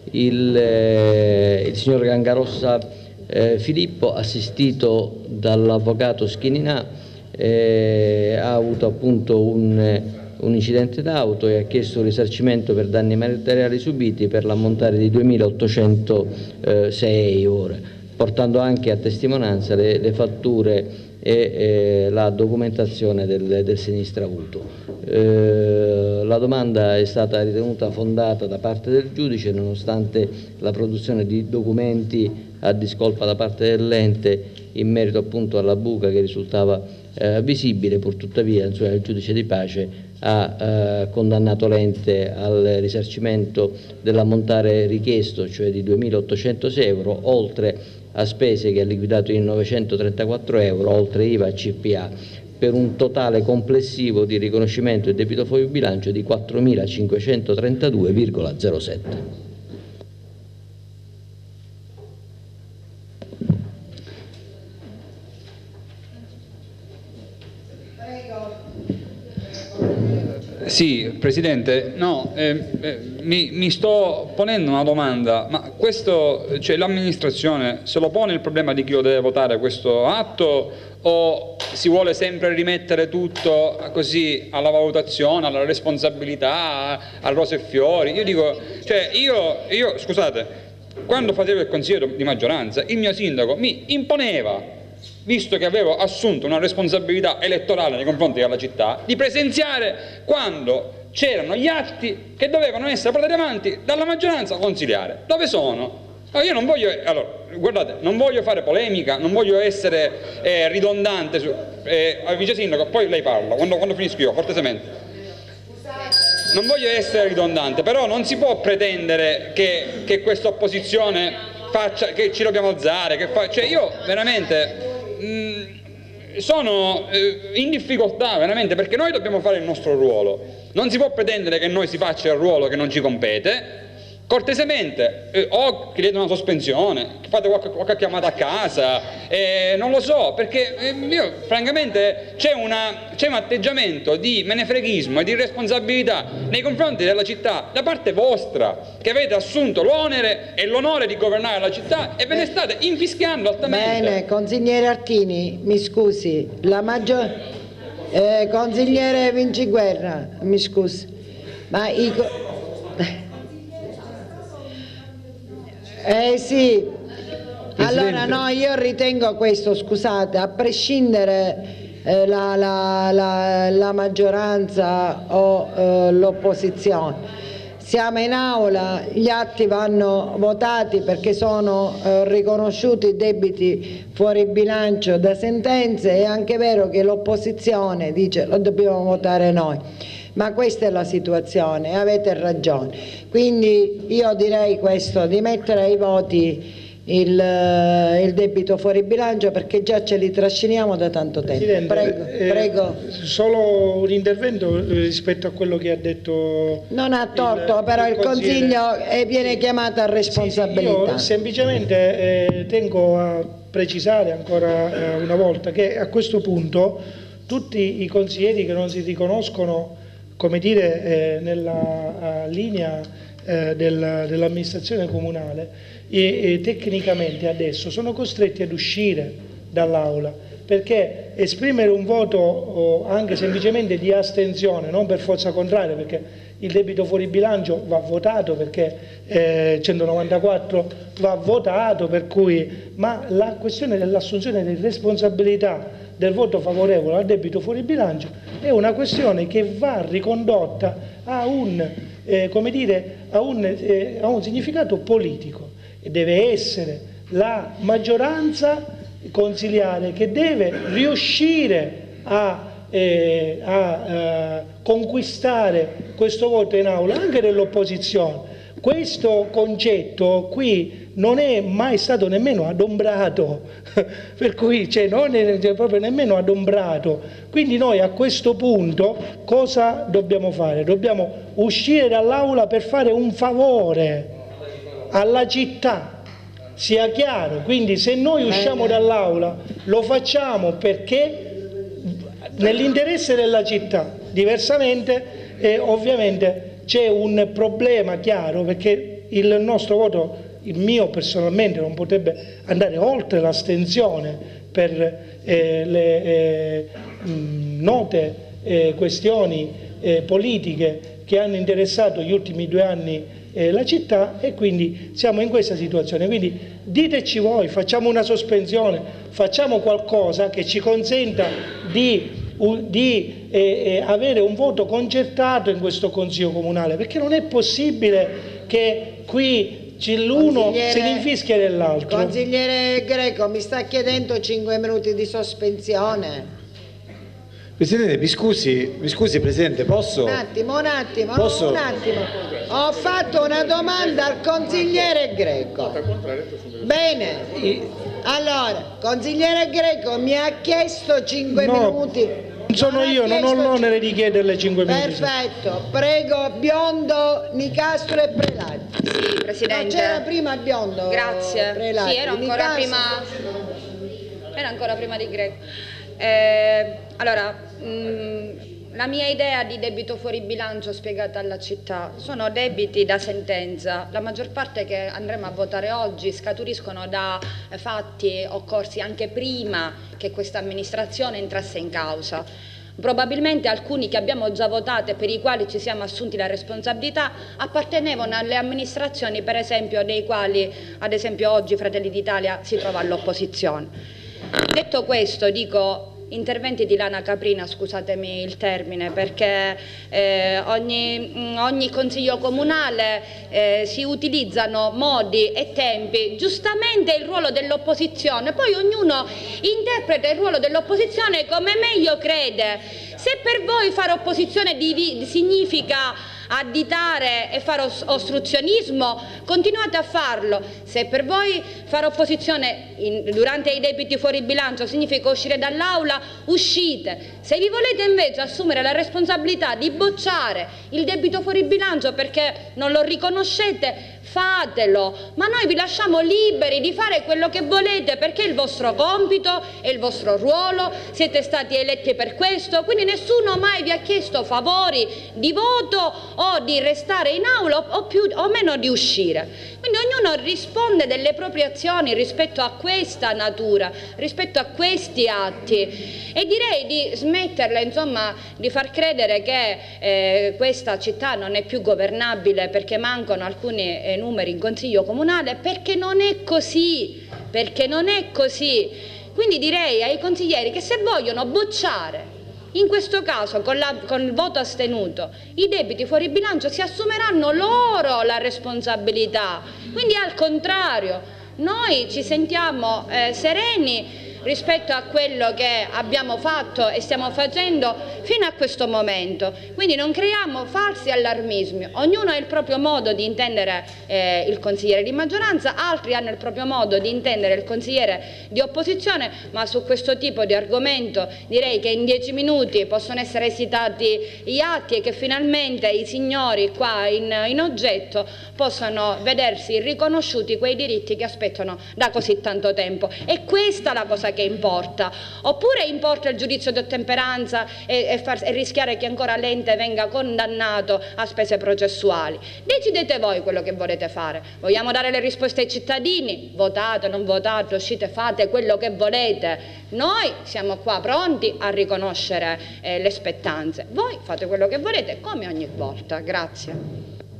Il signor Gangarossa Filippo, assistito dall'avvocato Schininà, ha avuto appunto un incidente d'auto e ha chiesto un risarcimento per danni materiali subiti per l'ammontare di 2.806 euro, portando anche a testimonianza le fatture e la documentazione del sinistro avuto. La domanda è stata ritenuta fondata da parte del giudice nonostante la produzione di documenti a discolpa da parte dell'ente in merito appunto alla buca che risultava visibile. Purtuttavia il giudice di pace ha condannato l'ente al risarcimento dell'ammontare richiesto, cioè di 2.806 euro, oltre a spese che ha liquidato in 934 euro, oltre IVA e CPA, per un totale complessivo di riconoscimento del debito fuori bilancio di 4.532,07. Sì, Presidente, no, mi sto ponendo una domanda, ma questo, cioè l'amministrazione se lo pone il problema di chi lo deve votare questo atto o si vuole sempre rimettere tutto così alla valutazione, alla responsabilità, a rose e fiori? Io dico, cioè io scusate, quando facevo il consigliere di maggioranza il mio sindaco mi imponeva, visto che avevo assunto una responsabilità elettorale nei confronti della città, di presenziare quando c'erano gli atti che dovevano essere portati avanti dalla maggioranza consiliare. Dove sono? Io non voglio, guardate, non voglio fare polemica, non voglio essere ridondante al vice sindaco, poi lei parla, quando finisco io, cortesemente. Non voglio essere ridondante, però non si può pretendere che questa opposizione faccia, che ci dobbiamo alzare, cioè io veramente sono in difficoltà veramente, perché noi dobbiamo fare il nostro ruolo, non si può pretendere che noi si faccia il ruolo che non ci compete. Cortesemente o chiedete una sospensione, fate qualche chiamata a casa, non lo so, perché io francamente c'è un atteggiamento di menefreghismo e di responsabilità nei confronti della città da parte vostra, che avete assunto l'onere e l'onore di governare la città e ve ne state infischiando altamente. Bene, consigliere Artini, mi scusi, consigliere Vinciguerra, mi scusi, ma sì, allora no, io ritengo questo, scusate, a prescindere la maggioranza o l'opposizione, siamo in aula, gli atti vanno votati perché sono riconosciuti i debiti fuori bilancio da sentenze. È anche vero che l'opposizione dice lo dobbiamo votare noi, ma questa è la situazione e avete ragione. Quindi io direi questo, di mettere ai voti il debito fuori bilancio, perché già ce li trasciniamo da tanto tempo. Presidente, prego. Solo un intervento rispetto a quello che ha detto. Non ha torto, però il Consiglio viene chiamato a responsabilità. Sì, io semplicemente tengo a precisare ancora una volta che a questo punto tutti i consiglieri che non si riconoscono, come dire, nella linea dell'amministrazione comunale, tecnicamente adesso sono costretti ad uscire dall'Aula, perché esprimere un voto anche semplicemente di astensione, non per forza contraria, perché il debito fuori bilancio va votato, perché 194 va votato, per cui, ma la questione dell'assunzione di responsabilità del voto favorevole al debito fuori bilancio è una questione che va ricondotta a un, come dire, a un significato politico, e deve essere la maggioranza consiliare che deve riuscire a conquistare questo voto in aula anche dell'opposizione. Questo concetto qui non è mai stato nemmeno adombrato, per cui non è proprio nemmeno adombrato. Quindi noi a questo punto cosa dobbiamo fare? Dobbiamo uscire dall'aula per fare un favore alla città, sia chiaro. Quindi se noi usciamo dall'aula lo facciamo perché nell'interesse della città, diversamente ovviamente c'è un problema chiaro, perché il nostro voto, il mio personalmente, non potrebbe andare oltre l'astensione per le note questioni politiche che hanno interessato gli ultimi 2 anni la città, e quindi siamo in questa situazione. Quindi diteci voi, facciamo una sospensione, facciamo qualcosa che ci consenta di avere un voto concertato in questo Consiglio Comunale, perché non è possibile che qui l'uno si rinfischia dell'altro. Consigliere Greco, mi sta chiedendo 5 minuti di sospensione. Presidente, mi scusi Presidente, posso? Un attimo. Ho fatto una domanda al consigliere Greco. Bene, allora, consigliere Greco mi ha chiesto 5 minuti. Non sono io, non ho l'onere di chiederle 5 minuti. Perfetto, prego Biondo, Nicastro e Prelati. Sì, Presidente. Non c'era prima Biondo? Grazie. Prelati. Sì, era ancora prima di Greco. Allora, la mia idea di debito fuori bilancio spiegata alla città sono debiti da sentenza, la maggior parte che andremo a votare oggi scaturiscono da fatti occorsi anche prima che questa amministrazione entrasse in causa. Probabilmente alcuni che abbiamo già votato e per i quali ci siamo assunti la responsabilità appartenevano alle amministrazioni, per esempio, dei quali ad esempio oggi Fratelli d'Italia si trova all'opposizione. Detto questo, dico interventi di lana caprina, scusatemi il termine, perché ogni consiglio comunale si utilizzano modi e tempi, giustamente il ruolo dell'opposizione, poi ognuno interpreta il ruolo dell'opposizione come meglio crede. Se per voi fare opposizione significa additare e fare ostruzionismo, continuate a farlo. Se per voi fare opposizione durante i debiti fuori bilancio significa uscire dall'aula, uscite. Se vi volete invece assumere la responsabilità di bocciare il debito fuori bilancio perché non lo riconoscete, fatelo, ma noi vi lasciamo liberi di fare quello che volete, perché è il vostro compito, è il vostro ruolo, siete stati eletti per questo, quindi nessuno mai vi ha chiesto favori di voto o di restare in aula o meno di uscire. Quindi ognuno risponde delle proprie azioni rispetto a questa natura, rispetto a questi atti, e direi di smetterla, insomma, di far credere che questa città non è più governabile perché mancano alcuni numeri in consiglio comunale, perché non è così, Quindi direi ai consiglieri che se vogliono bocciare, in questo caso con il voto astenuto, i debiti fuori bilancio, si assumeranno loro la responsabilità. Quindi al contrario, noi ci sentiamo sereni rispetto a quello che abbiamo fatto e stiamo facendo fino a questo momento. Quindi non creiamo falsi allarmismi, ognuno ha il proprio modo di intendere il consigliere di maggioranza, altri hanno il proprio modo di intendere il consigliere di opposizione, ma su questo tipo di argomento direi che in 10 minuti possono essere esitati gli atti e che finalmente i signori qua in oggetto possano vedersi riconosciuti quei diritti che aspettano da così tanto tempo. E questa è la cosa che importa, oppure importa il giudizio di ottemperanza e rischiare che ancora l'ente venga condannato a spese processuali. Decidete voi quello che volete fare. Vogliamo dare le risposte ai cittadini? Votate, non votate, uscite, fate quello che volete. Noi siamo qua pronti a riconoscere le spettanze. Voi fate quello che volete, come ogni volta. Grazie.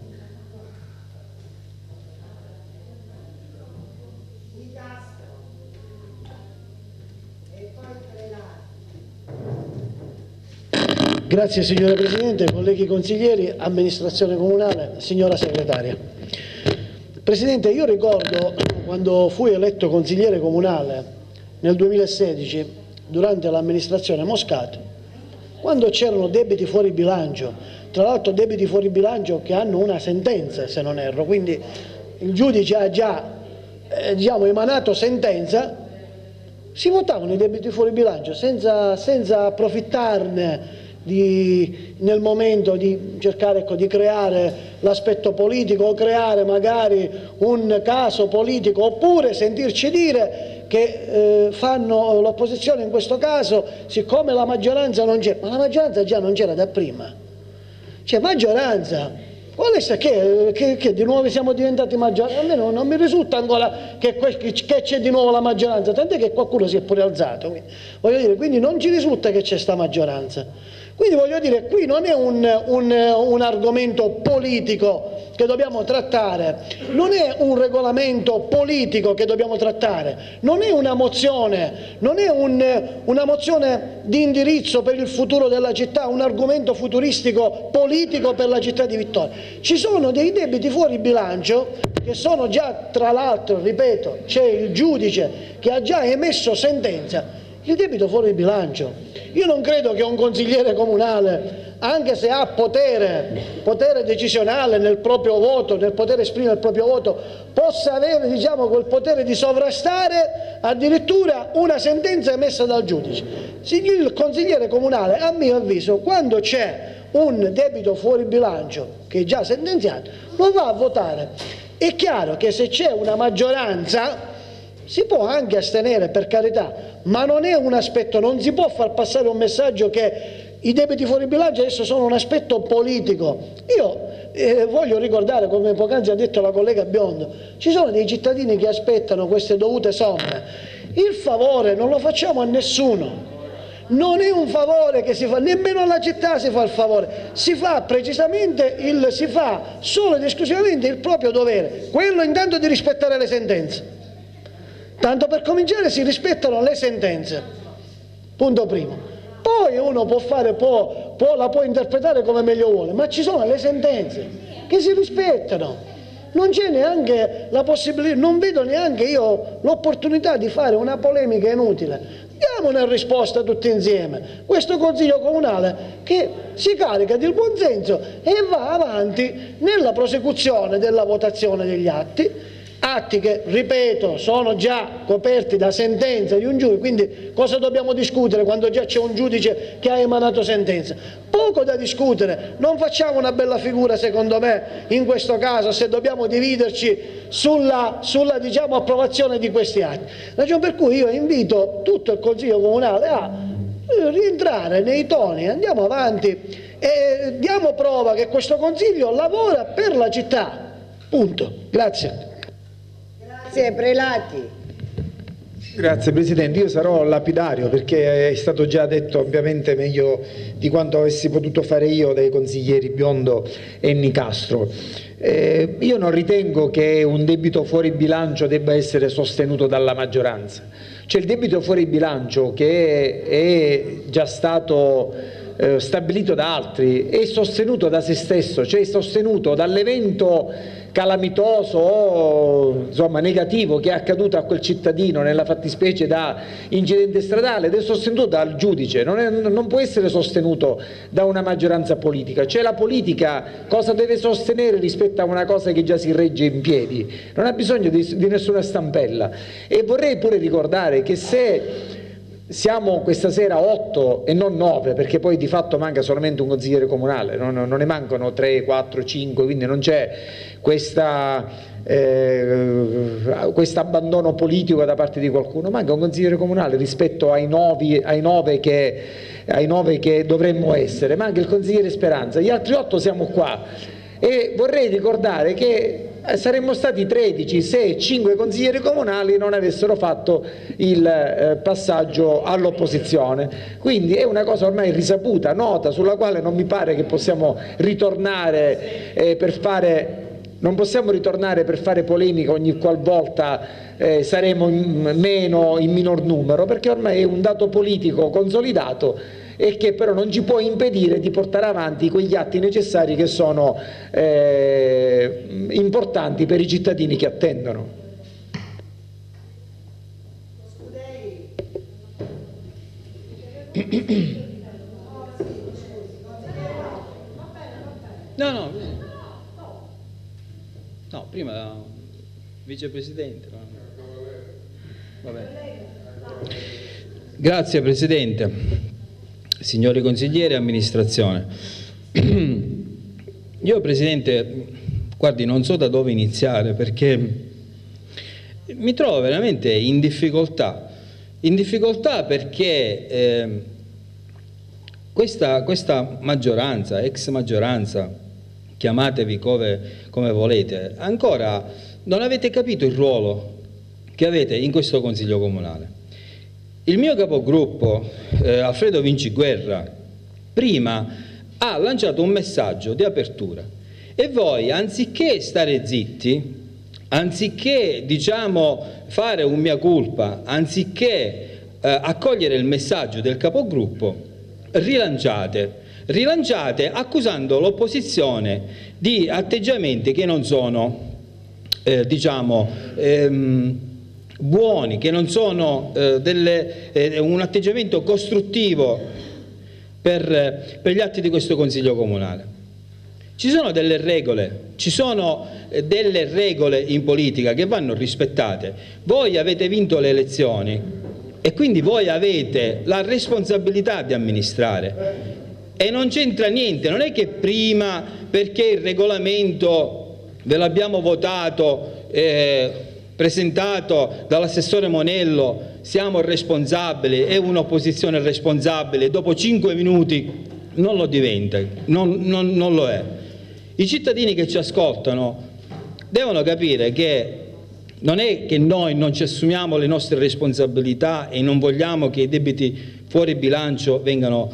Grazie signora Presidente, colleghi consiglieri, amministrazione comunale, signora segretaria. Presidente, io ricordo quando fui eletto consigliere comunale nel 2016 durante l'amministrazione Moscato, quando c'erano debiti fuori bilancio, tra l'altro debiti fuori bilancio che hanno una sentenza se non erro, quindi il giudice ha già emanato sentenza, si votavano i debiti fuori bilancio senza approfittarne nel momento di cercare di creare l'aspetto politico o creare magari un caso politico, oppure sentirci dire che fanno l'opposizione in questo caso siccome la maggioranza non c'è, ma la maggioranza già non c'era da prima, cioè maggioranza, qual è che di nuovo siamo diventati maggioranza? A me non mi risulta ancora che c'è di nuovo la maggioranza, tant'è che qualcuno si è pure alzato, voglio dire, quindi non ci risulta che c'è sta maggioranza. Quindi voglio dire, qui non è un argomento politico che dobbiamo trattare, non è un regolamento politico che dobbiamo trattare, non è una mozione, non è una mozione di indirizzo per il futuro della città, un argomento futuristico politico per la città di Vittoria. Ci sono dei debiti fuori bilancio che sono già, tra l'altro, ripeto, c'è il giudice che ha già emesso sentenza, il debito fuori bilancio. Io non credo che un consigliere comunale, anche se ha potere decisionale nel proprio voto, nel poter esprimere il proprio voto, possa avere quel potere di sovrastare addirittura una sentenza emessa dal giudice. Il consigliere comunale, a mio avviso, quando c'è un debito fuori bilancio che è già sentenziato, lo va a votare. È chiaro che se c'è una maggioranza si può anche astenere, per carità, ma non è un aspetto, non si può far passare un messaggio che i debiti fuori bilancio adesso sono un aspetto politico. Io voglio ricordare, come poc'anzi ha detto la collega Biondo, ci sono dei cittadini che aspettano queste dovute somme. Il favore non lo facciamo a nessuno, non è un favore che si fa, nemmeno alla città si fa il favore, si fa precisamente, si fa solo ed esclusivamente il proprio dovere, quello intanto di rispettare le sentenze. Tanto per cominciare si rispettano le sentenze, punto primo. Poi uno la può interpretare come meglio vuole, ma ci sono le sentenze che si rispettano. Non c'è neanche la possibilità, non vedo neanche io l'opportunità di fare una polemica inutile. Diamo una risposta tutti insieme. Questo Consiglio Comunale che si carica del buonsenso e va avanti nella prosecuzione della votazione degli atti che, ripeto, sono già coperti da sentenza di un giudice, quindi cosa dobbiamo discutere quando già c'è un giudice che ha emanato sentenza? Poco da discutere, non facciamo una bella figura secondo me in questo caso se dobbiamo dividerci sulla approvazione di questi atti. Ragione per cui io invito tutto il Consiglio Comunale a rientrare nei toni, andiamo avanti e diamo prova che questo Consiglio lavora per la città, punto. Grazie. Grazie Prelati. Grazie Presidente, io sarò lapidario perché è stato già detto ovviamente meglio di quanto avessi potuto fare io dai consiglieri Biondo e Nicastro. Io non ritengo che un debito fuori bilancio debba essere sostenuto dalla maggioranza. C'è il debito fuori bilancio che è già stato stabilito da altri, è sostenuto da se stesso, cioè è sostenuto dall'evento calamitoso o insomma negativo che è accaduto a quel cittadino, nella fattispecie da incidente stradale, ed è sostenuto dal giudice, non può essere sostenuto da una maggioranza politica. Cioè la politica cosa deve sostenere rispetto a una cosa che già si regge in piedi? Non ha bisogno di nessuna stampella. E vorrei pure ricordare che se siamo questa sera 8 e non 9, perché poi di fatto manca solamente un consigliere comunale, non ne mancano 3, 4, 5, quindi non c'è questo abbandono politico da parte di qualcuno, manca un consigliere comunale rispetto ai 9 che dovremmo essere, manca il consigliere Speranza, gli altri 8 siamo qua e vorrei ricordare che saremmo stati 13 se 5 consiglieri comunali non avessero fatto il passaggio all'opposizione, quindi è una cosa ormai risaputa, nota, sulla quale non mi pare che possiamo ritornare non possiamo ritornare per fare polemica ogni qualvolta saremo in minor numero, perché ormai è un dato politico consolidato e che però non ci può impedire di portare avanti quegli atti necessari che sono importanti per i cittadini che attendono. No, prima vicepresidente. Va bene. Grazie Presidente, signori consiglieri e amministrazione. Io Presidente, guardi, non so da dove iniziare perché mi trovo veramente in difficoltà perché questa maggioranza, ex maggioranza, chiamatevi come volete, ancora non avete capito il ruolo che avete in questo Consiglio Comunale. Il mio capogruppo, Alfredo Vinciguerra, prima ha lanciato un messaggio di apertura e voi, anziché stare zitti, anziché diciamo fare un mea culpa, anziché accogliere il messaggio del capogruppo, rilanciate accusando l'opposizione di atteggiamenti che non sono buoni, che non sono un atteggiamento costruttivo per gli atti di questo Consiglio Comunale. Ci sono delle regole in politica che vanno rispettate. Voi avete vinto le elezioni e quindi voi avete la responsabilità di amministrare. E non c'entra niente, non è che prima, perché il regolamento ve l'abbiamo votato, presentato dall'assessore Monello, siamo responsabili, è un'opposizione responsabile, dopo 5 minuti non lo diventa, non lo è. I cittadini che ci ascoltano devono capire che non è che noi non ci assumiamo le nostre responsabilità e non vogliamo che i debiti fuori bilancio vengano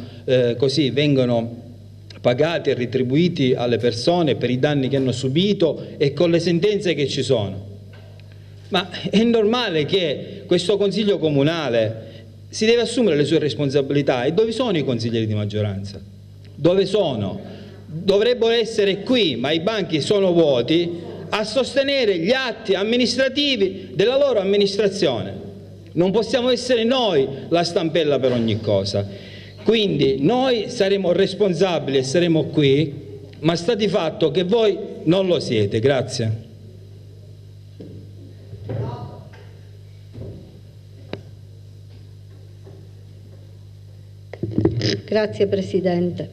pagati e retribuiti alle persone per i danni che hanno subito e con le sentenze che ci sono. Ma è normale che questo Consiglio Comunale si deve assumere le sue responsabilità. E dove sono i consiglieri di maggioranza? Dove sono? Dovrebbero essere qui, ma i banchi sono vuoti, a sostenere gli atti amministrativi della loro amministrazione. Non possiamo essere noi la stampella per ogni cosa. Quindi noi saremo responsabili e saremo qui, ma sta di fatto che voi non lo siete. Grazie. Grazie Presidente.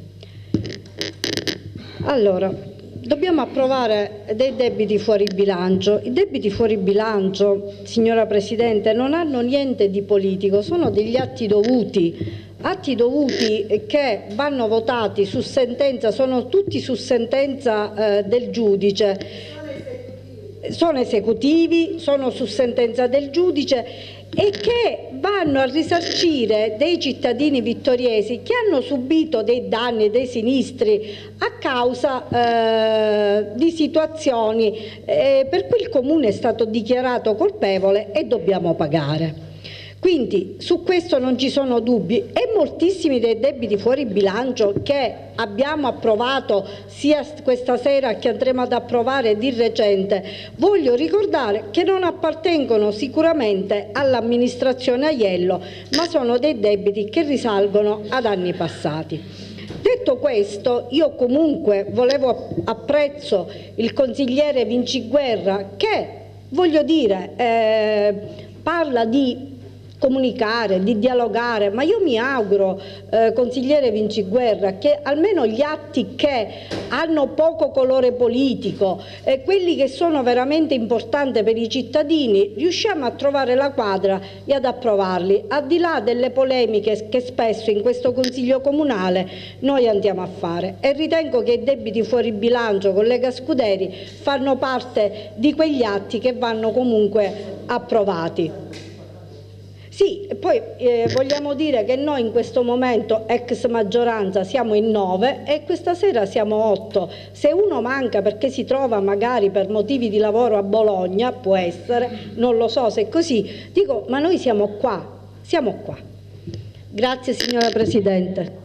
Allora, dobbiamo approvare dei debiti fuori bilancio. I debiti fuori bilancio, signora Presidente, non hanno niente di politico, sono degli atti dovuti che vanno votati su sentenza, sono tutti su sentenza del giudice, sono esecutivi, sono su sentenza del giudice e che vanno a risarcire dei cittadini vittoriesi che hanno subito dei danni e dei sinistri a causa di situazioni per cui il Comune è stato dichiarato colpevole e dobbiamo pagare. Quindi su questo non ci sono dubbi e moltissimi dei debiti fuori bilancio che abbiamo approvato sia questa sera che andremo ad approvare di recente, voglio ricordare che non appartengono sicuramente all'amministrazione Aiello, ma sono dei debiti che risalgono ad anni passati. Detto questo, io comunque apprezzo il consigliere Vinciguerra che, voglio dire, parla di comunicare, di dialogare, ma io mi auguro, consigliere Vinciguerra, che almeno gli atti che hanno poco colore politico e quelli che sono veramente importanti per i cittadini, riusciamo a trovare la quadra e ad approvarli, al di là delle polemiche che spesso in questo Consiglio Comunale noi andiamo a fare. E ritengo che i debiti fuori bilancio, collega Scuderi, fanno parte di quegli atti che vanno comunque approvati. Sì, poi vogliamo dire che noi in questo momento ex maggioranza siamo in 9 e questa sera siamo 8. Se uno manca perché si trova magari per motivi di lavoro a Bologna, può essere, non lo so se è così, dico, ma noi siamo qua, siamo qua. Grazie signora Presidente.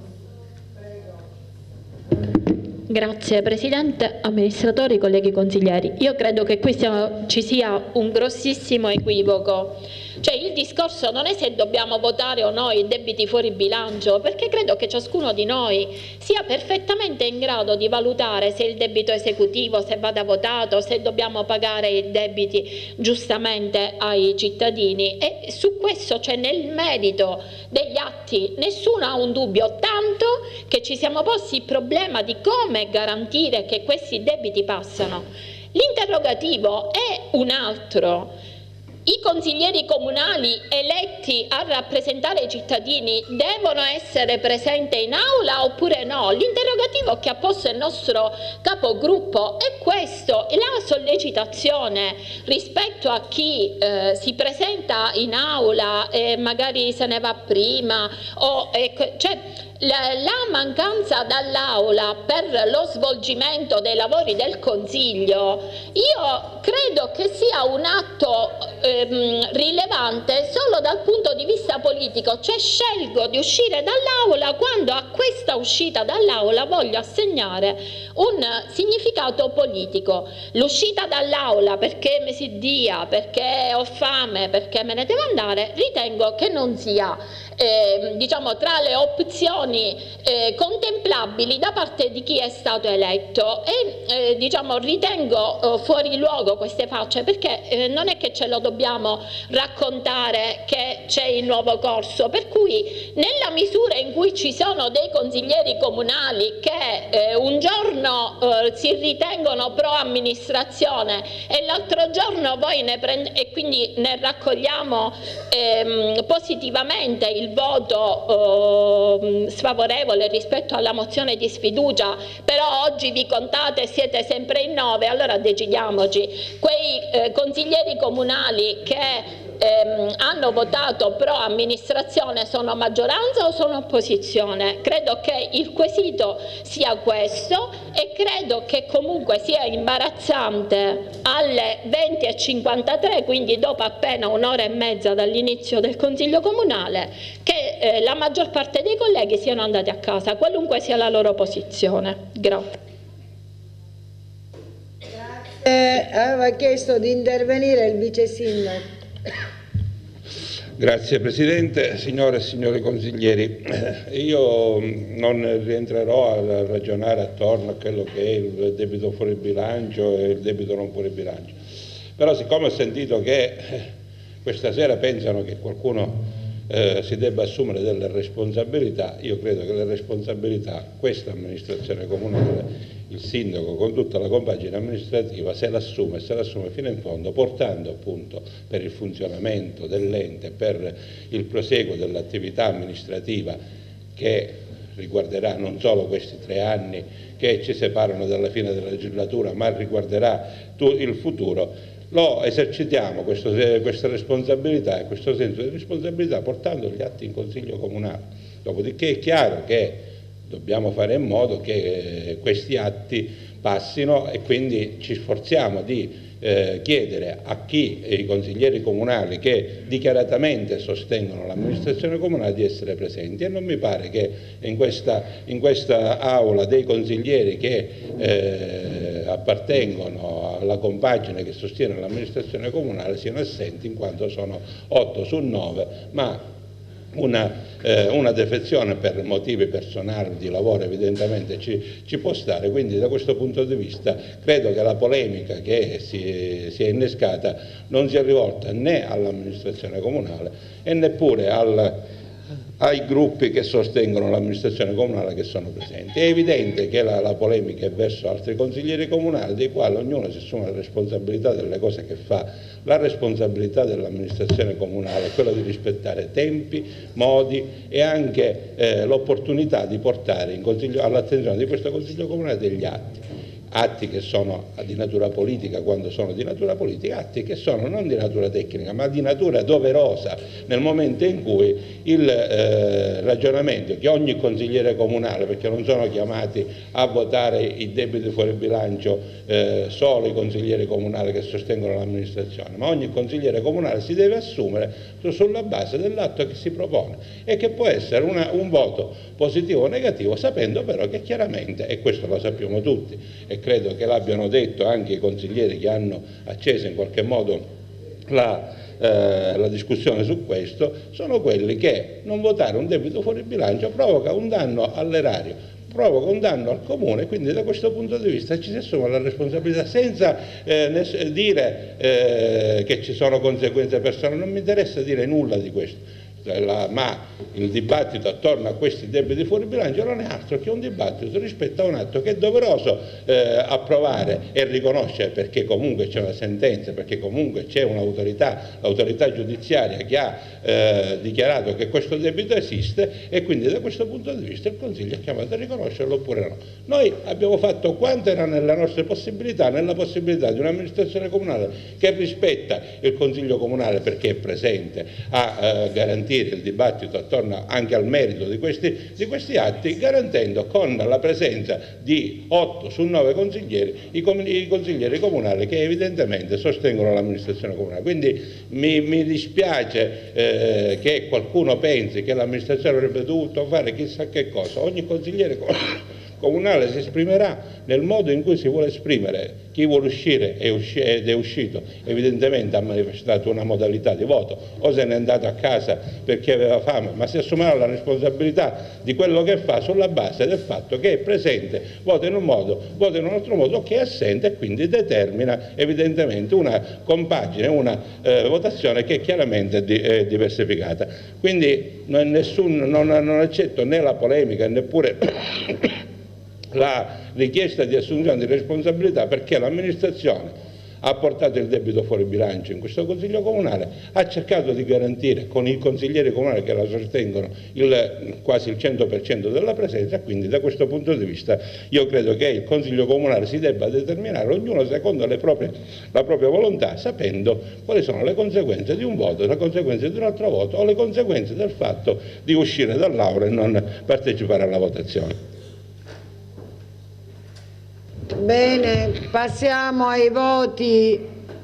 Grazie Presidente, amministratori, colleghi consiglieri. Io credo che qui ci sia un grossissimo equivoco. Cioè il discorso non è se dobbiamo votare o no i debiti fuori bilancio, perché credo che ciascuno di noi sia perfettamente in grado di valutare se il debito esecutivo, se vada votato, se dobbiamo pagare i debiti giustamente ai cittadini, e su questo, cioè nel merito degli atti, nessuno ha un dubbio, tanto che ci siamo posti il problema di come garantire che questi debiti passano. L'interrogativo è un altro. I consiglieri comunali eletti a rappresentare i cittadini devono essere presenti in aula oppure no? L'interrogativo che ha posto il nostro capogruppo è questo, e la sollecitazione rispetto a chi si presenta in aula e magari se ne va prima, cioè la mancanza dall'aula per lo svolgimento dei lavori del Consiglio, io credo che sia un atto rilevante solo dal punto di vista politico, cioè scelgo di uscire dall'aula quando a questa uscita dall'aula voglio assegnare un significato politico. L'uscita dall'aula perché mi si dia, perché ho fame, perché me ne devo andare, ritengo che non sia diciamo tra le opzioni contemplabili da parte di chi è stato eletto, e diciamo ritengo fuori luogo queste facce, perché non è che ce lo dobbiamo raccontare che c'è il nuovo corso, per cui nella misura in cui ci sono dei consiglieri comunali che un giorno si ritengono pro amministrazione e l'altro giorno voi e quindi ne raccogliamo positivamente il voto sfavorevole rispetto alla mozione di sfiducia, però oggi vi contate e siete sempre in 9, allora decidiamoci. Quei consiglieri comunali che hanno votato pro amministrazione sono maggioranza o sono opposizione? Credo che il quesito sia questo, e credo che comunque sia imbarazzante alle 20:53, quindi dopo appena un'ora e mezza dall'inizio del Consiglio Comunale, che la maggior parte dei colleghi siano andati a casa, qualunque sia la loro posizione. Grazie. Aveva chiesto di intervenire il vice sindaco. Grazie Presidente, signore e signori consiglieri. Io non rientrerò a ragionare attorno a quello che è il debito fuori bilancio e il debito non fuori bilancio, però siccome ho sentito che questa sera pensano che qualcuno si debba assumere delle responsabilità, io credo che le responsabilità questa amministrazione comunale, il sindaco con tutta la compagine amministrativa, se l'assume fino in fondo, portando appunto per il funzionamento dell'ente, per il proseguo dell'attività amministrativa che riguarderà non solo questi 3 anni che ci separano dalla fine della legislatura, ma riguarderà il futuro. Lo esercitiamo questa responsabilità e questo senso di responsabilità portando gli atti in Consiglio Comunale. Dopodiché è chiaro che dobbiamo fare in modo che questi atti passino, e quindi ci sforziamo di chiedere a chi i consiglieri comunali che dichiaratamente sostengono l'amministrazione comunale di essere presenti, e non mi pare che in questa aula dei consiglieri che appartengono alla compagine che sostiene l'amministrazione comunale siano assenti, in quanto sono 8 su 9, ma una defezione per motivi personali di lavoro evidentemente ci può stare, quindi da questo punto di vista credo che la polemica che si è innescata non sia rivolta né all'amministrazione comunale e neppure ai gruppi che sostengono l'amministrazione comunale che sono presenti. È evidente che la polemica è verso altri consiglieri comunali, dei quali ognuno si assume la responsabilità delle cose che fa. La responsabilità dell'amministrazione comunale è quella di rispettare tempi, modi e anche l'opportunità di portare all'attenzione di questo Consiglio comunale degli atti che sono di natura politica quando sono di natura politica, atti che sono non di natura tecnica ma di natura doverosa nel momento in cui il ragionamento che ogni consigliere comunale, perché non sono chiamati a votare i debiti fuori bilancio solo i consiglieri comunali che sostengono l'amministrazione, ma ogni consigliere comunale si deve assumere sulla base dell'atto che si propone e che può essere un voto positivo o negativo, sapendo però che chiaramente, e questo lo sappiamo tutti, e credo che l'abbiano detto anche i consiglieri che hanno acceso in qualche modo la discussione su questo, sono quelli che non votare un debito fuori bilancio provoca un danno all'erario, provoca un danno al comune, quindi da questo punto di vista ci si assume la responsabilità senza dire che ci sono conseguenze personali, non mi interessa dire nulla di questo. Ma il dibattito attorno a questi debiti fuori bilancio non è altro che un dibattito rispetto a un atto che è doveroso approvare e riconoscere, perché comunque c'è una sentenza, perché comunque c'è un'autorità, l'autorità giudiziaria che ha dichiarato che questo debito esiste e quindi da questo punto di vista il Consiglio è chiamato a riconoscerlo oppure no. Noi abbiamo fatto quanto era nelle nostre possibilità, nella possibilità di un'amministrazione comunale che rispetta il Consiglio comunale perché è presente a garantire il dibattito attorno anche al merito di questi atti, garantendo con la presenza di 8 su 9 consiglieri i consiglieri comunali che evidentemente sostengono l'amministrazione comunale. Quindi mi dispiace che qualcuno pensi che l'amministrazione avrebbe dovuto fare chissà che cosa. Ogni consigliere comunale si esprimerà nel modo in cui si vuole esprimere. Chi vuole uscire ed è uscito, evidentemente ha manifestato una modalità di voto, o se n'è andato a casa perché aveva fame, ma si assumerà la responsabilità di quello che fa sulla base del fatto che è presente, vota in un modo, vota in un altro modo, che è assente e quindi determina evidentemente una compagine, una votazione che chiaramente è diversificata. Quindi non accetto né la polemica neppure la richiesta di assunzione di responsabilità, perché l'amministrazione ha portato il debito fuori bilancio in questo Consiglio comunale, ha cercato di garantire con i consiglieri comunali che la sostengono quasi il 100% della presenza, quindi da questo punto di vista io credo che il Consiglio comunale si debba determinare ognuno secondo la propria volontà, sapendo quali sono le conseguenze di un voto, le conseguenze di un altro voto o le conseguenze del fatto di uscire dall'aula e non partecipare alla votazione. Bene, passiamo ai voti.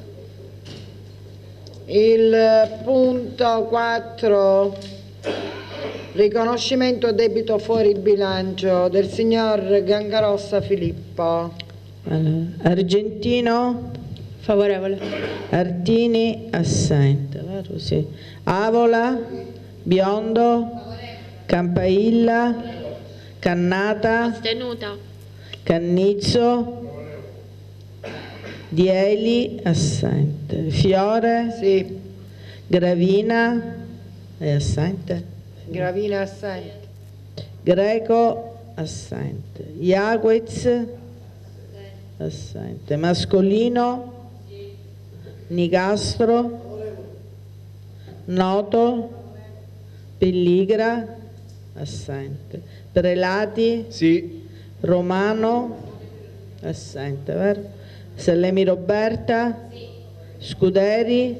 Il punto 4, riconoscimento debito fuori bilancio del signor Gangarossa Filippo. Allora, Argentino? Favorevole. Artini? Assente. Sì. Avola? Biondo? Campailla? Cannata? Astenuta. Cannizzo? Dieli? Assente. Fiore? Sì. Gravina? È assente? Gravina assente. Greco? Assente. Iaguez? Assente. Mascolino? Nicastro? Noto? Pelligra? Assente. Prelati? Sì. Romano? Assente, vero? Sallemi Roberta? Sì. Scuderi?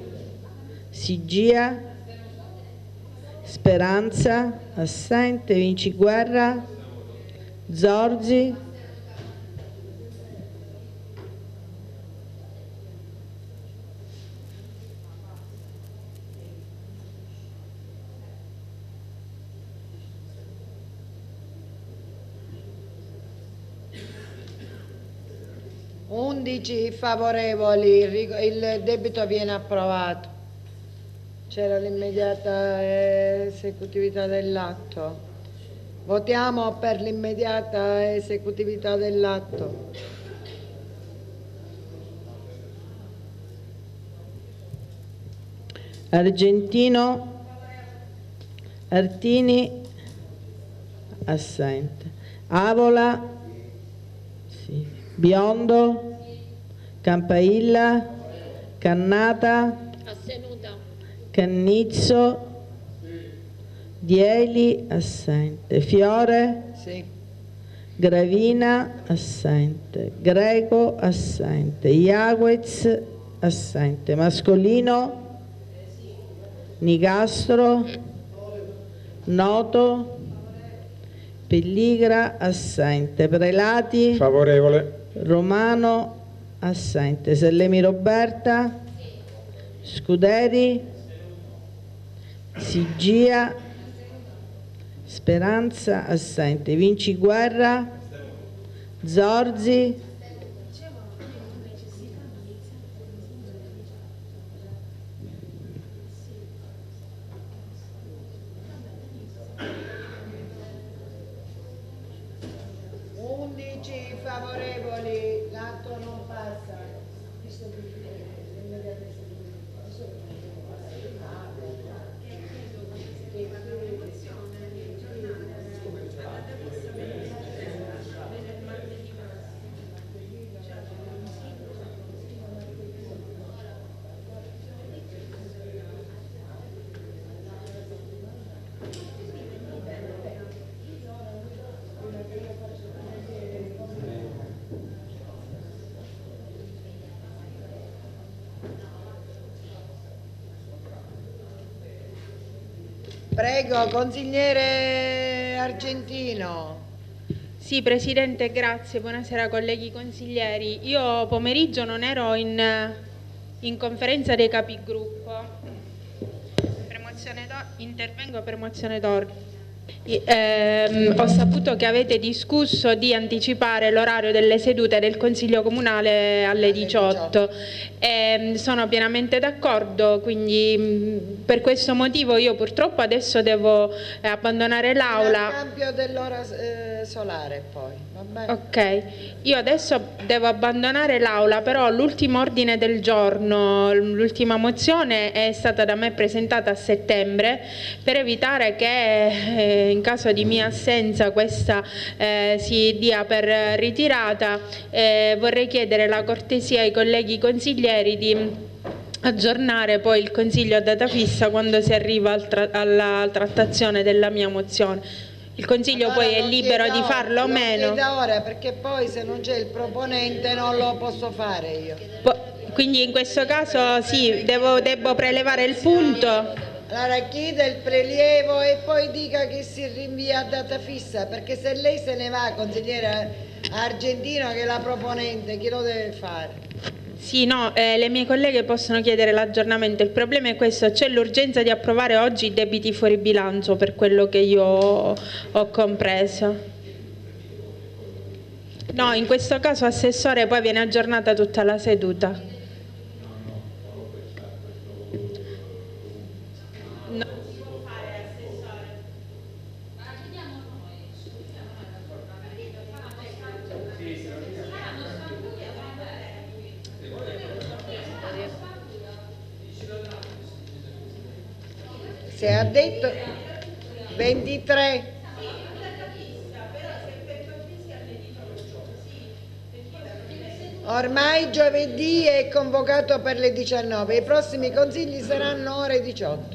Sigia? Speranza? Assente. Vinci Guerra? Zorzi? Undici favorevoli, il debito viene approvato. C'era l'immediata esecutività dell'atto. Votiamo per l'immediata esecutività dell'atto. Argentino, Artini, assente. Avola, sì. Biondo, Campailla, Cannata, Astenuta. Cannizzo, Dieli, assente. Fiore, sì. Gravina, assente. Greco, assente. Iaguez, assente. Mascolino, Nicastro, Noto, Pelligra, assente. Prelati, favorevole. Romano, assente. Sellemi Roberta, Scuderi, Sigia, Speranza, assente. Vinci Guerra, Zorzi, favorevoli, l'atto non passa. Prego, consigliere Argentino. Sì, Presidente, grazie. Buonasera colleghi consiglieri. Io pomeriggio non ero in conferenza dei capigruppo. Intervengo per mozione d'ordine. Ho saputo che avete discusso di anticipare l'orario delle sedute del Consiglio Comunale alle 18 e sono pienamente d'accordo, quindi per questo motivo io purtroppo adesso devo abbandonare l'Aula. Il cambio dell'ora solare poi, va bene? Ok, io adesso devo abbandonare l'Aula, però l'ultimo ordine del giorno, l'ultima mozione è stata da me presentata a settembre per evitare che in caso di mia assenza questa si dia per ritirata. Vorrei chiedere la cortesia ai colleghi consiglieri di aggiornare poi il Consiglio a data fissa quando si arriva alla trattazione della mia mozione. Il Consiglio allora, poi è libero di farlo o meno. Da ora, perché poi se non c'è il proponente non lo posso fare io. Quindi in questo caso sì, devo prelevare il punto. Allora chieda il prelievo e poi dica che si rinvia a data fissa, perché se lei se ne va, consigliere Argentino, che è la proponente, chi lo deve fare? Sì, no, le mie colleghe possono chiedere l'aggiornamento. Il problema è questo: c'è l'urgenza di approvare oggi i debiti fuori bilancio, per quello che io ho compreso. No, in questo caso Assessore, poi viene aggiornata tutta la seduta. Se ha detto 23. Ormai giovedì è convocato per le 19, i prossimi consigli saranno ore 18.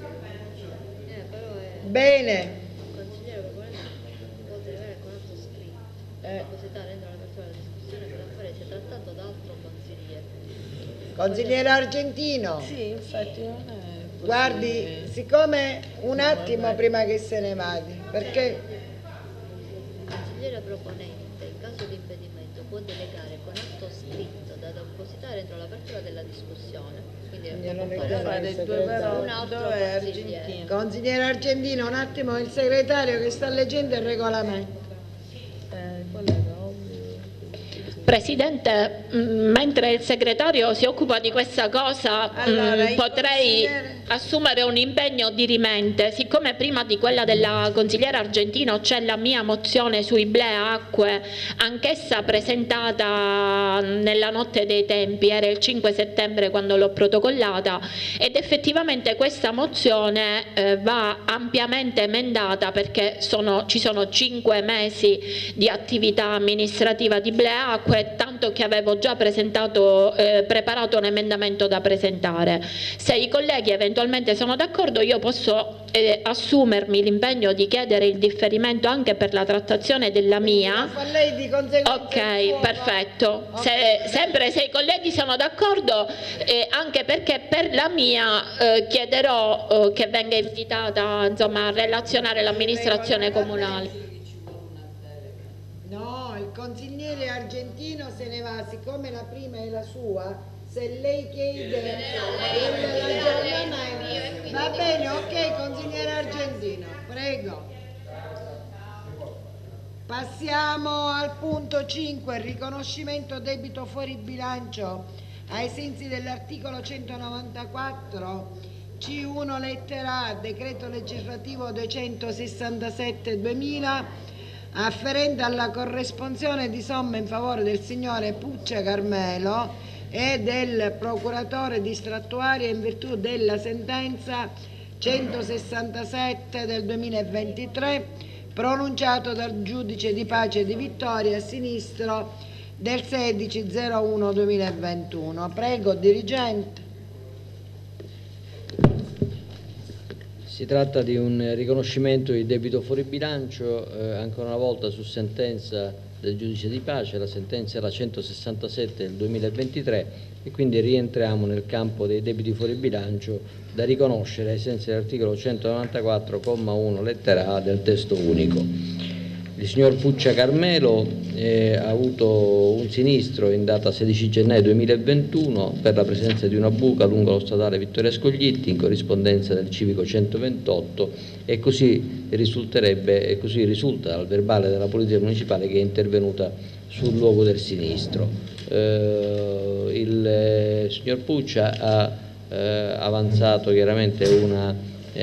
Bene. Consigliere può derivare con atto scritto, depositare entro l'apertura della discussione per affare sia trattato da altro consigliere. Consigliere Argentino. Sì, infatti non è. Guardi, siccome un attimo prima che se ne vadi, perché Il consigliere proponente, in caso di impedimento, può delegare con atto scritto da depositare entro l'apertura della discussione. Quindi un altro consigliere. Consigliere Argentino, un attimo, il segretario che sta leggendo il regolamento. Presidente, mentre il segretario si occupa di questa cosa, potrei assumere un impegno dirimente. Siccome prima di quella della consigliera Argentino c'è la mia mozione sui Blea Acque, anch'essa presentata nella notte dei tempi, era il 5 settembre quando l'ho protocollata, ed effettivamente questa mozione va ampiamente emendata perché ci sono 5 mesi di attività amministrativa di Blea Acque, tanto che avevo già preparato un emendamento da presentare. Se i colleghi eventualmente sono d'accordo, io posso assumermi l'impegno di chiedere il differimento anche per la trattazione della mia. Ok, perfetto. Sempre se i colleghi sono d'accordo, anche perché per la mia chiederò che venga invitata, insomma, a relazionare l'amministrazione comunale. No, il consigliere Argentino se ne va, siccome la prima è la sua, se lei chiede l'aggiornamento, va bene, ok, consigliere Argentino, prego. Passiamo al punto 5, riconoscimento debito fuori bilancio ai sensi dell'articolo 194 C1 lettera A, decreto legislativo 267/2000, afferente alla corresponsione di somme in favore del signore Puccia Carmelo e del procuratore distrettuale in virtù della sentenza 167 del 2023 pronunciato dal giudice di pace di Vittoria a Sinistro del 16/01/2021. Prego, dirigente. Si tratta di un riconoscimento di debito fuori bilancio, ancora una volta su sentenza del giudice di pace. La sentenza era 167 del 2023 e quindi rientriamo nel campo dei debiti fuori bilancio da riconoscere ai sensi dell'articolo 194,1 lettera A del testo unico. Il signor Puccia Carmelo ha avuto un sinistro in data 16 gennaio 2021 per la presenza di una buca lungo lo stradale Vittoria Scoglitti in corrispondenza del civico 128 e così risulta dal verbale della Polizia Municipale che è intervenuta sul luogo del sinistro. Il signor Puccia ha avanzato chiaramente una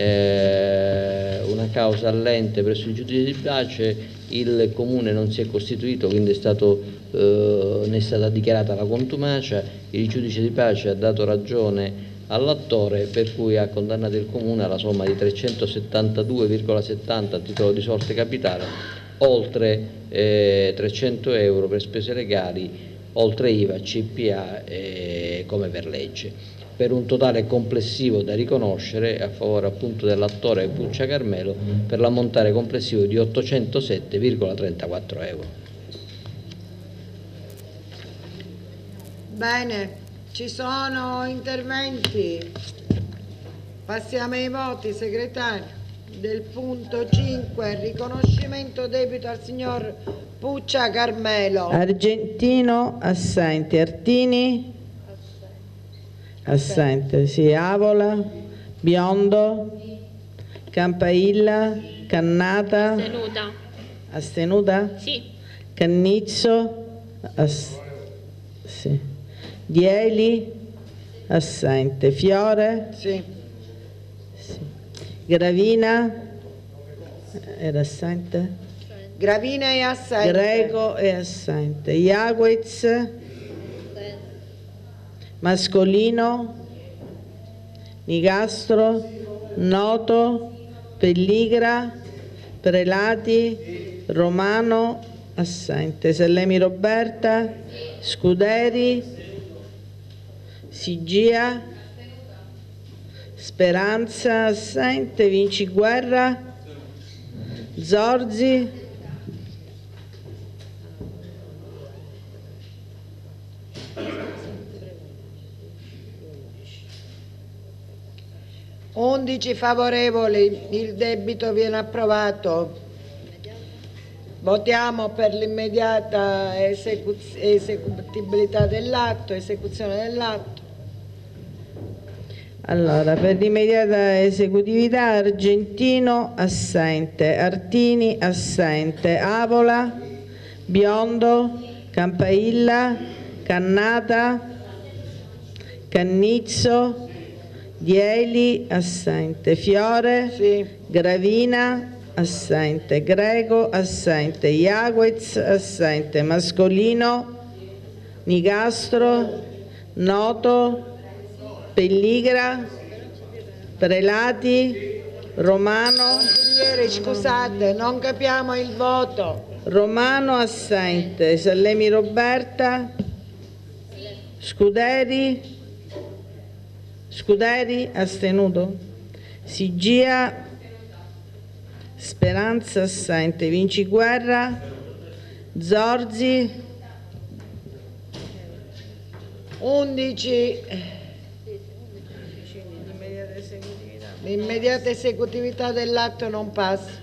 causa all'ente presso il giudice di pace. Il comune non si è costituito, quindi ne è stata dichiarata la contumacia. Il giudice di pace ha dato ragione all'attore, per cui ha condannato il comune alla somma di 372,70 a titolo di sorte capitale, oltre 300 euro per spese legali, oltre IVA, CPA come per legge, per un totale complessivo da riconoscere a favore appunto dell'attore Puccia Carmelo per l'ammontare complessivo di 807,34 euro. Bene, ci sono interventi? Passiamo ai voti, segretario, del punto 5, riconoscimento debito al signor Puccia Carmelo. Argentino assente, Artini assente, sì. Avola, Biondo, Campailla, Cannata, astenuta, sì. Cannizzo, sì. Dieli, assente, Fiore, sì. Sì. Gravina, era assente? Gravina è assente. Greco è assente. Iaguez, Mascolino, Nicastro, Noto, Pelligra, Prelati, Romano, assente. Sellemi Roberta, Scuderi, Sigia, Speranza, assente. Vinci Guerra, Zorzi, favorevoli, il debito viene approvato. Votiamo per l'immediata esecuzione dell'atto. Allora, per l'immediata esecutività Argentino assente, Artini assente, Avola, Biondo, Campailla, Cannata, Cannizzo, Dieli, assente. Fiore, Sì. Gravina, assente. Greco, assente. Iaguez, assente. Mascolino, Nicastro, Noto, Pelligra, Prelati, Romano. Consiglieri, scusate, non capiamo il voto. Romano, assente. Sallemi Roberta, Scuderi, astenuto. Sigia, Speranza, assente. Vinci Guerra, Zorzi, 11. L'immediata esecutività dell'atto non passa.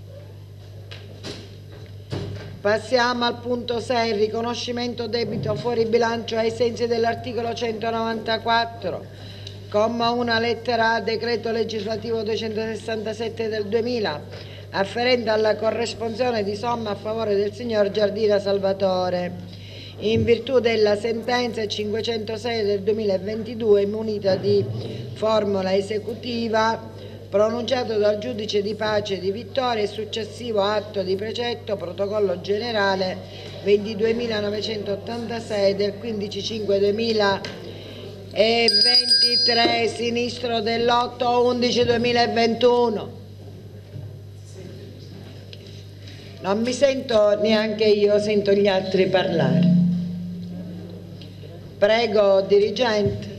Passiamo al punto 6, riconoscimento debito fuori bilancio ai sensi dell'articolo 194, comma 1, lettera A, decreto legislativo 267 del 2000, afferente alla corresponsione di somma a favore del signor Giardina Salvatore, in virtù della sentenza 506 del 2022, munita di formula esecutiva, pronunciato dal giudice di pace di Vittoria e successivo atto di precetto protocollo generale 22.986 del 15/5/2023, sinistro dell'8/11/2021. Non mi sento neanche io, sento gli altri parlare. Prego, dirigente.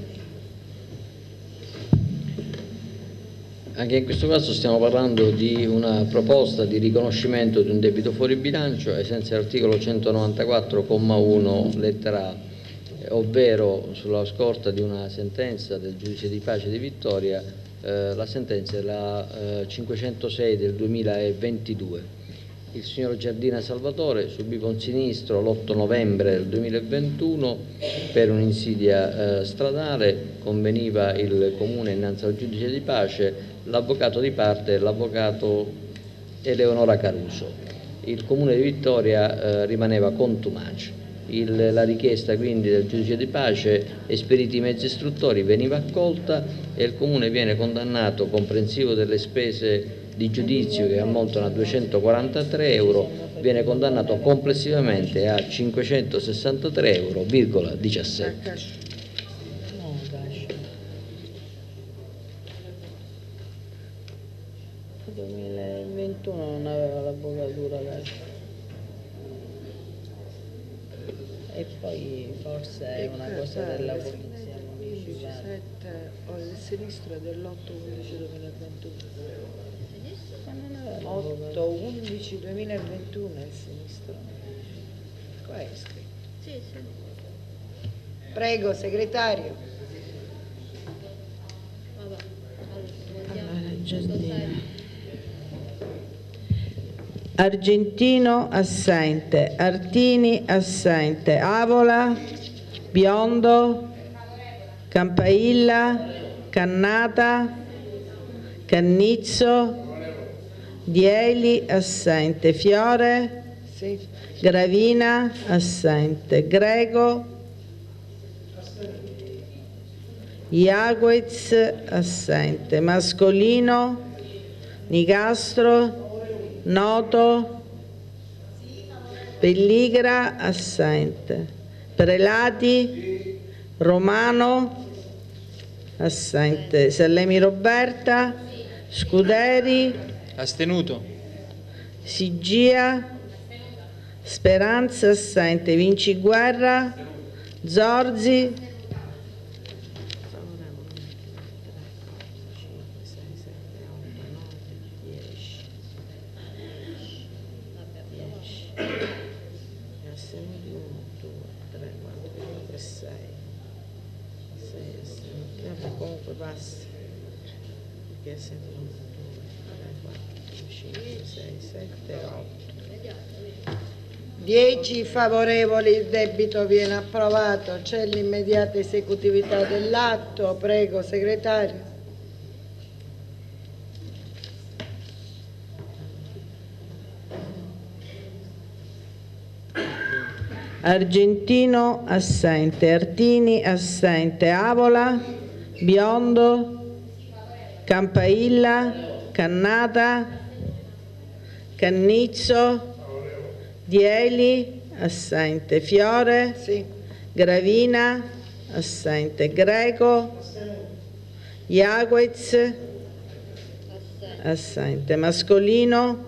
Anche in questo caso stiamo parlando di una proposta di riconoscimento di un debito fuori bilancio ai sensi dell'articolo 194,1 lettera A, ovvero sulla scorta di una sentenza del giudice di pace di Vittoria, la sentenza è la 506 del 2022. Il signor Giardina Salvatore subiva un sinistro l'8 novembre del 2021 per un'insidia stradale, conveniva il Comune innanzi al giudice di pace, l'avvocato di parte è l'avvocato Eleonora Caruso. Il Comune di Vittoria rimaneva contumace. La richiesta quindi del giudice di pace, esperiti i mezzi istruttori, veniva accolta e il Comune viene condannato, comprensivo delle spese di giudizio che ammontano a 243 euro, viene condannato complessivamente a 563,17 euro. 2021 non aveva l'avvocatura e poi forse è una cosa della polizia municipale. O il sinistro è dell'8/11/2021. 8/11/2021 è il sinistro. Qua è scritto. Sì, sì. Prego, segretario. Vabbè, Argentino assente, Artini assente, Avola, Biondo, Campailla, Cannata, Cannizzo, Dieli assente, Fiore, Sì. Gravina assente, Greco, Iaguez assente, Mascolino, Nicastro, Noto, Pelligra assente, Prelati, Romano assente, Sallemi Roberta, Scuderi, astenuto. Sigia, Speranza assente, Vinci Guerra, Zorzi, comunque basta, perché 7, 4, 5, 6, 7, 8. 10 favorevoli, il debito viene approvato. C'è l'immediata esecutività dell'atto. Prego, segretario. Argentino assente, Artini assente, Avola, Biondo, Campailla, Cannata, Cannizzo, Dieli assente, Fiore, Gravina assente, Greco, Iaguez assente, Mascolino,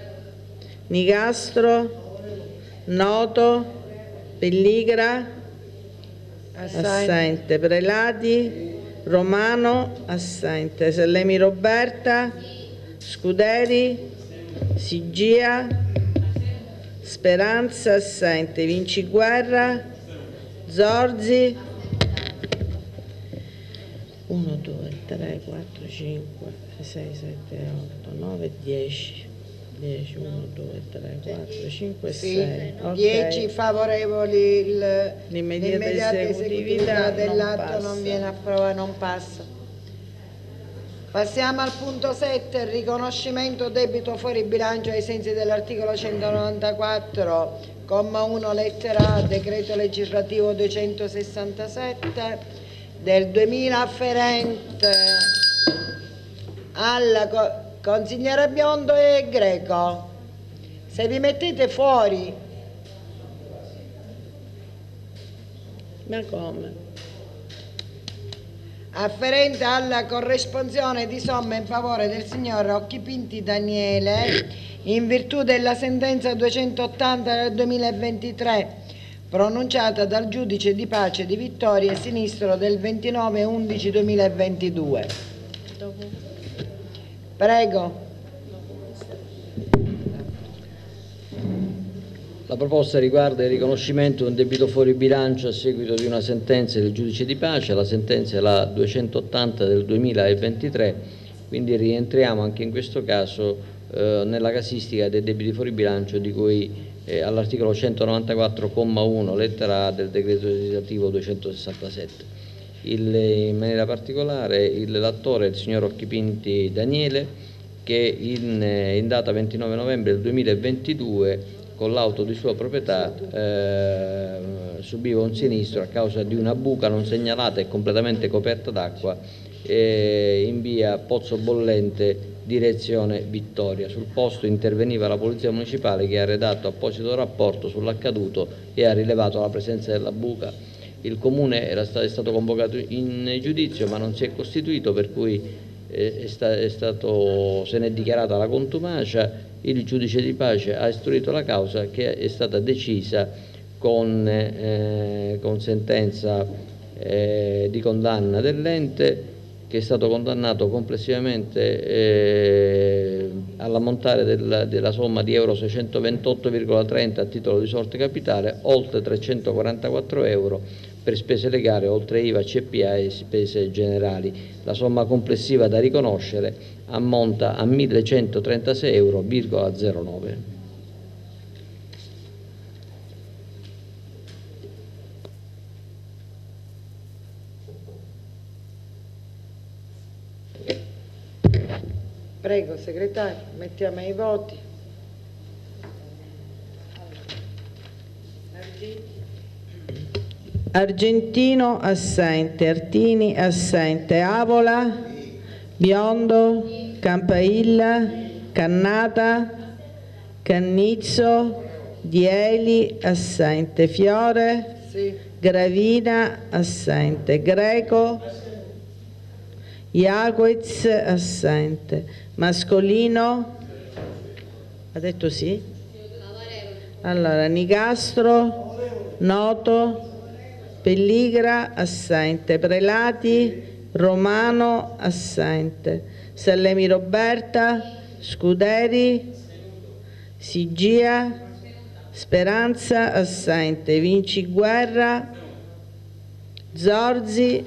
Nicastro, Noto, Pelligra assente, Prelati, Romano assente, Sellemi Roberta, Scuderi, Sigia, Speranza assente, Vinciguerra, Zorzi, 1, 2, 3, 4, 5, 6, 7, 8, 9, 10. 10, 1, 2, 3, 4, 5, 6. 10 favorevoli, l'immediata esecutività dell'atto non viene approvato, non passa. Passiamo al punto 7, il riconoscimento debito fuori bilancio ai sensi dell'articolo 194, comma 1, lettera A, decreto legislativo 267 del 2000 afferente alla consigliera Biondo e Greco. Se vi mettete fuori. Ma come? Afferente alla corresponsione di somme in favore del signor Occhipinti Daniele in virtù della sentenza 280 del 2023 pronunciata dal giudice di pace di Vittoria Sinistro del 29/11/2022. Prego. La proposta riguarda il riconoscimento di un debito fuori bilancio a seguito di una sentenza del giudice di pace, la sentenza è la 280 del 2023, quindi rientriamo anche in questo caso nella casistica dei debiti fuori bilancio di cui all'articolo 194,1 lettera A del decreto legislativo 267. In maniera particolare l'attore è il signor Occhipinti Daniele, che in data 29 novembre del 2022 con l'auto di sua proprietà subiva un sinistro a causa di una buca non segnalata e completamente coperta d'acqua in via Pozzo Bollente direzione Vittoria. Sul posto interveniva la polizia municipale, che ha redatto apposito rapporto sull'accaduto e ha rilevato la presenza della buca. Il comune è stato convocato in giudizio ma non si è costituito, per cui se n'è dichiarata la contumacia. Il giudice di pace ha istruito la causa, che è stata decisa con sentenza di condanna dell'ente, che è stato condannato complessivamente all'ammontare della somma di euro 628,30 a titolo di sorte capitale, oltre 344 euro per spese legali, oltre IVA, CPA e spese generali. La somma complessiva da riconoscere ammonta a 1.136,09 euro. Prego, segretario, mettiamo ai voti. Argentino assente, Artini assente, Avola, Biondo, Campailla, Cannata, Cannizzo, Dieli assente, Fiore, Gravina assente, Greco, Iaguez assente, Mascolino, ha detto sì? Allora, Nicastro, Noto, Pelligra assente, Prelati, Romano assente, Sellemi Roberta, Scuderi, Sigia, Speranza assente, Vinciguerra, Zorzi,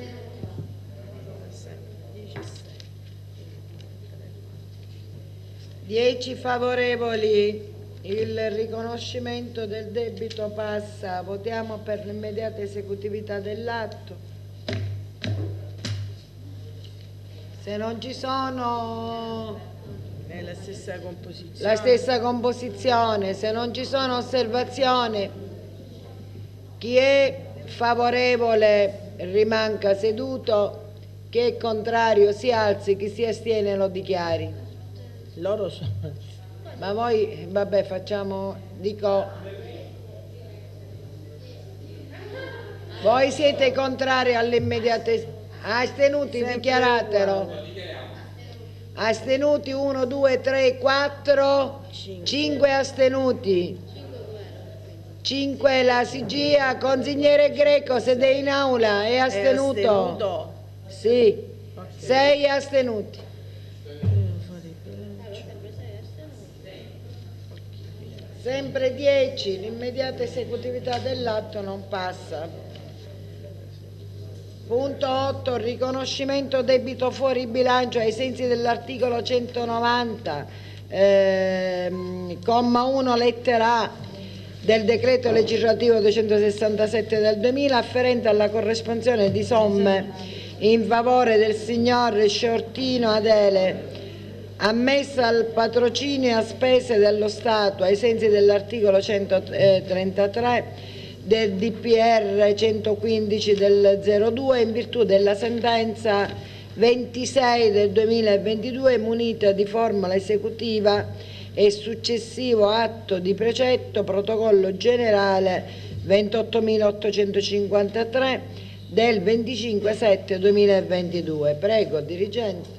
10 favorevoli, il riconoscimento del debito passa. Votiamo per l'immediata esecutività dell'atto. Se non ci sono, è la stessa composizione. La stessa composizione. Se non ci sono osservazioni, Chi è favorevole rimanga seduto, chi è contrario si alzi, chi si astiene lo dichiari. Loro sono... Ma voi, vabbè, facciamo, dico, voi siete contrari all'immediata, astenuti, dichiaratelo. Astenuti 1, 2, 3, 4, 5 astenuti. 5 la Sigia, consigliere Greco, siete in aula, è astenuto? È astenuto? Sì, 6 astenuti. Sempre 10, l'immediata esecutività dell'atto non passa. Punto 8, riconoscimento debito fuori bilancio ai sensi dell'articolo 190, comma 1, lettera A del decreto legislativo 267 del 2000 afferente alla corresponsione di somme in favore del signor Sciortino Adele ammessa al patrocinio e a spese dello Stato ai sensi dell'articolo 133 del DPR 115 del 02 in virtù della sentenza 26 del 2022 munita di formula esecutiva e successivo atto di precetto protocollo generale 28.853 del 25/7/2022. Prego, dirigente.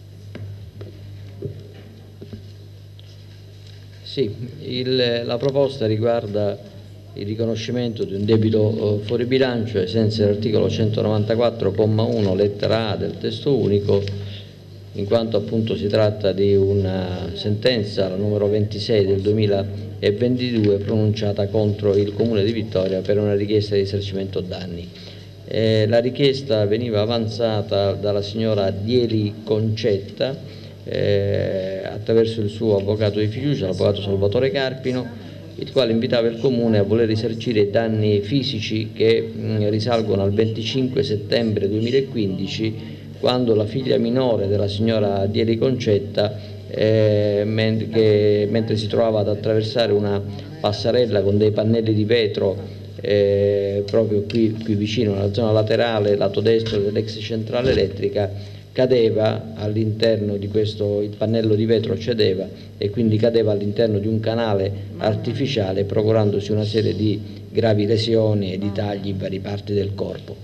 Sì, la proposta riguarda il riconoscimento di un debito fuori bilancio ai sensi dell'articolo 194,1 lettera A del testo unico, in quanto appunto si tratta di una sentenza, la numero 26 del 2022, pronunciata contro il Comune di Vittoria per una richiesta di risarcimento danni. La richiesta veniva avanzata dalla signora Dieli Concetta attraverso il suo avvocato di fiducia, l'avvocato Salvatore Carpino, il quale invitava il Comune a voler risarcire i danni fisici che risalgono al 25 settembre 2015, quando la figlia minore della signora Dieli Concetta, mentre si trovava ad attraversare una passerella con dei pannelli di vetro proprio qui vicino alla zona laterale, lato destro dell'ex centrale elettrica, cadeva all'interno di questo, il pannello di vetro cedeva e quindi cadeva all'interno di un canale artificiale, procurandosi una serie di gravi lesioni e di tagli in varie parti del corpo.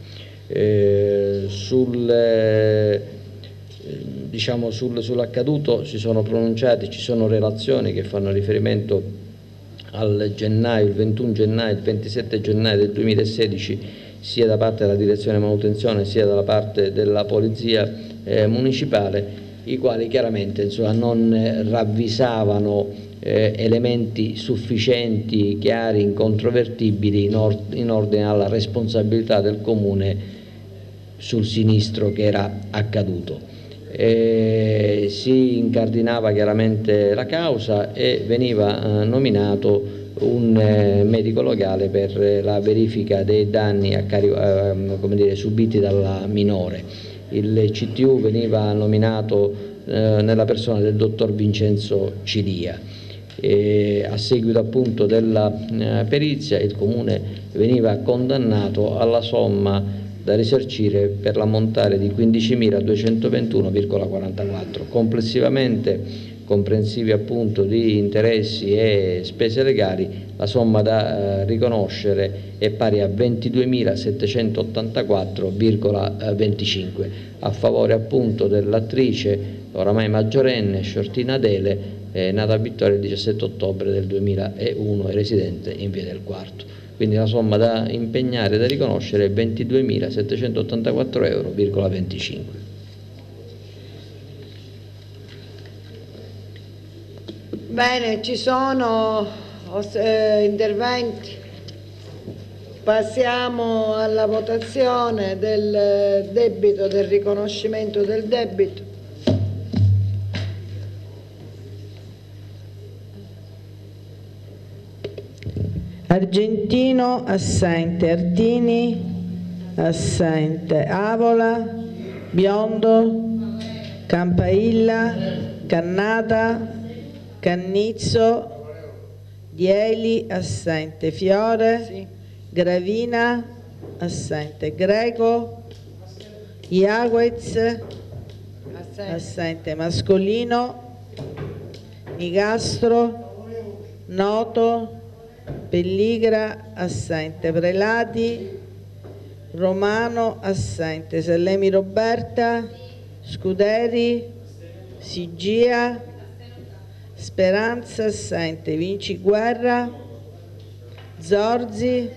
Sull'accaduto si sono pronunciati, ci sono relazioni che fanno riferimento al gennaio, il 21 gennaio, il 27 gennaio del 2016, sia da parte della direzione manutenzione sia da parte della polizia municipale, i quali chiaramente non ravvisavano elementi sufficienti, chiari, incontrovertibili in ordine alla responsabilità del Comune sul sinistro che era accaduto. Si incardinava chiaramente la causa e veniva nominato un medico locale per la verifica dei danni subiti dalla minore. Il CTU veniva nominato nella persona del dottor Vincenzo Cilia. A seguito appunto della perizia il Comune veniva condannato alla somma da risarcire per l'ammontare di 15.221,44. Complessivamente, comprensivi appunto di interessi e spese legali, la somma da riconoscere è pari a 22.784,25 a favore appunto dell'attrice oramai maggiorenne Sciortina Adele, nata a Vittoria il 17 ottobre del 2001 e residente in via del Quarto. Quindi la somma da impegnare e da riconoscere è 22.784,25 euro. Bene, ci sono interventi. Passiamo alla votazione del debito, del riconoscimento del debito. Argentino assente, Artini assente, Avola, Biondo, Campailla, Cannata, Cannizzo, Dieli assente, Fiore, Gravina, assente. Greco, Iaguez, assente. Mascolino, Nicastro, Noto, Pelligra, assente. Prelati, Romano, assente. Sellemi Roberta, Scuderi, Sigia, Speranza, assente. Vinci Guerra, Zorzi,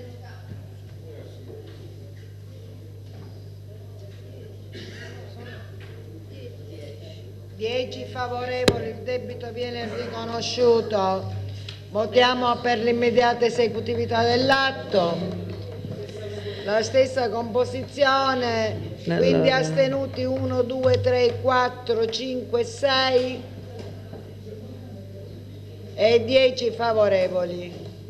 Dieci favorevoli, il debito viene riconosciuto. Votiamo per l'immediata esecutività dell'atto. La stessa composizione, quindi astenuti 1, 2, 3, 4, 5, 6 e 10 favorevoli.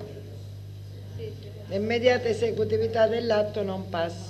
L'immediata esecutività dell'atto non passa.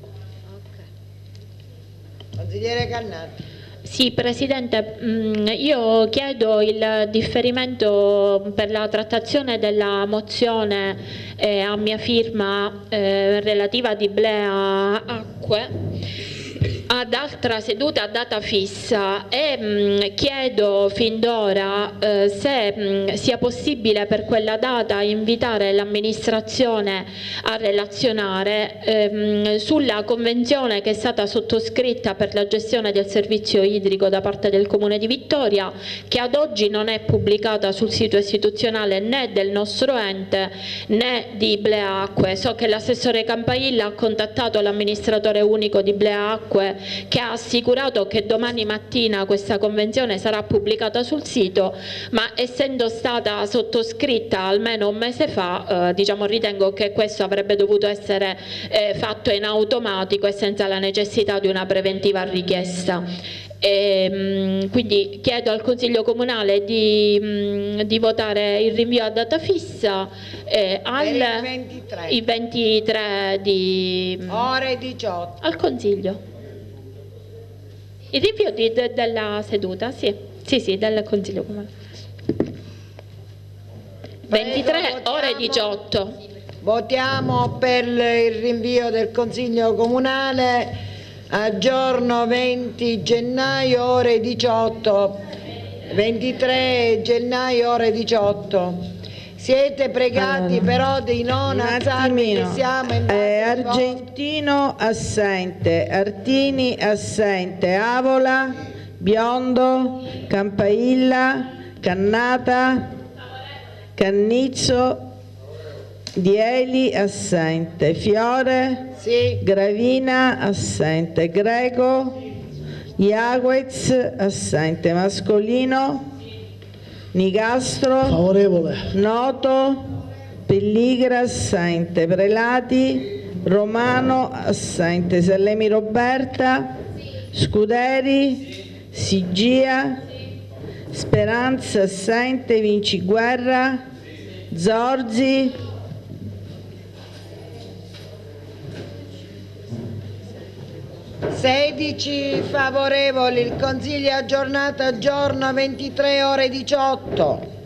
Consigliere Cannati. Sì, Presidente, io chiedo il differimento per la trattazione della mozione a mia firma relativa di Iblea Acque ad altra seduta a data fissa e chiedo fin d'ora se sia possibile per quella data invitare l'amministrazione a relazionare sulla convenzione che è stata sottoscritta per la gestione del servizio idrico da parte del Comune di Vittoria, che ad oggi non è pubblicata sul sito istituzionale né del nostro ente né di Iblea Acque. So che l'assessore Campailla ha contattato l'amministratore unico di Iblea Acque, che ha assicurato che domani mattina questa convenzione sarà pubblicata sul sito, ma essendo stata sottoscritta almeno un mese fa, ritengo che questo avrebbe dovuto essere fatto in automatico e senza la necessità di una preventiva richiesta. Quindi chiedo al Consiglio Comunale di votare il rinvio a data fissa il 23 di ore 18 al Consiglio. Il rinvio della seduta, sì, del Consiglio Comunale. 23 ore 18. Votiamo per il rinvio del Consiglio Comunale a giorno 20 gennaio ore 18. 23 gennaio ore 18. Siete pregati però di non alzarvi, che siamo in Argentino assente, Artini assente, Avola, Biondo, Campailla, Cannata, Cannizzo, Dieli assente, Fiore, sì. Gravina assente, Greco, Iaguez assente, Mascolino, Nicastro, favorevole. Noto, Pelligra assente, Prelati, Romano assente, Sellemi Roberta, Scuderi, Sigia, Speranza assente, Vinci Guerra, Zorzi, Sedici favorevoli. Il Consiglio è aggiornato a giorno 23 ore 18.